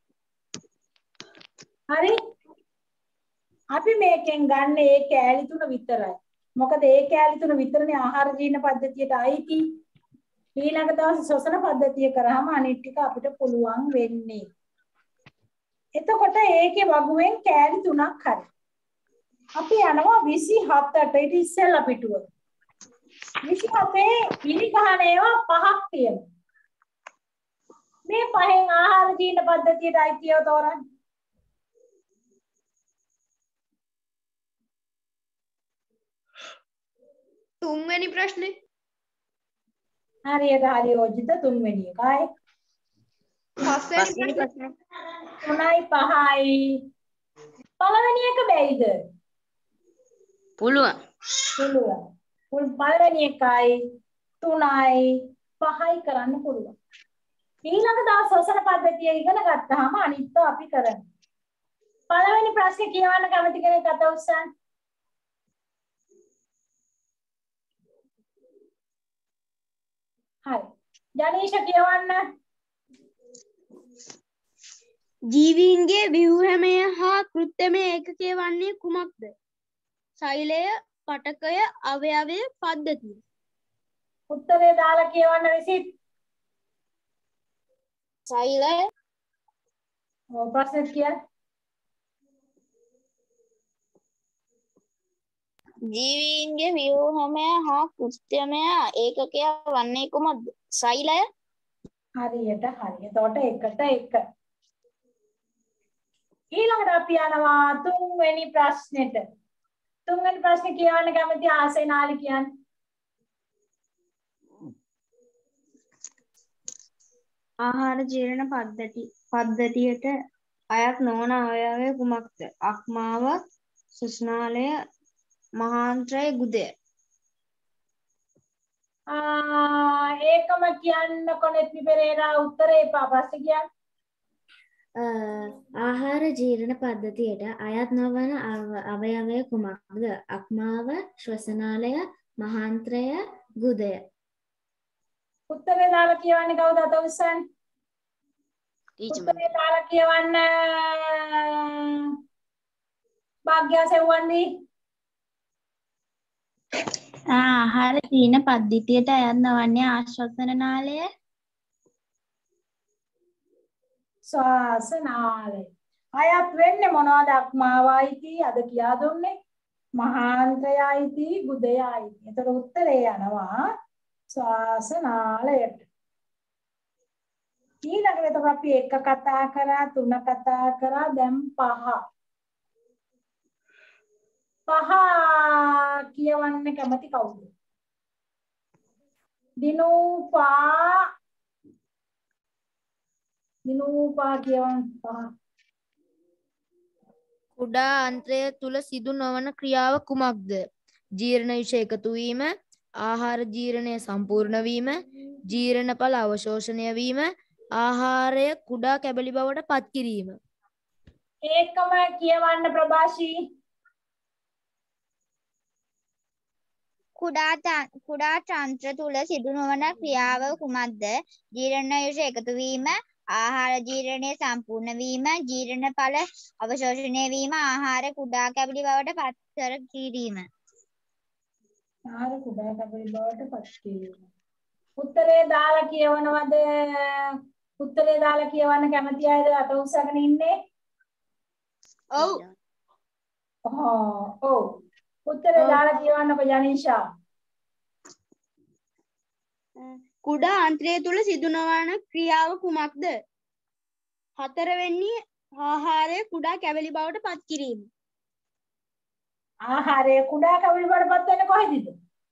හරි? අපි මේකෙන් ගන්න ඒ කෑලි තුන විතරයි. මොකද ඒ කෑලි තුන විතරනේ ආහාර ජීර්ණ පද්ධතියට අයිති. ඊළඟ දවසේ ශ්වසන පද්ධතිය කරාම අනිත් ටික අපිට පුළුවන් වෙන්නේ. එතකොට ඒකේ වගුවෙන් කෑලි තුනක් හරි. අපි යනවා 27ට. ඊට ඉස්සෙල්ලා පිටුව. 27 පිළි ගහන ඒවා පහක් තියෙනවා. මේ පහෙන් ආහාර ජීර්ණ පද්ධතියට අයිතිව තෝරන්න. තුන්වෙනි ප්‍රශ්නේ. හරියට හරි යෝජිත තුන්වෙනි එකයි. පස්වෙනි ප්‍රශ්නේ. 3යි 5යි. පළවෙනි එක බැයිද? පුළුවන්. පුළුවන්. පළවෙනි එකයි 3යි 5යි කරන්න පුළුවන්. ඊළඟ දවස් ශ්වසන පද්ධතිය ඉගෙන ගත්තාම අනිත් අපි කරන්නේ. පළවෙනි ප්‍රශ්නේ කියවන්න කැමති කෙනෙක් අත උස්සන්න. හරි. ජනීෂ කියවන්න. ජීවීන්ගේ ව්‍යුහමය හා කෘත්‍යමය ඒකකය වන්නේ කුමක්ද? සෛලය, පටකය, අවයවය, පද්ධතිය. උත්තරේ දාලා කියවන්න විසිට. සෛලය. ඔව් ප්‍රශ්නෙත් කියන්න. ජීවීන්ගේ ව්‍යුහමය හා කෘත්‍යමය ඒකකය වන්නේ කුමක්ද? සෛලය. හරියට හරි. එතකොට එකට එක. ඊළඟට අපි යනවා තුන්වෙනි ප්‍රශ්නෙට. තුන්වෙනි ප්‍රශ්නේ කියවන්න කැමති ආසේනාලි කියන්න. ආහාර ජීර්ණ පද්ධතියට අයත් නොවන අවයවය කුමක්ද? අක්මාව, ශ්වසනාලය, මහාන්ත්‍රය, ගුදය. ඒකම කියන්න කොනෙත්නි පෙරේරා උත්තරේ එපා ප්‍රශ්නේ කියන්න. ආහාර ජීර්ණ පද්ධතියට අයත් නොවන අවයවය කුමක්ද? අක්මාව, ශ්වසනාලය, මහාන්ත්‍රය, ගුදය. උත්තරේ දාලා කියවන්නේ කවුද අත උස්සන්නේ? උත්තරේ දාලා කියවන්න භාග්‍යා සෙව්වන්නේ. ආහාර ජීර්ණ පද්ධතියට අයත් නොවන්නේ ආශ්වාසන නාලය, ශ්වාසනාලය. අයත් වෙන්නේ මොනවද? අක්මාවයිති අද කියා දුන්නේ. මහාන්ත්‍රයයිති ගුදයයිති. එතකොට උත්තරේ යනවා ශ්වාසනාලයට. ඊළඟට එතකොට අපි එක කතා කරා, තුන කතා කරා, දැන් පහ. පහ කියවන්න කැමති කවුද? දිනූපා කියවන්න පහ. කුඩා අන්ත්‍රය තුල සිදු නොවන ක්‍රියාව කුමක්ද? ජීර්ණ විෂ එකතු වීම, ආහාර ජීර්ණය සම්පූර්ණ වීම, ජීර්ණඵල අවශෝෂණය වීම, ආහාරය කුඩා කැබලි බවට පත් කිරීම. ඒකම කියවන්න ප්‍රභාෂී. කුඩා තන්ත්‍ර තුල සිදු නොවන ක්‍රියාව කුමක්ද? ජීර්ණාංශ එකතු වීම, ආහාර ජීර්ණය සම්පූර්ණ වීම, ජීර්ණඵල අවශෝෂණය වීම, ආහාර කුඩා කැබලි බවට පත් කර කිරීම. ආහාර කුඩා කැබලි බවට පත් කිරීම. උත්තරේ දාලා කියවනවද? උත්තරේ දාලා කියවන්න කැමති අයද අත උස්සගෙන ඉන්නේ? ඔව්. ඔව්. උත්තරේ දාලා කියවන්නකෝ ජනීෂා. කුඩා අන්ත්‍රය තුල සිදු නොවන ක්‍රියාව කුමක්ද? හතරවෙනි ආහාරය කුඩා කැබලි බවට පත් කිරීම. ආහාරය කුඩා කැබලි බවට පත් වෙන්නේ කොහෙදද?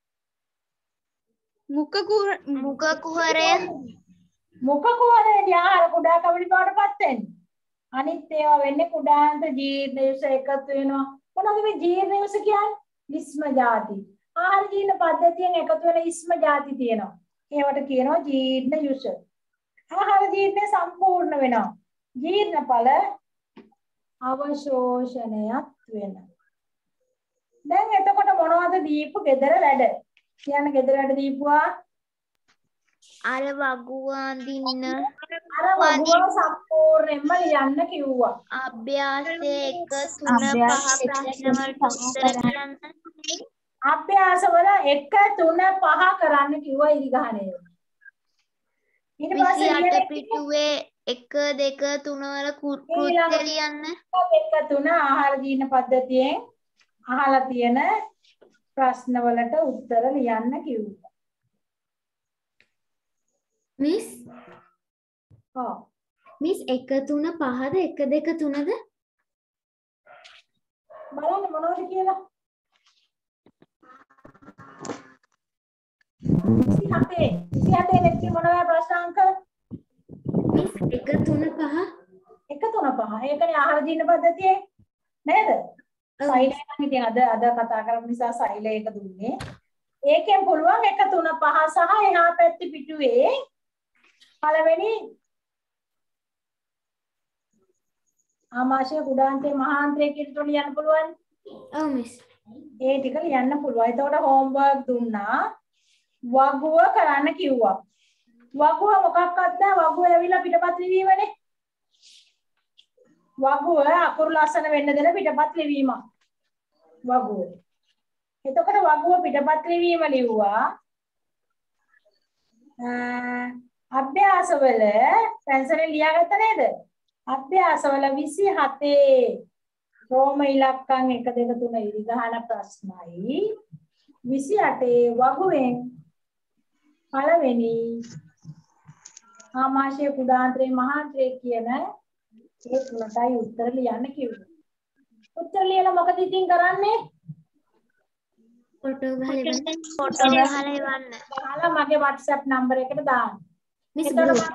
මුඛ කුහරය. මුඛ කුහරයේදී ආහාර කුඩා කැබලි බවට පත් වෙන්නේ. අනිත් ඒවා වෙන්නේ කුඩාන්ත ජීර්ණයස එකතු වෙනවා. මොනවද මේ ජීර්ණයස කියන්නේ? ඉස්ම ಜಾති. ආහාර ජීර්ණ පද්ධතියෙන් එකතු වෙන ඉස්ම ಜಾති තියෙනවා. ඒවට කියනවා ජීර්ණයස. ආහාර ජීර්ණය සම්පූර්ණ වෙනවා. ජීර්ණඵල අවශෝෂණයක් වෙනවා. දැන් එතකොට මොනවද දීපු gedara වැඩ? කියන්න gedara වැඩ දීපුවා අර වගුව අඳින්න අර වගුව සම්පූර්ණයෙන්ම ලියන්න කිව්වා. අභ්‍යාසයේ 1 3 5 ප්‍රශ්න වලට උත්තර කියන්න. අභ්‍යාසවල 1 3 5 කරන්න කිව්වා ඉරිගහනේ. ඊට පස්සේ 28 පිටුවේ 1 2 3 වල කෘත්‍ය ලියන්න. 1 3 ආහාර ජීර්ණ පද්ධතියෙන් අහලා තියෙන ප්‍රශ්න වලට උත්තර ලියන්න කිව්වා. මිස් ඔව්. මිස් 1 3 5ද 1 2 3ද? බලන්න මොනවද කියලා. 27 නෙච්චි මොනවද ප්‍රශ්න අංක? මිස් 1 3 5 1 3 5. ඒකනේ ආහාර ජීර්ණ පද්ධතියේ නේද? සෛලය නම් ඉතින් අද කතා කරමු නිසා සෛලය එක දුන්නේ. ඒකෙන් පුළුවන් 1 3 5 සහ එහා පැත්තේ පිටුවේ පළවෙනි ආමාශය කුඩාන්තේ මහාන්තරය කියලා ලියන්න පුළුවන්. ඔව් මිස්. ඒ ටික ලියන්න පුළුවන්. එතකොට හෝම්වර්ක් දුන්නා. වගුව කරන්න කිව්වා. වගුව මොකක්වත් නැහැ. වගුව ඇවිල්ලා පිටපත් ලිවීමනේ. වගුව අකුරු ලස්සන වෙන්න දෙන පිටපත් ලිවීම. වගුව. එතකොට වගුව පිටපත් ලිවීම ලිව්වා. අභ්‍යාසවල පැන්සලෙන් ලියාගත්ත නේද? අභ්‍යාසවල 27 රෝම ඉලක්කම් 1 2 3 ඉරිගහන ප්‍රශ්නයි 28 වගුවෙන් පළවෙනි ආමාශය කුඩාන්තරේ මහාන්තරේ කියන ඒ තුනටයි උත්තර ලියන්න කිව්වේ. උත්තර ලියලා මොකද ඉතින් කරන්නේ? ෆොටෝ ගහලා ෆොටෝ ගහලා එවන්න. ගහලා මගේ WhatsApp නම්බර් එකට දාන්න. මිස් එතකොට ගෲප්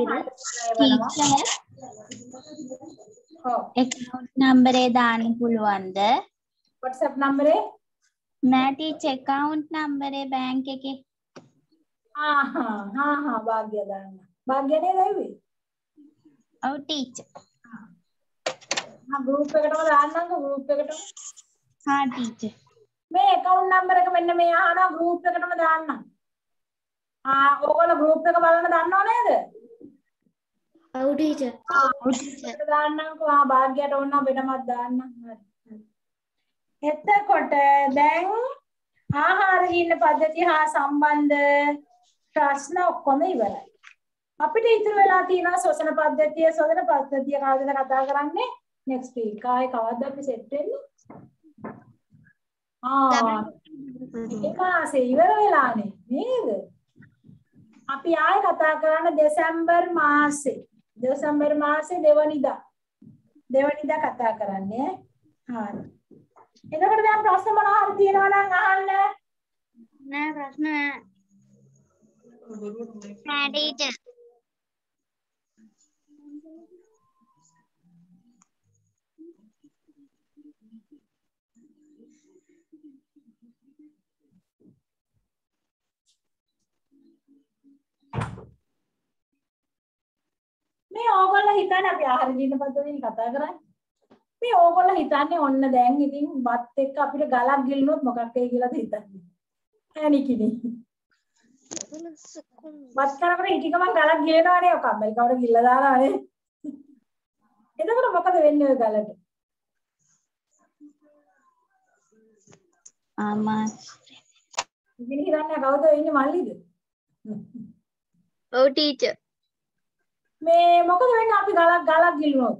account නම්බරේ දාන්න පුළුවන්ද? WhatsApp නම්බරේ නෑ ටීචර් account නම්බරේ බැංක් එකේ. භාග්‍ය දාන්න. භාග්‍ය නේද ඇවිත්? ඔව් ටීචර්. ගෲප් එකටම දාන්නම්කෝ ගෲප් එකට. හා ටීචර්. මේ account number එක මෙන්න මේ අහනවා group එකටම දාන්න. ඕගොල්ලෝ group එක බලන්න දන්නව නේද? ඔව් ටීචර්. ටීචර් දාන්නම්කෝ භාග්‍යයට ඕන නම් වෙනමත් දාන්න. එතකොට දැන් ආහාර ජීර්ණ පද්ධතිය හා සම්බන්ධ ප්‍රශ්න ඔක්කොම ඉවරයි. අපිට ඉතුරු වෙලා තියෙනවා ශ්වසන පද්ධතිය කවදද කතා කරන්නේ? next week. ආයේ කවද්ද අපි set වෙන්නේ? මේ මාසේ ඉවර වෙලානේ නේද? අපි ආයෙ කතා කරන්න දෙසැම්බර් මාසේ දෙවනිදා කතා කරන්නේ. හරි. එතකොට දැන් ප්‍රශ්න මොනවා හරි තියෙනවා නම් අහන්න. නෑ ප්‍රශ්න නෑ. නෑ ටීචර්. මේ ඕගොල්ලෝ හිතන්නේ අපි ආහාර ජීර්ණ පද්ධතියෙන් කතා කරන්නේ. මේ ඕගොල්ලෝ හිතන්නේ ඔන්න දැන් ඉතින් බත් එක්ක අපිට ගලක් ගිලිනොත් මොකක් වෙයි කියලාද හිතන්නේ. ඇනිකිනේ. බත් කරපර හිටි ගමන් ගලක් ගිලනවනේ ඔක අම්මයි කවුරු ගිල්ල දානවනේ. එතකොට මොකද වෙන්නේ ඔය ගලට? ඉතින් හිතන්නේ කවුද ඉන්නේ මල්ලිද? ඔව් ටීචර්. මේ මොකද වෙන්නේ අපි ගලක් ගිලිනොත්?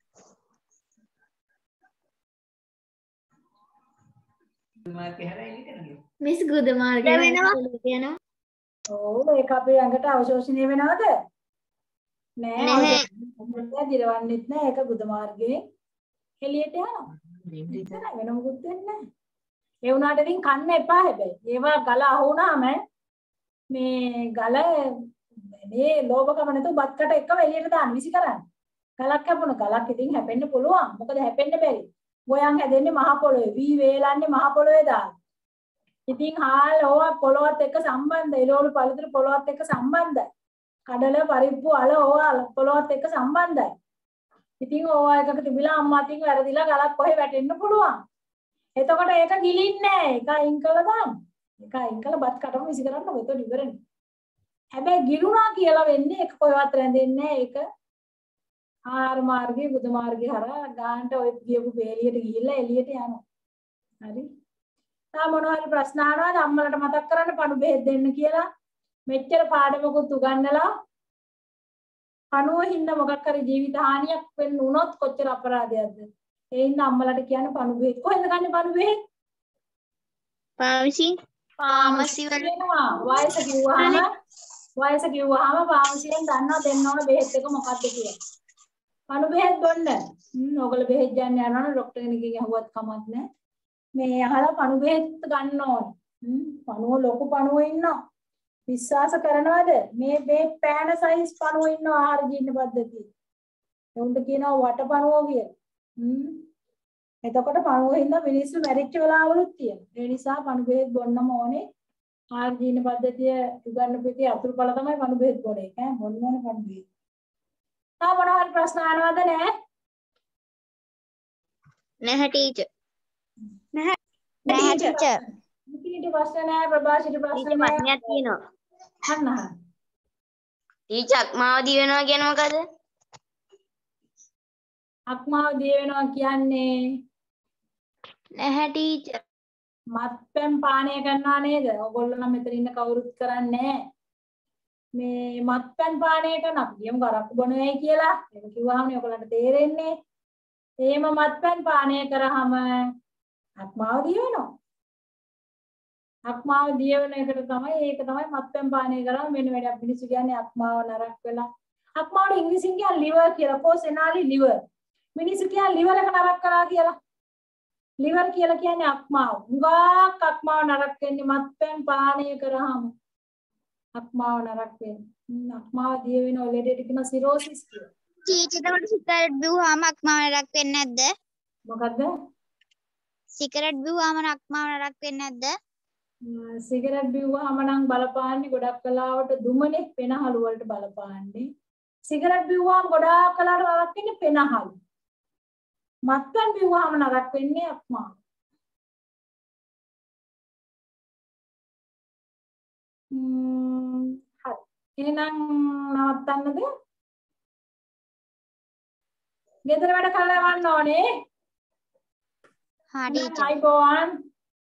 මිස් ගුද මාර්ගය යනවා. ඔව් ඒක අපේ ඇඟට අවශෝෂණය වෙනවද? නෑ. දිරවන්නෙත් නෑ ඒක ගුද මාර්ගයෙන් එළියට යනවා. වෙන මොකුත් වෙන්නේ නෑ. ඒ වුණාට ඉතින් කන්න එපා හැබැයි. ඒවා ගල අහු වුණාම මේ ගල මේ ලෝභකම නැතුව බත්කට එක්කම එළියට දාන්න විසි කරන්න. ගලක් කැපුණ ගලක් ඉතින් හැපෙන්න පුළුවන්. මොකද හැපෙන්න බැරි. ගොයන් හැදෙන්නේ මහ පොළොවේ. වී වේලන්නේ මහ පොළොවේ දාලා. ඉතින් හාල් ඕවා පොළොවත් එක්ක සම්බන්ධයි. එළවලු පළතුරු පොළොවත් එක්ක සම්බන්ධයි. කඩල පරිප්පු අල ඕවා පොළොවත් එක්ක සම්බන්ධයි. ඉතින් ඕවා එකක තිබිලා අම්මා අතින් වැරදිලා ගලක් කොහෙ වැටෙන්න පුළුවන්. එතකොට ඒක ගිලින්නේ නැහැ. ඒක අයින් කළා දාන්න. ඒක අයින් කළා බත් කටම විසි කරන්න ඔතන ඉවරනේ. හැබැයි ගිලුණා කියලා වෙන්නේ ඒක කොහෙවත් රැඳෙන්නේ නැහැ. ඒක ආහාර මාර්ගයේ බුදු මාර්ගයේ හරහා ගානට ඔය කියපු බේලියට ගිහිල්ලා එළියට යනවා. හරි. තා මොනවා හරි ප්‍රශ්න අහනවාද අම්මලට මතක් කරන්න පණු බෙහෙත් දෙන්න කියලා. මෙච්චර පාඩමකුත් උගන්නලා පණුව හින්දා මොකක් හරි ජීවිත හානියක් වෙන්න උනොත් කොච්චර අපරාධයක්ද? ඒ හින්දා අම්මලට කියන්න පණු බෙහෙත්. කොහෙන්ද ගන්නේ පණු බෙහෙත්? පාමසි වල වයස කිව්වහම පාමසියෙන් දන්නවා දෙන්න ඕන බෙහෙත් එක මොකක්ද කියලා. පණු බෙහෙත් බොන්න. ඕගොල්ලෝ බෙහෙත් ගන්න යනවනේ ડોක්ටර් කෙනෙක්ගෙන් අහුවත් කමක් නැහැ. මේ අහලා පණු බෙහෙත් ගන්න ඕන. පණුව ලොකු පණුව ඉන්නවා. විශ්වාස කරනවද? මේ පෑන සයිස් පණුව ඉන්නවා ආහාර ජීර්ණ පද්ධතිය. උන්ට කියනවා වට පණුව කියලා. එතකොට පණුව හින්දා මිනිස්සු මැරිච්ච වෙලාවලුත් තියෙනවා. ඒ නිසා පණු බෙහෙත් බොන්නම ඕනේ. ආහාර ජීර්ණ පද්ධතිය උගන්වපු එකේ අතුරුඵල තමයි පණු බෙහෙත් බොන එක. බොන්න ඕනේ පණු බෙහෙත්. තා මොනවා හරි ප්‍රශ්න අහනවද නැහැ? නැහැ ටීචර්. නෑ ටීචර්. මුකිනිට ප්‍රශ්න නැහැ ප්‍රභාෂිට ප්‍රශ්න නැහැ. ප්‍රශ්නයක් තියෙනවා. අන්න ටීචර් මාව දිවෙනවා කියන මොකද? අක්මාව දිය වෙනවා කියන්නේ නැහැ ටීචර්. මත්පැන් පානය කරනවා නේද? ඔයගොල්ලෝ නම් මෙතන ඉන්න කවුරුත් කරන්නේ නැහැ. මේ මත්පැන් පානය කරන අපි කියමු කරප්පු බොනවයි කියලා. ඒක කිව්වහම ඔයගොල්ලන්ට තේරෙන්නේ. එහෙම මත්පැන් පානය කරාම අක්මාව දිය වෙනවා. අක්මාව දිය වෙන එකට තමයි ඒක තමයි මත්පැන් පානය කරාම වෙන වැඩක්. මිනිස්සු කියන්නේ අක්මාව නරක වෙලා. අක්මාවට ඉංග්‍රීසියෙන් කියන්නේ liver කියලා. කොසෙනාලි liver. මිනිස්සු කියන්නේ liver එක නරක කරා කියලා. liver කියලා කියන්නේ අක්මාව. උගාක් අක්මාව නරක වෙන්නේ මත්පැන් පානය කරාම. අක්මාව නරක වෙන්නේ. අක්මාව දිය වෙන ඔය ලෙඩේට කියන සිරෝසිස් කියලා. ටීචර් එතකොට සිගරට් බිව්වම අක්මාව නරක වෙන්නේ නැද්ද? මොකද්ද? සිගරට් බිව්වම අක්මාව නරක වෙන්නේ නැද්ද? සිගරට් බිව්වහම නම් බලපාන්නේ ගොඩක් කලාවට දුමනේ පෙනහළු වලට බලපාන්නේ. සිගරට් බිව්වහම ගොඩාක් කලාවට නරක වෙන්නේ පෙනහළු. මත්පැන් බිව්වහම නරක වෙන්නේ අක්මාව. හරි. එහෙනම් නවත්තන්නද? ගෙදර වැඩ කරවන්න ඕනේ. හා ටීචර්. අයිබෝවන්.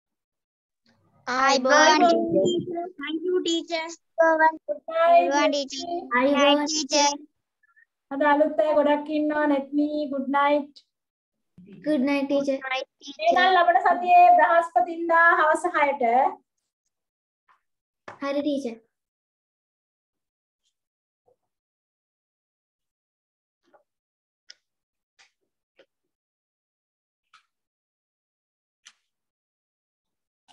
අයිබෝවන් Thank you teacher. අයිබෝවන් ටීචර්. අයිබෝවන් ටීචර්. අද අලුත් අය ගොඩක් ඉන්නවා. netme good night. good night teacher එහෙනම් ලබන සතියේ බ්‍රහස්පතින්දා හවස 6ට හරි teacher